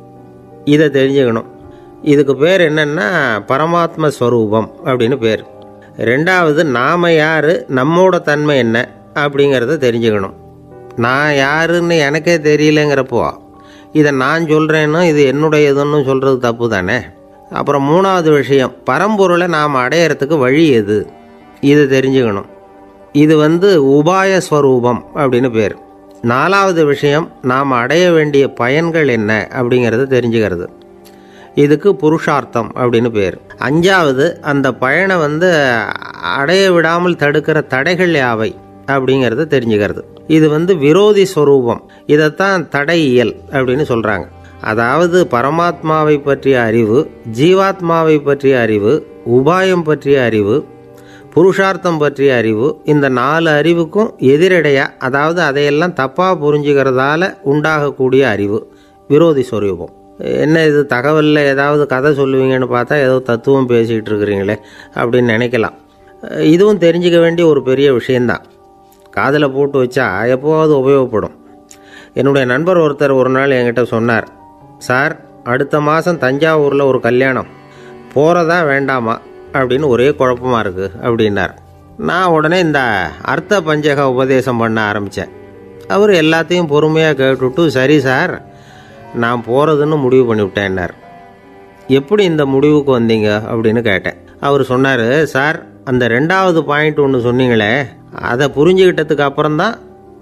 இதை தெரிஞ்சுக்கணும். இதுக்கு பேர் என்னென்னா பரமாத்ம ஸ்வரூபம் அப்படின்னு பேர். ரெண்டாவது, நாம் யார், நம்மோட தன்மை என்ன அப்படிங்கிறத தெரிஞ்சுக்கணும். நான் யாருன்னு எனக்கே தெரியலங்கிறப்போ இதை நான் சொல்கிறேன்னு இது என்னுடையதுன்னு சொல்கிறது தப்பு தானே. அப்புறம் மூணாவது விஷயம், பரம்பொருளை நாம் அடையிறதுக்கு வழி எது, இதை தெரிஞ்சுக்கணும். இது வந்து உபாய ஸ்வரூபம் அப்படின்னு பேர். நாலாவது விஷயம், நாம் அடைய வேண்டிய பயன்கள் என்ன அப்படிங்கிறத தெரிஞ்சுக்கிறது. இதுக்கு புருஷார்த்தம் அப்படின்னு பேர். அஞ்சாவது, அந்த பயனை வந்து அடைய விடாமல் தடுக்கிற தடைகள் யாவை அப்படிங்கிறத தெரிஞ்சுக்கிறது. இது வந்து விரோதி ஸ்வரூபம். இதைத்தான் தடையியல் அப்படின்னு சொல்கிறாங்க. அதாவது பரமாத்மாவை பற்றிய அறிவு, ஜீவாத்மாவை பற்றிய அறிவு, உபாயம் பற்றிய அறிவு, புருஷார்த்தம் பற்றிய அறிவு, இந்த நாலு அறிவுக்கும் எதிரடையா, அதாவது அதையெல்லாம் தப்பாக புரிஞ்சுக்கிறதால உண்டாகக்கூடிய அறிவு விரோதி ஸ்வரூபம். என்ன இது தகவலில் ஏதாவது கதை சொல்லுவீங்கன்னு பார்த்தா ஏதோ தத்துவம் பேசிக்கிட்டு இருக்கிறீங்களே அப்படின்னு நினைக்கலாம். இதுவும் தெரிஞ்சுக்க வேண்டிய ஒரு பெரிய விஷயந்தான். காதில் போட்டு வச்சா எப்போவாவது உபயோகப்படும். என்னுடைய நண்பர் ஒருத்தர் ஒரு நாள் என்கிட்ட சொன்னார், சார், அடுத்த மாதம் தஞ்சாவூரில் ஒரு கல்யாணம், போகிறதா வேண்டாமா அப்படின்னு ஒரே குழப்பமாக இருக்குது அப்படின்னார். நான் உடனே இந்த அர்த்த பஞ்சக உபதேசம் பண்ண ஆரம்பித்தேன். அவர் எல்லாத்தையும் பொறுமையாக கேட்டுவிட்டு, சரி சார், நான் போகிறதுன்னு முடிவு பண்ணிவிட்டேன்னார். எப்படி இந்த முடிவுக்கு வந்தீங்க அப்படின்னு கேட்டேன். அவர் சொன்னார், சார், அந்த ரெண்டாவது பாயிண்ட் ஒன்று சொன்னீங்களே, அதை புரிஞ்சுக்கிட்டதுக்கு அப்புறம்தான்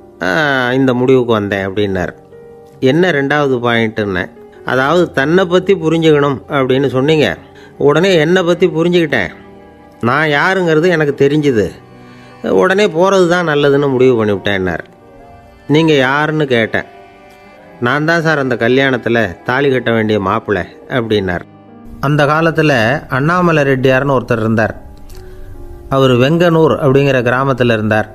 இந்த முடிவுக்கு வந்தேன் அப்படின்னார். என்ன ரெண்டாவது பாயிண்ட்டுன்னு? அதாவது தன்னை பற்றி புரிஞ்சுக்கணும் அப்படின்னு சொன்னீங்க. உடனே என்னை பற்றி புரிஞ்சுக்கிட்டேன், நான் யாருங்கிறது எனக்கு தெரிஞ்சுது, உடனே போகிறது தான் நல்லதுன்னு முடிவு பண்ணிவிட்டேன்னார். நீங்கள் யாருன்னு கேட்டேன். நான் தான் சார் அந்த கல்யாணத்தில் தாலி கட்ட வேண்டிய மாப்பிள்ளை அப்படின்னார். அந்த காலத்தில் அண்ணாமலை ரெட்டியார்னு ஒருத்தர் இருந்தார். அவர் வெங்கனூர் அப்படிங்கிற கிராமத்தில் இருந்தார்.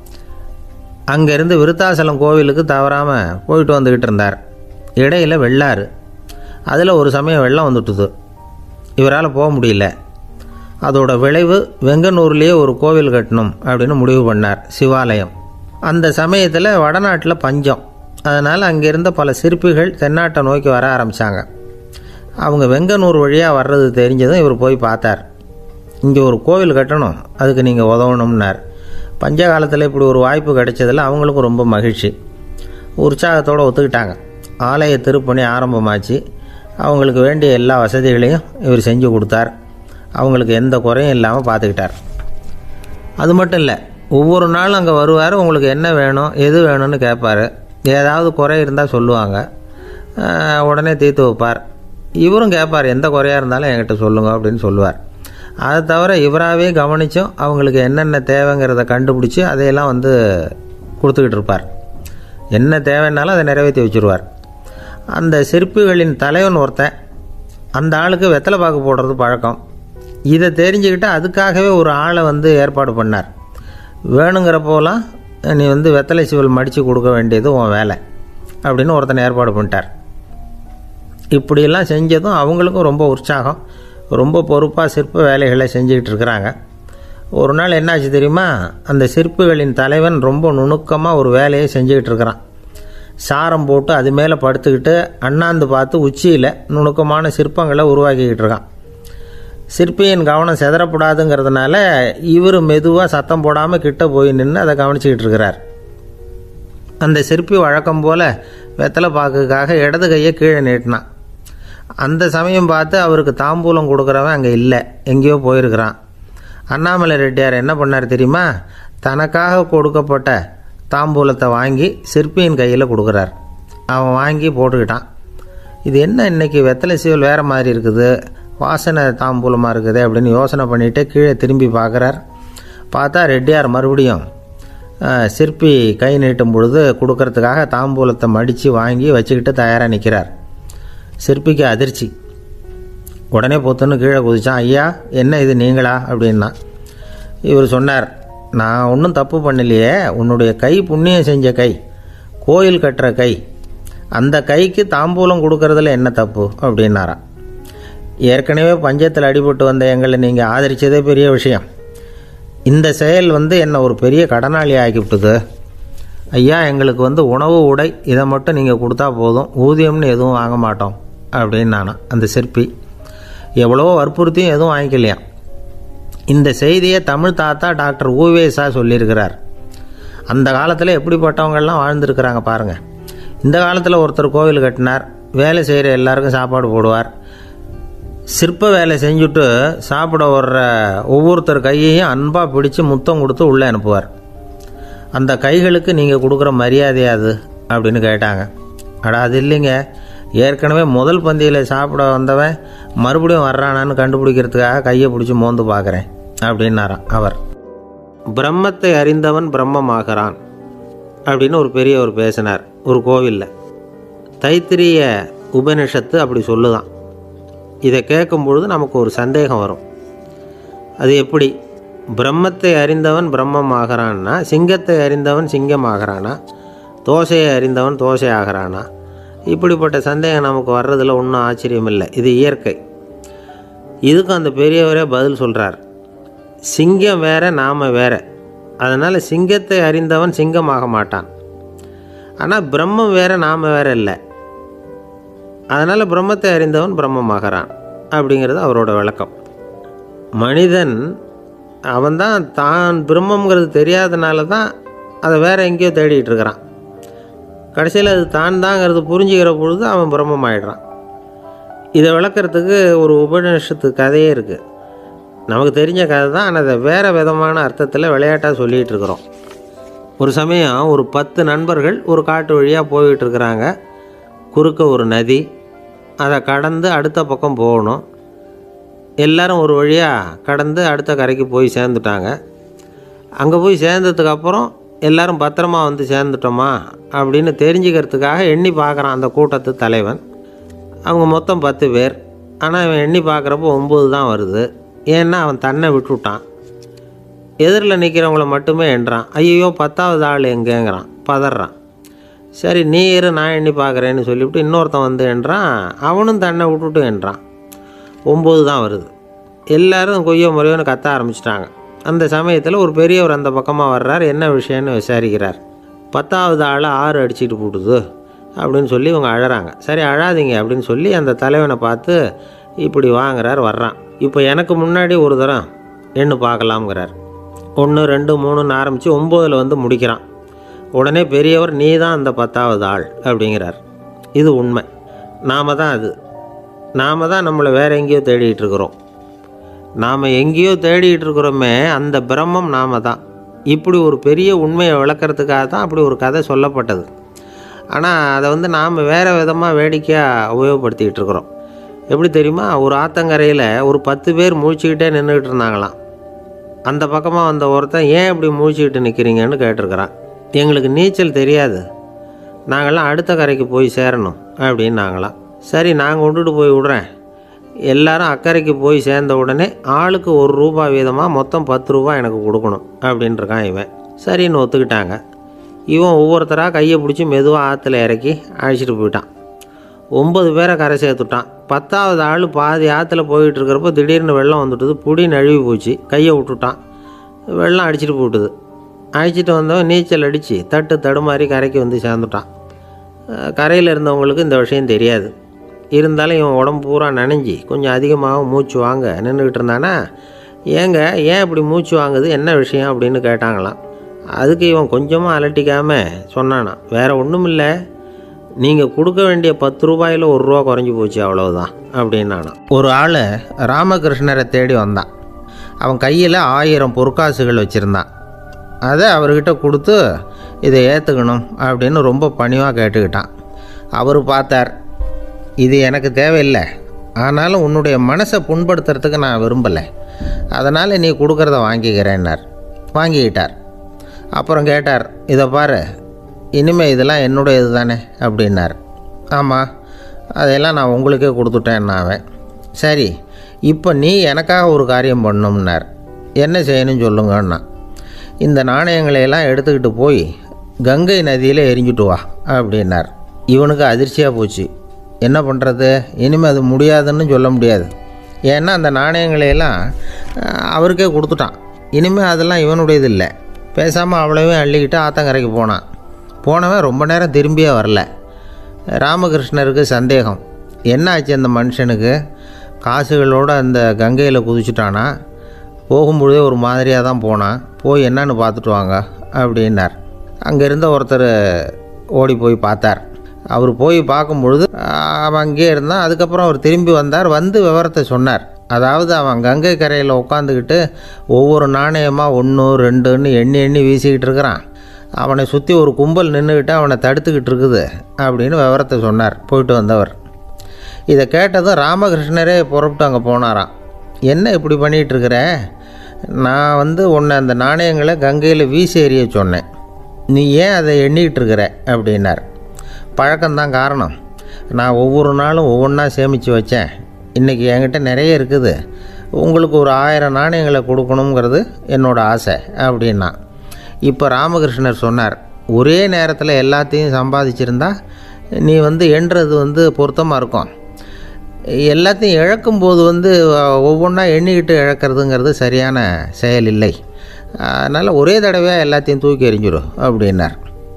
அங்கேருந்து விருத்தாசலம் கோவிலுக்கு தவறாமல் போயிட்டு வந்துக்கிட்டு இருந்தார். இடையில் வெள்ளாறு, அதில் ஒரு சமயம் வெள்ளம் வந்துட்டுது. இவரால் போக முடியல. அதோட விளைவு வெங்கனூர்லேயே ஒரு கோவில் கட்டணும் அப்படின்னு முடிவு பண்ணார், சிவாலயம். அந்த சமயத்தில் வடநாட்டில் பஞ்சம். அதனால் அங்கே இருந்த பல சிற்பிகள் தென்னாட்டை நோக்கி வர ஆரம்பித்தாங்க. அவங்க வெங்கனூர் வழியாக வர்றது தெரிஞ்சதும் இவர் போய் பார்த்தார். இங்கே ஒரு கோவில் கட்டணும், அதுக்கு நீங்கள் உதவணும்னார். பஞ்ச காலத்தில் இப்படி ஒரு வாய்ப்பு கிடைச்சதில் அவங்களுக்கும் ரொம்ப மகிழ்ச்சி. உற்சாகத்தோடு ஒத்துக்கிட்டாங்க. ஆலய திருப்பணி ஆரம்பமாச்சு. அவங்களுக்கு வேண்டிய எல்லா வசதிகளையும் இவர் செஞ்சு கொடுத்தார். அவங்களுக்கு எந்த குறையும் இல்லாமல் பார்த்துக்கிட்டார். அது மட்டும் இல்லை, ஒவ்வொரு நாளும் அங்கே வருவார். உங்களுக்கு என்ன வேணும், எது வேணும்னு கேட்பார். ஏதாவது குறை இருந்தால் சொல்லுவாங்க, உடனே தீர்த்து வைப்பார். இவரும் கேட்பார், எந்த குறையாக இருந்தாலும் என்கிட்ட சொல்லுங்க அப்படின்னு சொல்லுவார். அதை தவிர இவராகவே கவனித்தும் அவங்களுக்கு என்னென்ன தேவைங்கிறத கண்டுபிடிச்சி அதையெல்லாம் வந்து கொடுத்துக்கிட்டு இருப்பார். என்ன தேவைன்னாலும் அதை நிறைவேற்றி வச்சுருவார். அந்த சிற்பிகளின் தலைவன் ஒருத்தன், அந்த ஆளுக்கு வெத்தலை பாக்கு போடுறது பழக்கம். இதை தெரிஞ்சுக்கிட்டு அதுக்காகவே ஒரு ஆளை வந்து ஏற்பாடு பண்ணார். வேணுங்கிறப்போலாம் நீ வந்து வெத்தலை சிவல் மடித்து கொடுக்க வேண்டியது உன் வேலை அப்படின்னு ஒருத்தனை ஏற்பாடு பண்ணிட்டார். இப்படியெல்லாம் செஞ்சதும் அவங்களுக்கும் ரொம்ப உற்சாகம். ரொம்ப பொறுப்பாக சிற்ப வேலைகளை செஞ்சுக்கிட்டு இருக்கிறாங்க. ஒரு நாள் என்னாச்சு தெரியுமா? அந்த சிற்பிகளின் தலைவன் ரொம்ப நுணுக்கமாக ஒரு வேலையை செஞ்சுக்கிட்டு இருக்கிறான். சாரம் போட்டு அது மேலே படுத்துக்கிட்டு அண்ணாந்து பார்த்து உச்சியில் நுணுக்கமான சிற்பங்களை உருவாக்கிக்கிட்டு இருக்கான். சிற்பியின் கவனம் செதறப்படாதுங்கிறதுனால இவர் மெதுவாக சத்தம் போடாமல் கிட்ட போய் நின்று அதை கவனிச்சிக்கிட்டு இருக்கிறார். அந்த சிற்பி வழக்கம் போல் வெத்தலை பாக்குக்காக இடது கையை கீழே நீட்டினான். அந்த சமயம் பார்த்து அவருக்கு தாம்பூலம் கொடுக்குறவன் அங்கே இல்லை, எங்கேயோ போயிருக்கிறான். அண்ணாமலை ரெட்டியார் என்ன பண்ணார் தெரியுமா? தனக்காக கொடுக்கப்பட்ட தாம்பூலத்தை வாங்கி சிற்பியின் கையில் கொடுக்குறார். அவன் வாங்கி போட்டுக்கிட்டான். இது என்ன இன்னைக்கு வெத்தலை சீவல் வேறு மாதிரி இருக்குது, வாசனை தாம்பூலமாக இருக்குது அப்படின்னு யோசனை பண்ணிவிட்டு கீழே திரும்பி பார்க்குறார். பார்த்தா ரெட்டியார் மறுபடியும் சிற்பி கை நீட்டும் பொழுது கொடுக்கறதுக்காக தாம்பூலத்தை மடித்து வாங்கி வச்சுக்கிட்டு தயாராக நிற்கிறார். சிற்பிக்கு அதிர்ச்சி. உடனே பொத்துன்னு கீழே குதிச்சான். ஐயா, என்ன இது நீங்களா அப்படின்னா. இவர் சொன்னார், நான் ஒன்றும் தப்பு பண்ணலையே, உன்னுடைய கை புண்ணியம் செஞ்ச கை, கோயில் கட்டுற கை, அந்த கைக்கு தாம்பூலம் கொடுக்கறதுல என்ன தப்பு அப்படின்னாராம். ஏற்கனவே பஞ்சத்தில் அடிபட்டு வந்த எங்களை நீங்கள் ஆதரித்ததே பெரிய விஷயம். இந்த செயல் வந்து என்னை ஒரு பெரிய கடனாளி ஆக்கிவிட்டுது. ஐயா, எங்களுக்கு வந்து உணவு உடை இதை மட்டும் நீங்கள் கொடுத்தா போதும், ஊதியம்னு எதுவும் வாங்க மாட்டோம் அப்படின்னு நானா. அந்த சிற்பி எவ்வளவோ வற்புறுத்தியும் எதுவும் வாங்கிக்கலையாம். இந்த செய்தியை தமிழ் தாத்தா டாக்டர் ஊவேசா சொல்லியிருக்கிறார். அந்த காலத்தில் எப்படிப்பட்டவங்கள்லாம் வாழ்ந்துருக்கிறாங்க பாருங்கள். இந்த காலத்தில் ஒருத்தர் கோவில் கட்டினார், வேலை செய்கிற எல்லாருக்கும் சாப்பாடு போடுவார். சிற்ப வேலை செஞ்சுட்டு சாப்பிட வர்ற ஒவ்வொருத்தர் கையையும் அன்பாக பிடிச்சி முத்தம் கொடுத்து உள்ளே அனுப்புவார். அந்த கைகளுக்கு நீங்கள் கொடுக்குற மரியாதையாது அப்படின்னு கேட்டாங்க. அடா, அது இல்லைங்க, ஏற்கனவே முதல் பந்தியில் சாப்பிட வந்தவன் மறுபடியும் வர்றானான்னு கண்டுபிடிக்கிறதுக்காக கையை பிடிச்சி மோந்து பார்க்குறேன் அப்படின்னாராம் அவர். பிரம்மத்தை அறிந்தவன் பிரம்மமாகிறான் அப்படின்னு ஒரு பெரியவர் பேசினார் ஒரு கோவிலில். தைத்திரிய உபனிஷத்து அப்படி சொல்லுதான். இதை கேட்கும் பொழுது நமக்கு ஒரு சந்தேகம் வரும். அது எப்படி? பிரம்மத்தை அறிந்தவன் பிரம்மம் ஆகிறான்னா, சிங்கத்தை அறிந்தவன் சிங்கம் ஆகிறானா, தோசையை அறிந்தவன் தோசை ஆகிறானா? இப்படிப்பட்ட சந்தேகம் நமக்கு வர்றதில் ஒன்றும் ஆச்சரியம் இல்லை. இது இயற்கை. இதுக்கும் அந்த பெரியவரே பதில் சொல்கிறார். சிங்கம் வேற, நாம் வேற. அதனால் சிங்கத்தை அறிந்தவன் சிங்கம் ஆக மாட்டான். ஆனால் பிரம்மம் வேற, நாம் வேற இல்லை. அதனால் பிரம்மத்தை அறிந்தவன் பிரம்மமாகறான் அப்படிங்கிறது அவரோட விளக்கம். மனிதன் அவன்தான் தான் பிரம்மங்கிறது தெரியாதனால தான் அதை வேறு எங்கேயோ தேடிகிட்டு இருக்கிறான். கடைசியில் அது தான் தாங்கிறது புரிஞ்சுக்கிற பொழுது அவன் பிரம்மம் ஆகிடுறான். இதை விளக்கிறதுக்கு ஒரு உபநிஷத்து கதையே இருக்குது. நமக்கு தெரிஞ்ச கதை தான், ஆனால் அதை வேறு விதமான அர்த்தத்தில் விளையாட்டாக சொல்லிகிட்டு இருக்கிறோம். ஒரு சமயம் ஒரு பத்து நண்பர்கள் ஒரு காட்டு வழியாக போய்கிட்டு இருக்கிறாங்க. குறுக்க ஒரு நதி, அதை கடந்து அடுத்த பக்கம் போகணும். எல்லோரும் ஒரு வழியாக கடந்து அடுத்த கரைக்கு போய் சேர்ந்துட்டாங்க. அங்கே போய் சேர்ந்ததுக்கப்புறம் எல்லோரும் பத்திரமா வந்து சேர்ந்துட்டோமா அப்படின்னு தெரிஞ்சுக்கிறதுக்காக எண்ணி பார்க்குறான் அந்த கூட்டத்து தலைவன். அவங்க மொத்தம் பத்து பேர். ஆனால் அவன் எண்ணி பார்க்குறப்போ ஒம்பது தான் வருது. ஏன்னா அவன் தன்னை விட்டுவிட்டான். எதிரில் நிற்கிறவங்கள மட்டுமே எண்ணுறான். ஐயோ பத்தாவது ஆள் எங்கேங்கிறான், பதறான். சரி நீ இரு நான் எண்ணி பார்க்குறேன்னு சொல்லிவிட்டு இன்னொருத்தன் வந்து எண்ணுறான். அவனும் தன்னை விட்டுட்டு எண்ணுறான். ஒம்பது தான் வருது. எல்லோரும் கொய்யோ முறையோன்னு கத்த ஆரம்பிச்சிட்டாங்க. அந்த சமயத்தில் ஒரு பெரியவர் அந்த பக்கமாக வர்றார். என்ன விஷயம்னு விசாரிக்கிறார். பத்தாவது ஆள் ஆறு அடிச்சுட்டு போட்டுது அப்படின்னு சொல்லி இவங்க அழறாங்க. சரி அழாதீங்க அப்படின்னு சொல்லி அந்த தலைவனை பார்த்து இப்படி வாங்குறார். வர்றான். இப்போ எனக்கு முன்னாடி ஒரு தரம் எண்ணு பார்க்கலாம்ங்கிறார். ஒன்று ரெண்டு மூணுன்னு ஆரம்பித்து ஒம்போதில் வந்து முடிக்கிறான். உடனே பெரியவர் நீ தான் அந்த பத்தாவது ஆள் அப்படிங்கிறார். இது உண்மை. நாம் தான் அது. நாம் தான் நம்மளை வேறு எங்கேயோ தேடிகிட்டு இருக்கிறோம். நாம் எங்கேயோ தேடிகிட்டு இருக்கிறோமே அந்த பிரம்மம் நாம் தான். இப்படி ஒரு பெரிய உண்மையை விளக்கிறதுக்காக தான் அப்படி ஒரு கதை சொல்லப்பட்டது. ஆனால் அதை வந்து நாம் வேறு விதமாக வேடிக்கையாக உபயோகப்படுத்திக்கிட்டு இருக்கிறோம். எப்படி தெரியுமா? ஒரு ஆத்தங்கரையில் ஒரு பத்து பேர் முழிச்சுக்கிட்டே நின்றுக்கிட்டு இருந்தாங்களாம். அந்த பக்கமாக வந்த ஒருத்தன் ஏன் இப்படி முழிச்சுக்கிட்டு நிற்கிறீங்கன்னு கேட்டிருக்கிறான். எங்களுக்கு நீச்சல் தெரியாது, நாங்கள்லாம் அடுத்த கரைக்கு போய் சேரணும் அப்படின்னு நாங்களாம். சரி நான் கொண்டுட்டு போய் விட்றேன். எல்லாரும் அக்கறைக்கு போய் சேர்ந்த உடனே ஆளுக்கு ஒரு ரூபா வீதமாக மொத்தம் பத்து ரூபா எனக்கு கொடுக்கணும் அப்படின்ட்டுருக்கான் இவன். சரின்னு ஒத்துக்கிட்டாங்க. இவன் ஒவ்வொருத்தராக கையை பிடிச்சி மெதுவாக ஆற்றுல இறக்கி அழைச்சிட்டு போயிட்டான். ஒம்பது பேரை கரை சேர்த்துட்டான். பத்தாவது ஆள் பாதி ஆற்றுல போயிட்டுருக்கிறப்போ திடீர்னு வெள்ளம் வந்துட்டுது. புடி நழுவி போச்சு. கையை விட்டுட்டான். வெள்ளம் அடிச்சிட்டு போட்டுது. அழைச்சிட்டு வந்தவன் நீச்சல் அடித்து தட்டு தடுமாறி கரைக்கு வந்து சேர்ந்துட்டான். கரையில் இருந்தவங்களுக்கு இந்த விஷயம் தெரியாது. இருந்தாலும் இவன் உடம்பு பூரா நனைஞ்சி கொஞ்சம் அதிகமாக மூச்சு வாங்க நின்றுக்கிட்டு இருந்தானா, ஏங்க ஏன் இப்படி மூச்சு வாங்குது, என்ன விஷயம் அப்படின்னு கேட்டாங்களாம். அதுக்கு இவன் கொஞ்சமாக அலட்டிக்காமல் சொன்னானா, வேறு ஒன்றும் இல்லை, நீங்கள் கொடுக்க வேண்டிய பத்து ரூபாயில் ஒரு ரூபா குறைஞ்சி போச்சு அவ்வளவுதான் அப்படின்னானா. ஒரு ஆள் ராமகிருஷ்ணரை தேடி வந்தான். அவன் கையில் ஆயிரம் பொற்காசுகள் வச்சுருந்தான். அதை அவர்கிட்ட கொடுத்து இதை ஏற்றுக்கணும் அப்படின்னு ரொம்ப பணிவாக கேட்டுக்கிட்டான். அவர் பார்த்தார், இது எனக்கு தேவையில்லை, ஆனாலும் உன்னுடைய மனசை புண்படுத்துறதுக்கு நான் விரும்பலை, அதனால் நீ கொடுக்குறத வாங்கிக்கிறேன்னார். வாங்கிக்கிட்டார். அப்புறம் கேட்டார், இதை பாரு, இனிமேல் இதெல்லாம் என்னுடைய இது தானே அப்படின்னார். ஆமாம், அதையெல்லாம் நான் உங்களுக்கே கொடுத்துட்டேன் அவன். சரி இப்போ நீ எனக்காக ஒரு காரியம் பண்ணணும்னார். என்ன செய்யணும்னு சொல்லுங்கன்னா, இந்த நாணயங்களையெல்லாம் எடுத்துக்கிட்டு போய் கங்கை நதியில் எரிஞ்சுட்டு வா அப்படின்னார். இவனுக்கு அதிர்ச்சியாக போச்சு. என்ன பண்ணுறது, இனிமேல் அது முடியாதுன்னு சொல்ல முடியாது. ஏன்னா அந்த நாணயங்களையெல்லாம் அவருக்கே கொடுத்துட்டான். இனிமேல் அதெல்லாம் இவனுடையது இல்லை. பேசாமல் அவ்வளோவே அள்ளிக்கிட்டு ஆத்தங்கரைக்கு போனான். போனவன் ரொம்ப நேரம் திரும்பியே வரல. ராமகிருஷ்ணருக்கு சந்தேகம், என்ன ஆச்சு அந்த மனுஷனுக்கு, காசுகளோடு அந்த கங்கையில் குதிச்சுட்டானா, போகும்பொழுதே ஒரு மாதிரியாக தான் போனான், போய் என்னன்னு பார்த்துட்டு வாங்க அப்படின்னார். அங்கே இருந்த ஒருத்தர் ஓடி போய் பார்த்தார். அவர் போய் பார்க்கும்பொழுது அவன் அங்கேயே இருந்தான். அதுக்கப்புறம் அவர் திரும்பி வந்தார். வந்து விவரத்தை சொன்னார். அதாவது அவன் கங்கை கரையில் உட்காந்துக்கிட்டு ஒவ்வொரு நாணயமாக ஒன்று ரெண்டுன்னு எண்ணி எண்ணி வீசிக்கிட்டு இருக்கிறான். அவனை சுற்றி ஒரு கும்பல் நின்றுக்கிட்டு அவனை தடுத்துக்கிட்டு இருக்குது அப்படின்னு விவரத்தை சொன்னார் போயிட்டு வந்தவர். இதை கேட்டதும் ராமகிருஷ்ணரே புறப்பட்டு அங்கே போனாராம். என்ன இப்படி பண்ணிகிட்ருக்கிற, நான் வந்து உன்னை அந்த நாணயங்களை கங்கையில் வீசி எறிய சொன்னேன், நீ ஏன் அதை எண்ணிக்கிட்டு இருக்கிற அப்படின்னார். பழக்கம்தான் காரணம், நான் ஒவ்வொரு நாளும் ஒவ்வொன்றா சேமித்து வச்சேன். இன்றைக்கி என்கிட்ட நிறைய இருக்குது, உங்களுக்கு ஒரு ஆயிரம் நாணயங்களை கொடுக்கணுங்கிறது என்னோடய ஆசை அப்படின்னா. இப்போ ராமகிருஷ்ணர் சொன்னார், ஒரே நேரத்தில் எல்லாத்தையும் சம்பாதிச்சிருந்தா நீ வந்து எண்ணுறது வந்து பொருத்தமாக இருக்கும். எல்லாத்தையும் இழக்கும்போது வந்து ஒவ்வொன்றா எண்ணிக்கிட்டு இழக்கிறதுங்கிறது சரியான செயல் இல்லை. அதனால் ஒரே தடவையாக எல்லாத்தையும் தூக்கி எறிஞ்சிடும் அப்படின்னார்.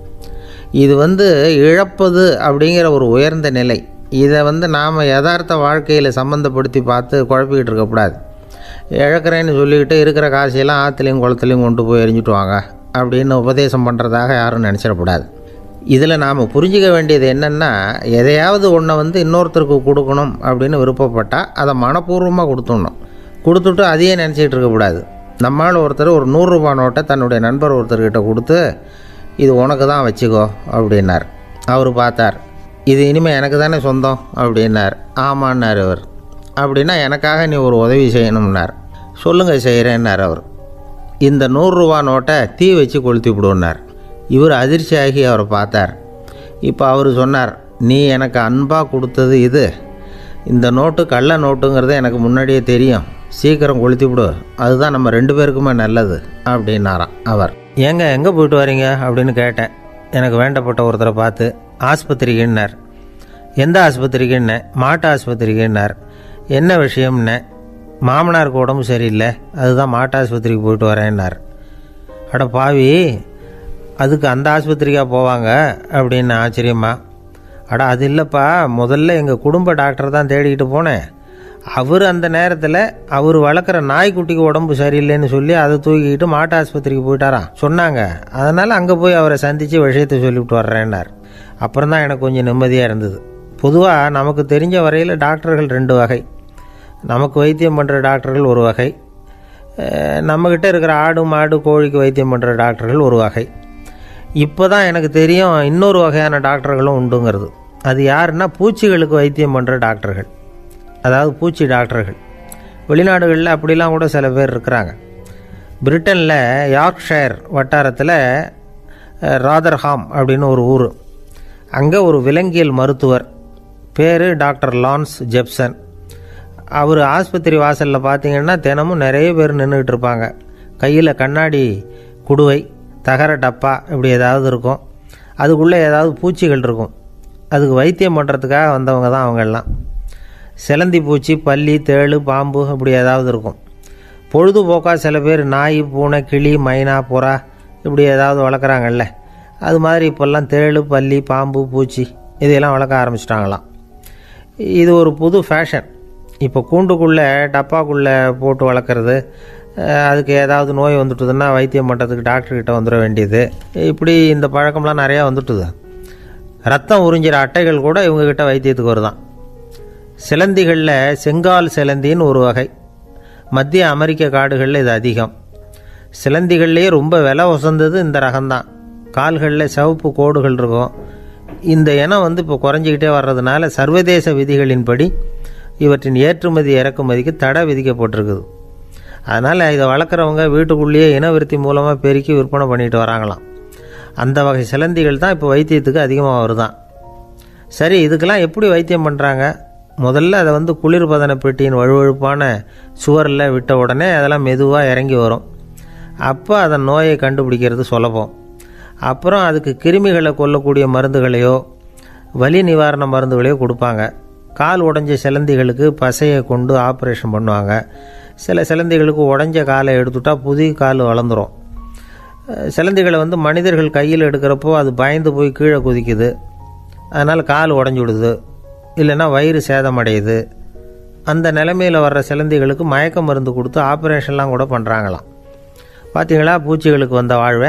இது வந்து இழப்பது அப்படிங்கிற ஒரு உயர்ந்த நிலை. இதை வந்து நாம் யதார்த்த வாழ்க்கையில் சம்மந்தப்படுத்தி பார்த்து குழப்பிக்கிட்டு இருக்கக்கூடாது. இழக்கிறேன்னு சொல்லிக்கிட்டு இருக்கிற காசையெல்லாம் ஆற்றுலையும் குளத்துலையும் கொண்டு போய் எரிஞ்சிட்டு வாங்க அப்படின்னு உபதேசம் பண்ணுறதாக யாரும் நினச்சிடக்கூடாது. இதில் நாம் புரிஞ்சிக்க வேண்டியது என்னென்னா, எதையாவது ஒன்றை வந்து இன்னொருத்தருக்கு கொடுக்கணும் அப்படின்னு விருப்பப்பட்டால் அதை மனப்பூர்வமாக கொடுத்துடணும். கொடுத்துட்டு அதையே நினச்சிக்கிட்டு இருக்கக்கூடாது. நம்மால் ஒருத்தர் ஒரு நூறுரூபா நோட்டை தன்னுடைய நண்பர் ஒருத்தர்கிட்ட கொடுத்து, இது உனக்கு தான் வச்சுக்கோ அப்படின்னார். அவர் பார்த்தார், இது இனிமேல் எனக்கு தானே சொந்தம் அப்படின்னார். ஆமான்னார் அவர். அப்படின்னா எனக்காக நீ ஒரு உதவி செய்யணும்னார். சொல்லுங்கள் செய்கிறேன்னார் அவர். இந்த நூறுரூவா நோட்டை தீ வச்சு கொளுத்தி விடுன்னார். இவர் அதிர்ச்சியாகி அவரை பார்த்தார். இப்போ அவர் சொன்னார், நீ எனக்கு அன்பாக கொடுத்தது இது, இந்த நோட்டு கள்ள நோட்டுங்கிறது எனக்கு முன்னாடியே தெரியும், சீக்கிரம் கொளுத்தி விடு, அதுதான் நம்ம ரெண்டு பேருக்குமே நல்லது அப்படின்னாராம் அவர். ஏங்க எங்கே போயிட்டு வரீங்க அப்படின்னு கேட்டேன். எனக்கு வேண்டப்பட்ட ஒருத்தரை பார்த்து. ஆஸ்பத்திரிக்குன்னார். எந்த ஆஸ்பத்திரிக்குன்னே? மாட்டு ஆஸ்பத்திரிக்குன்னார். என்ன விஷயம்னே? மாமனாருக்கு உடம்பு சரியில்லை, அதுதான் மாட்டு ஆஸ்பத்திரிக்கு போயிட்டு வரேன்னார். அட பாவி, அதுக்கு அந்த ஆஸ்பத்திரிக்காக போவாங்க அப்படின்னு ஆச்சரியமா? அட அது இல்லைப்பா, முதல்ல எங்கள் குடும்ப டாக்டர் தான் தேடிக்கிட்டு போனேன். அவர் அந்த நேரத்தில் அவர் வளர்க்குற நாய்க்குட்டிக்கு உடம்பு சரியில்லைன்னு சொல்லி அதை தூக்கிக்கிட்டு மாட்டு ஆஸ்பத்திரிக்கு போயிட்டாராம் சொன்னாங்க. அதனால் அங்கே போய் அவரை சந்தித்து விஷயத்தை சொல்லிவிட்டு வர்றேன்னார். அப்புறம் தான் எனக்கு கொஞ்சம் நிம்மதியாக இருந்தது. பொதுவாக நமக்கு தெரிஞ்ச வரையில் டாக்டர்கள் ரெண்டு வகை. நமக்கு வைத்தியம் பண்ணுற டாக்டர்கள் ஒரு வகை, நம்மக்கிட்ட இருக்கிற ஆடு மாடு கோழிக்கு வைத்தியம் பண்ணுற டாக்டர்கள் ஒரு வகை. இப்போ தான் எனக்கு தெரியும் இன்னொரு வகையான டாக்டர்களும் உண்டுங்கிறது. அது யாருன்னா பூச்சிகளுக்கு வைத்தியம் பண்ணுற டாக்டர்கள், அதாவது பூச்சி டாக்டர்கள். வெளிநாடுகளில் அப்படிலாம் கூட சில பேர் இருக்கிறாங்க. பிரிட்டனில் யார்க்ஷயர் வட்டாரத்தில் ராதர்ஹாம் அப்படின்னு ஒரு ஊர். அங்கே ஒரு விலங்கியல் மருத்துவர் பேர் டாக்டர் லான்ஸ் ஜெப்சன். அவர் ஆஸ்பத்திரி வாசலில் பார்த்தீங்கன்னா தினமும் நிறைய பேர் நின்றுக்கிட்டு இருப்பாங்க. கையில் கண்ணாடி குடுவை, தகர டப்பா இப்படி ஏதாவது இருக்கும். அதுக்குள்ளே ஏதாவது பூச்சிகள் இருக்கும். அதுக்கு வைத்தியம் பண்ணுறதுக்காக வந்தவங்க தான் அவங்கெல்லாம். சிலந்தி பூச்சி, பல்லி, தேளு, பாம்பு இப்படி ஏதாவது இருக்கும். பொழுதுபோக்காக சில பேர் நாய், பூனை, கிளி, மைனா, புறா இப்படி ஏதாவது வளர்க்குறாங்கல்ல, அது மாதிரி இப்போல்லாம் தேளு, பல்லி, பாம்பு, பூச்சி இதையெல்லாம் வளர்க்க ஆரம்பிச்சிட்டாங்களாம். இது ஒரு புது ஃபேஷன். இப்போ கூண்டுக்குள்ளே டப்பாக்குள்ளே போட்டு வளர்க்குறது, அதுக்கு ஏதாவது நோய் வந்துட்டுதுன்னா வைத்தியம் பண்ணுறதுக்கு டாக்டர்கிட்ட வந்துட வேண்டியது, இப்படி இந்த பழக்கம்லாம் நிறையா வந்துட்டுது. ரத்தம் உறிஞ்சிற அட்டைகள் கூட இவங்ககிட்ட வைத்தியத்துக்கு வருதான். சிலந்திகளில் செங்கால் சிலந்தின்னு ஒரு வகை. மத்திய அமெரிக்க காடுகளில் இது அதிகம். சிலந்திகள்லேயே ரொம்ப விலை உசந்தது இந்த ரகம்தான். கால்களில் சிவப்பு கோடுகள் இருக்கும். இந்த இனம் வந்து இப்போ குறைஞ்சிக்கிட்டே வர்றதுனால சர்வதேச விதிகளின்படி இவற்றின் ஏற்றுமதி இறக்குமதிக்கு தடை விதிக்கப்பட்டிருக்குது. அதனால் இதை வளர்க்குறவங்க வீட்டுக்குள்ளேயே இனவிருத்தி மூலமாக பெருக்கி விற்பனை பண்ணிட்டு வராங்களாம். அந்த வகை சிலந்திகள் தான் இப்போ வைத்தியத்துக்கு அதிகமாக வருதான். சரி, இதுக்கெல்லாம் எப்படி வைத்தியம் பண்ணுறாங்க? முதல்ல அதை வந்து குளிர்பதன பெட்டியின் வழுவழுப்பான சுவரில் விட்ட உடனே அதெல்லாம் மெதுவாக இறங்கி வரும். அப்போ அதன் நோயை கண்டுபிடிக்கிறது சுலபம். அப்புறம் அதுக்கு கிருமிகளை கொல்லக்கூடிய மருந்துகளையோ வலி நிவாரண மருந்துகளையோ கொடுப்பாங்க. கால் உடஞ்ச சிலந்திகளுக்கு பசையை கொண்டு ஆப்ரேஷன் பண்ணுவாங்க. சில சிலந்திகளுக்கு உடஞ்ச காலை எடுத்துட்டா புதிய கால் வளர்ந்துடும். சிலந்திகளை வந்து மனிதர்கள் கையில் எடுக்கிறப்போ அது பயந்து போய் கீழே குதிக்குது, அதனால் கால் உடஞ்சி விடுது, இல்லைன்னா வயிறு சேதமடையுது. அந்த நிலைமையில் வர்ற சிலந்திகளுக்கு மயக்க மருந்து கொடுத்து ஆப்ரேஷன்லாம் கூட பண்ணுறாங்களாம். பார்த்தீங்களா பூச்சிகளுக்கு வந்த வாழ்வே.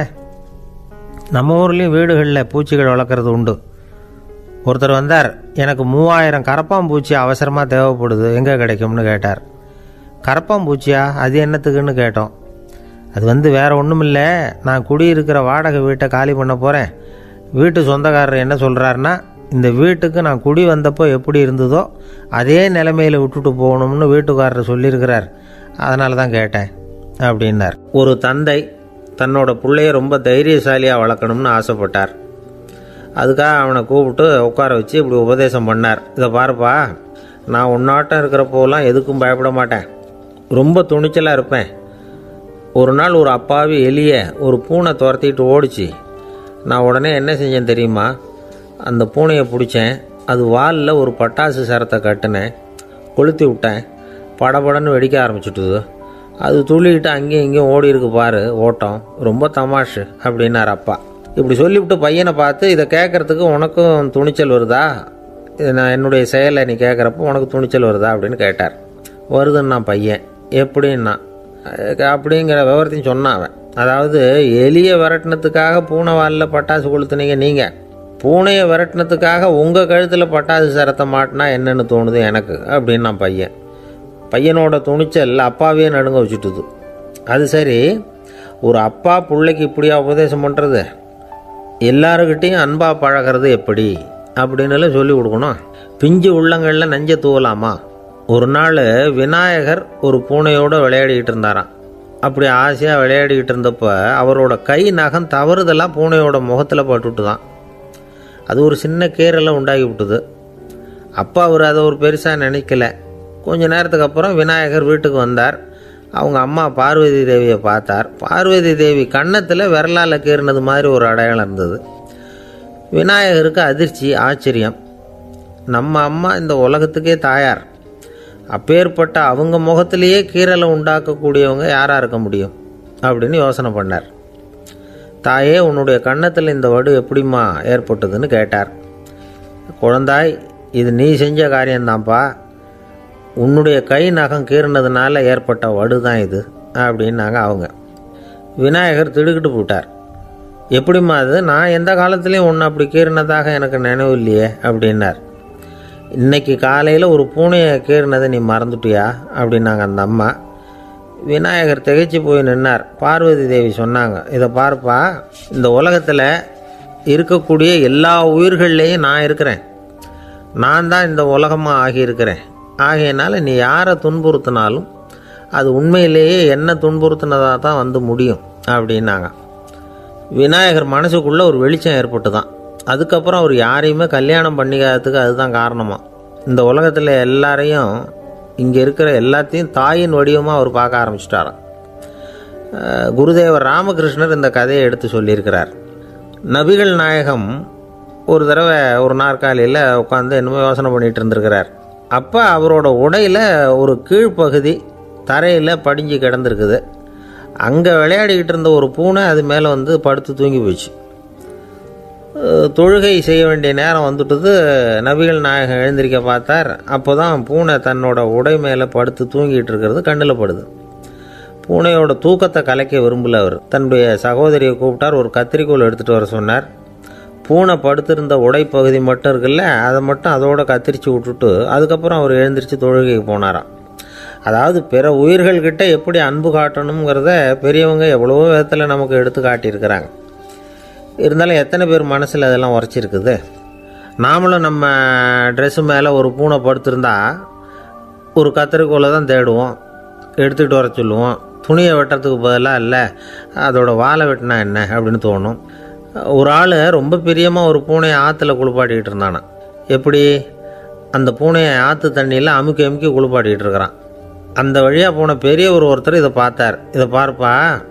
நம்ம ஊர்லேயும் வீடுகளில் பூச்சிகள் வளர்க்குறது உண்டு. ஒருத்தர் வந்தார், எனக்கு மூவாயிரம் கரப்பாம்பூச்சி அவசரமாக தேவைப்படுது, எங்கே கிடைக்கும்னு கேட்டார். கரப்பாம்பூச்சியா, அது என்னத்துக்குன்னு கேட்டோம். அது வந்து வேறு ஒன்றும் இல்லை, நான் குடியிருக்கிற வாடகை வீட்டை காலி பண்ண போகிறேன். வீட்டு சொந்தக்காரர் என்ன சொல்கிறாருன்னா, இந்த வீட்டுக்கு நான் குடி வந்தப்போ எப்படி இருந்ததோ அதே நிலைமையில் விட்டுட்டு போகணும்னு வீட்டுக்காரர் சொல்லியிருக்கிறார், அதனால தான் கேட்டேன் அப்படின்னார். ஒரு தந்தை தன்னோட பிள்ளைய ரொம்ப தைரியசாலியாக வளர்க்கணும்னு ஆசைப்பட்டார். அதுக்காக அவனை கூப்பிட்டு உட்கார வச்சு இப்படி உபதேசம் பண்ணார். இதை பாருப்பா, நான் உன்னாட்டம் இருக்கிறப்போலாம் எதுக்கும் பயப்பட மாட்டேன், ரொம்ப துணிச்சலாக இருப்பேன். ஒரு நாள் ஒரு அப்பாவி எலியை ஒரு பூனை துரத்திட்டு ஓடிச்சு. நான் உடனே என்ன செஞ்சேன் தெரியுமா? அந்த பூனையை பிடிச்சேன், அது வாலில் ஒரு பட்டாசு சரத்தை கட்டினேன், கொளுத்தி விட்டேன். படபடன்னு வெடிக்க ஆரம்பிச்சுட்டுது. அது துள்ளிக்கிட்டு அங்கேயும் இங்கேயும் ஓடி இருக்கு பாரு ஓட்டம், ரொம்ப தமாஷு அப்படின்னார் அப்பா. இப்படி சொல்லிவிட்டு பையனை பார்த்து, இதை கேட்குறதுக்கு உனக்கும் துணிச்சல் வருதா? நான் என்னுடைய செயலை நீ கேட்குறப்போ உனக்கு துணிச்சல் வருதா அப்படின்னு கேட்டார். வருதுன்னா பையன். எப்படின்னா அப்படிங்கிற விவரத்தையும் சொன்னான் அவன். அதாவது எலியை விரட்டினத்துக்காக பூனை வாலில் பட்டாசு கொளுத்துனீங்க நீங்கள், பூனையை விரட்டினத்துக்காக உங்கள் கழுத்தில் பட்டாசு சரத்தை மாட்டினா என்னென்னு தோணுது எனக்கு அப்படின்னு நான் பையன். பையனோட துணிச்சல் அப்பாவே நடுங்க வச்சுட்டுது. அது சரி, ஒரு அப்பா பிள்ளைக்கு இப்படியா உபதேசம் பண்ணுறது? எல்லாருக்கிட்டையும் அன்பாக பழகிறது எப்படி அப்படின்னு சொல்லி கொடுக்கணும். பிஞ்சு உள்ளங்களில் நஞ்சை தூவலாமா? ஒரு நாள் விநாயகர் ஒரு பூனையோடு விளையாடிக்கிட்டு இருந்தாராம். அப்படி ஆசையாக விளையாடிக்கிட்டு இருந்தப்போ அவரோட கை நகம் தவறுதெல்லாம் பூனையோட முகத்தில் பட்டுட்டு தான். அது ஒரு சின்ன கீரெல்லாம் உண்டாகி விட்டுது. அப்போ அவர் அதை ஒரு பெருசாக நினைக்கல. கொஞ்ச நேரத்துக்கு அப்புறம் விநாயகர் வீட்டுக்கு வந்தார். அவங்க அம்மா பார்வதி தேவியை பார்த்தார். பார்வதி தேவி கன்னத்தில் விரலால் கீறினது மாதிரி ஒரு அடையாளம் இருந்தது. விநாயகருக்கு அதிர்ச்சி, ஆச்சரியம். நம்ம அம்மா இந்த உலகத்துக்கே தாயார், அப்பேற்பட்ட அவங்க முகத்திலேயே கீறலை உண்டாக்கக்கூடியவங்க யாராக இருக்க முடியும் அப்படின்னு யோசனை பண்ணார். தாயே, உன்னுடைய கன்னத்தில் இந்த வடு எப்படிம்மா ஏற்பட்டதுன்னு கேட்டார். குழந்தாய், இது நீ செஞ்ச காரியம்தான்ப்பா, உன்னுடைய கை நகம் கீறினதுனால ஏற்பட்ட வடு தான் இது அப்படின்னாங்க அவங்க. விநாயகர் திடுக்கிட்டு போட்டார். எப்படிம்மா அது? நான் எந்த காலத்துலேயும் ஒன்று அப்படி கீறினதாக எனக்கு நினைவு இல்லையே அப்படின்னார். இன்னைக்கு காலையில் ஒரு பூனையை கீறினதை நீ மறந்துட்டியா அப்படின்னாங்க அந்த அம்மா. விநாயகர் திகைச்சு போய் நின்னார். பார்வதி தேவி சொன்னாங்க, இதை பார்ப்பா, இந்த உலகத்தில் இருக்கக்கூடிய எல்லா உயிர்கள்லேயும் நான் இருக்கிறேன். நான் தான் இந்த உலகமாக ஆகியிருக்கிறேன். ஆகையினால நீ யாரை துன்புறுத்தினாலும் அது உண்மையிலேயே என்ன துன்புறுத்தினதாக தான் வந்து முடியும் அப்படின்னாங்க. விநாயகர் மனசுக்குள்ளே ஒரு வெளிச்சம் ஏற்பட்டு தான். அதுக்கப்புறம் அவர் யாரையுமே கல்யாணம் பண்ணிக்காததுக்கு அதுதான் காரணமாக. இந்த உலகத்தில் எல்லாரையும், இங்கே இருக்கிற எல்லாத்தையும் தாயின் வடிவமாக அவர் பார்க்க ஆரம்பிச்சிட்டாராம். குருதேவர் ராமகிருஷ்ணர் இந்த கதையை எடுத்து சொல்லியிருக்கிறார். நபிகள் நாயகம் ஒரு தடவை ஒரு நாற்காலியில் உட்காந்து என்னமோ யோசனை பண்ணிகிட்டு இருந்திருக்கிறார். அப்போ அவரோட உடையில் ஒரு கீழ்ப்பகுதி தரையில் படிஞ்சு கிடந்திருக்குது. அங்கே விளையாடிக்கிட்டு இருந்த ஒரு பூனை அது மேலே வந்து படுத்து தூங்கி போச்சு. தொழுகை செய்ய வேண்டிய நேரம் வந்துட்டது. நபிகள் நாயகம் எழுந்திருக்க பார்த்தார். அப்போ தான் பூனை தன்னோட உடை மேலே படுத்து தூங்கிட்டு இருக்கிறது கண்ணில் படுது. பூனையோட தூக்கத்தை கலைக்க விரும்பல அவர். தன்னுடைய சகோதரியை கூப்பிட்டார். ஒரு கத்திரிக்கோல் எடுத்துகிட்டு வர சொன்னார். பூனை படுத்திருந்த உடைப்பகுதி மட்டும் இருக்குல்ல, அதை மட்டும் அதோட கத்திரிச்சு விட்டுட்டு அதுக்கப்புறம் அவர் எழுந்திரிச்சு தொழுகைக்கு போனாராம். அதாவது பிற உயிர்கள்கிட்ட எப்படி அன்பு காட்டணுங்கிறத பெரியவங்க எவ்வளவோ விதத்தில் நமக்கு எடுத்து காட்டியிருக்கிறாங்க. இருந்தாலும் எத்தனை பேர் மனசில் அதெல்லாம் உரைச்சிருக்குது. நாமளும் நம்ம ட்ரெஸ்ஸு மேலே ஒரு பூனை படுத்திருந்தா ஒரு கத்திரிக்கோலை தான் தேடுவோம், எடுத்துக்கிட்டு வர சொல்லுவோம். துணியை வெட்டுறதுக்கு பதிலாக இல்லை அதோட வாழை வெட்டினா என்ன அப்படின்னு தோணும். ஒரு ஆள் ரொம்ப பிரியமாக ஒரு பூனையை ஆற்றுல குளிப்பாட்டிக்கிட்டு இருந்தானா. எப்படி? அந்த பூனையை ஆற்று தண்ணியில் அமுக்கி அமுக்கி குளிப்பாட்டிக்கிட்டு இருக்கிறான். அந்த வழியாக போன பெரிய ஒரு ஒருத்தர் இதை பார்த்தார். இதை பார்ப்பா,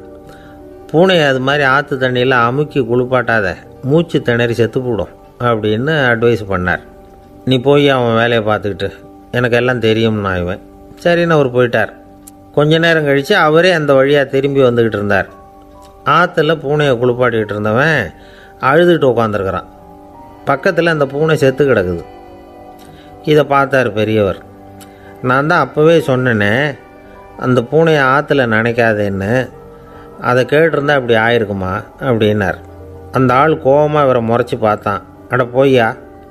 பூனையை அது மாதிரி ஆற்று தண்ணியில் அமுக்கி குளிப்பாட்டாத, மூச்சு திணறி செத்து போடும் அப்படின்னு அட்வைஸ் பண்ணார். நீ போய் அவன் வேலையை பார்த்துக்கிட்டு, எனக்கு எல்லாம் தெரியும்னா இவன். சரின்னு அவர் போயிட்டார். கொஞ்ச நேரம் கழித்து அவரே அந்த வழியாக திரும்பி வந்துக்கிட்டு இருந்தார். ஆற்றுல பூனையை குளிப்பாட்டிக்கிட்டு இருந்தவன் அழுதுகிட்டு உட்காந்துருக்கிறான். பக்கத்தில் அந்த பூனை செத்து கிடக்குது. இதை பார்த்தார் பெரியவர். நான் தான் அப்போவே சொன்னேனே அந்த பூனையை ஆற்றுல நினைக்காதேன்னு, அதை கேட்டிருந்தா அப்படி ஆயிருக்குமா அப்படின்னார். அந்த ஆள் கோபமாக இவரை முறைச்சி பார்த்தான். அட போய்யா,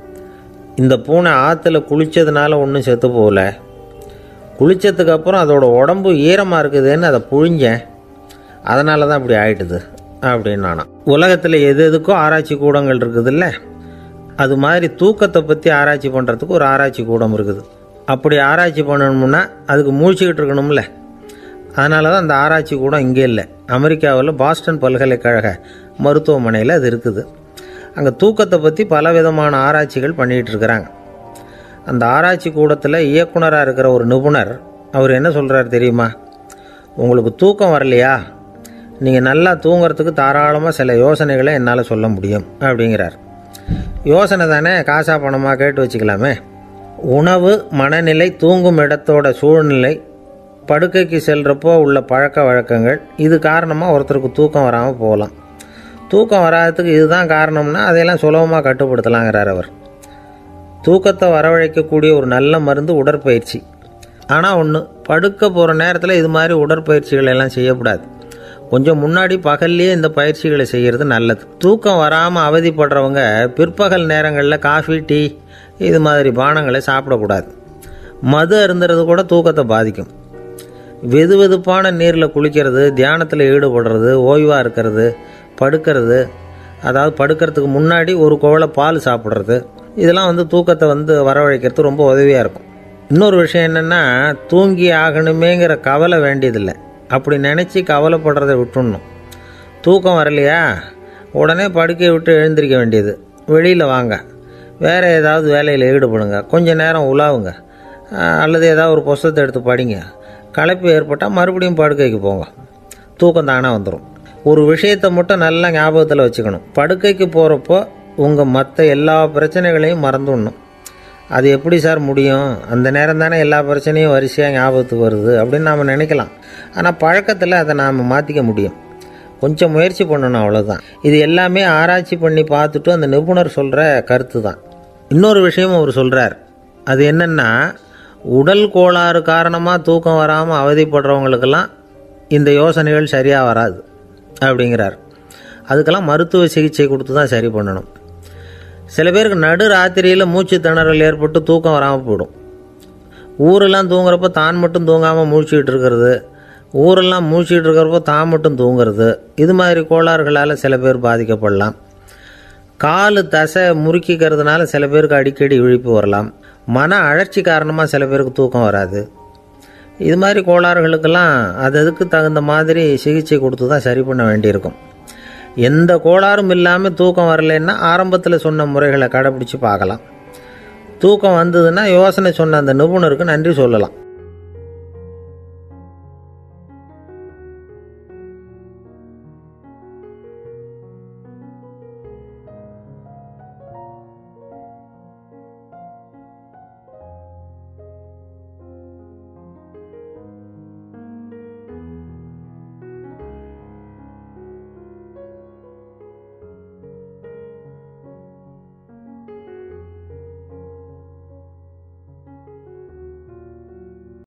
இந்த பூனை ஆற்றுல குளித்ததுனால ஒன்றும் செத்து போகல, குளித்ததுக்கப்புறம் அதோட உடம்பு ஈரமாக இருக்குதுன்னு அதை புழிஞ்சேன், அதனால தான் அப்படி ஆயிட்டுது அப்படின்னு நானா. உலகத்தில் எது எதுக்கும் ஆராய்ச்சி கூடங்கள் இருக்குதுல்ல, அது மாதிரி தூக்கத்தை பற்றி ஆராய்ச்சி பண்ணுறதுக்கு ஒரு ஆராய்ச்சி கூடம் இருக்குது. அப்படி ஆராய்ச்சி பண்ணணும்னா அதுக்கு மூழ்கிக்கிட்டு இருக்கணும்ல. அதனால தான் அந்த ஆராய்ச்சி கூடம் இங்கே இல்லை. அமெரிக்காவில் பாஸ்டன் பல்கலைக்கழக மருத்துவமனையில் அது இருக்குது. அங்கே தூக்கத்தை பற்றி பல விதமான ஆராய்ச்சிகள் பண்ணிகிட்டு இருக்கிறாங்க. அந்த ஆராய்ச்சி கூடத்தில் இயக்குனராக இருக்கிற ஒரு நிபுணர் அவர் என்ன சொல்கிறார் தெரியுமா? உங்களுக்கு தூக்கம் வரலையா, நீங்கள் நல்லா தூங்கிறதுக்கு தாராளமாக சில யோசனைகளை என்னால் சொல்ல முடியும் அப்படிங்கிறார். யோசனை தானே, காசா பணமாக கேட்டு வச்சுக்கலாமே. உணவு, மனநிலை, தூங்கும் இடத்தோட சூழ்நிலை, படுக்கைக்கு செல்கிறப்போ உள்ள பழக்க வழக்கங்கள், இது காரணமாக ஒருத்தருக்கு தூக்கம் வராமல் போகலாம். தூக்கம் வராததுக்கு இதுதான் காரணம்னா அதையெல்லாம் சுலபமாக கட்டுப்படுத்தலாங்கிறார் அவர். தூக்கத்தை வரவழைக்கக்கூடிய ஒரு நல்ல மருந்து உடற்பயிற்சி. ஆனால் ஒன்று, படுக்க போகிற நேரத்தில் இது மாதிரி உடற்பயிற்சிகள் எல்லாம் செய்யக்கூடாது. கொஞ்சம் முன்னாடி பகல்லையே இந்த பயிற்சிகளை செய்கிறது நல்லது. தூக்கம் வராமல் அவதிப்படுறவங்க பிற்பகல் நேரங்களில் காஃபி, டீ இது மாதிரி பானங்களை சாப்பிடக்கூடாது. மது அருந்துறது கூட தூக்கத்தை பாதிக்கும். வெது வெதுப்பான நீரில் குளிக்கிறது, தியானத்தில் ஈடுபடுறது, ஓய்வாக இருக்கிறது, படுக்கிறது, அதாவது படுக்கிறதுக்கு முன்னாடி ஒரு குவளை பால் சாப்பிட்றது, இதெல்லாம் வந்து தூக்கத்தை வந்து வரவழைக்கிறது ரொம்ப உதவியாக இருக்கும். இன்னொரு விஷயம் என்னென்னா, தூங்கி ஆகணுமேங்கிற கவலை வேண்டியதில்லை. அப்படி நினச்சி கவலைப்படுறதை விட்டுடணும். தூக்கம் வரலையா, உடனே படுக்கையை விட்டு எழுந்திருக்க வேண்டியது. வெளியில் வாங்க, வேறு ஏதாவது வேலையில் ஈடுபடுங்க, கொஞ்சம் நேரம் உலாவுங்க, அல்லது ஏதாவது ஒரு புஸ்தகத்தை எடுத்து படிங்க. களைப்பு ஏற்பட்டால் மறுபடியும் படுக்கைக்கு போங்க, தூக்கம் தானாக வந்துடும். ஒரு விஷயத்தை மட்டும் நல்லா ஞாபகத்தில் வச்சுக்கணும். படுக்கைக்கு போகிறப்போ உங்கள் மற்ற எல்லா பிரச்சனைகளையும் மறந்துடணும். அது எப்படி சார் முடியும்? அந்த நேரம் தானே எல்லா பிரச்சனையும் வரிசையாக ஞாபகத்துக்கு வருது அப்படின்னு நாம் நினைக்கலாம். ஆனால் பழக்கத்தில் அதை நாம் மாற்றிக்க முடியும். கொஞ்சம் முயற்சி பண்ணணும், அவ்வளோதான். இது எல்லாமே ஆராய்ச்சி பண்ணி பார்த்துட்டு அந்த நிபுணர் சொல்கிற கருத்து தான். இன்னொரு விஷயமும் அவர் சொல்கிறார். அது என்னென்னா, உடல் கோளாறு காரணமாக தூக்கம் வராமல் அவதிப்படுறவங்களுக்கெல்லாம் இந்த யோசனைகள் சரியாக வராது அப்படிங்கிறார். அதுக்கெல்லாம் மருத்துவ சிகிச்சை கொடுத்து தான் சரி பண்ணணும். சில பேருக்கு நடு ராத்திரியில் மூச்சு திணறல் ஏற்பட்டு தூக்கம் வராமல் போயிடும். ஊரெல்லாம் தூங்குறப்போ தான் மட்டும் தூங்காமல் மூழ்கிட்டு இருக்கிறது, ஊரெல்லாம் மூழ்கிட்டு இருக்கிறப்போ தான் மட்டும் தூங்குறது, இது மாதிரி கோளாறுகளால் சில பேர் பாதிக்கப்படலாம். கால் தசை முறுக்கிக்கிறதுனால சில பேருக்கு அடிக்கடி விழிப்பு வரலாம். மன அழற்சி காரணமாக சில பேருக்கு தூக்கம் வராது. இது மாதிரி கோளாறுகளுக்கெல்லாம் அது அதுக்கு தகுந்த மாதிரி சிகிச்சை கொடுத்து தான் சரி பண்ண வேண்டியிருக்கும். எந்த கோளாறும் இல்லாமல் தூக்கம் வரலைன்னா ஆரம்பத்தில் சொன்ன முறைகளை கடைப்பிடிச்சு பார்க்கலாம். தூக்கம் வந்ததுன்னா யோசனை சொன்ன அந்த நிபுணருக்கு நன்றி சொல்லலாம்.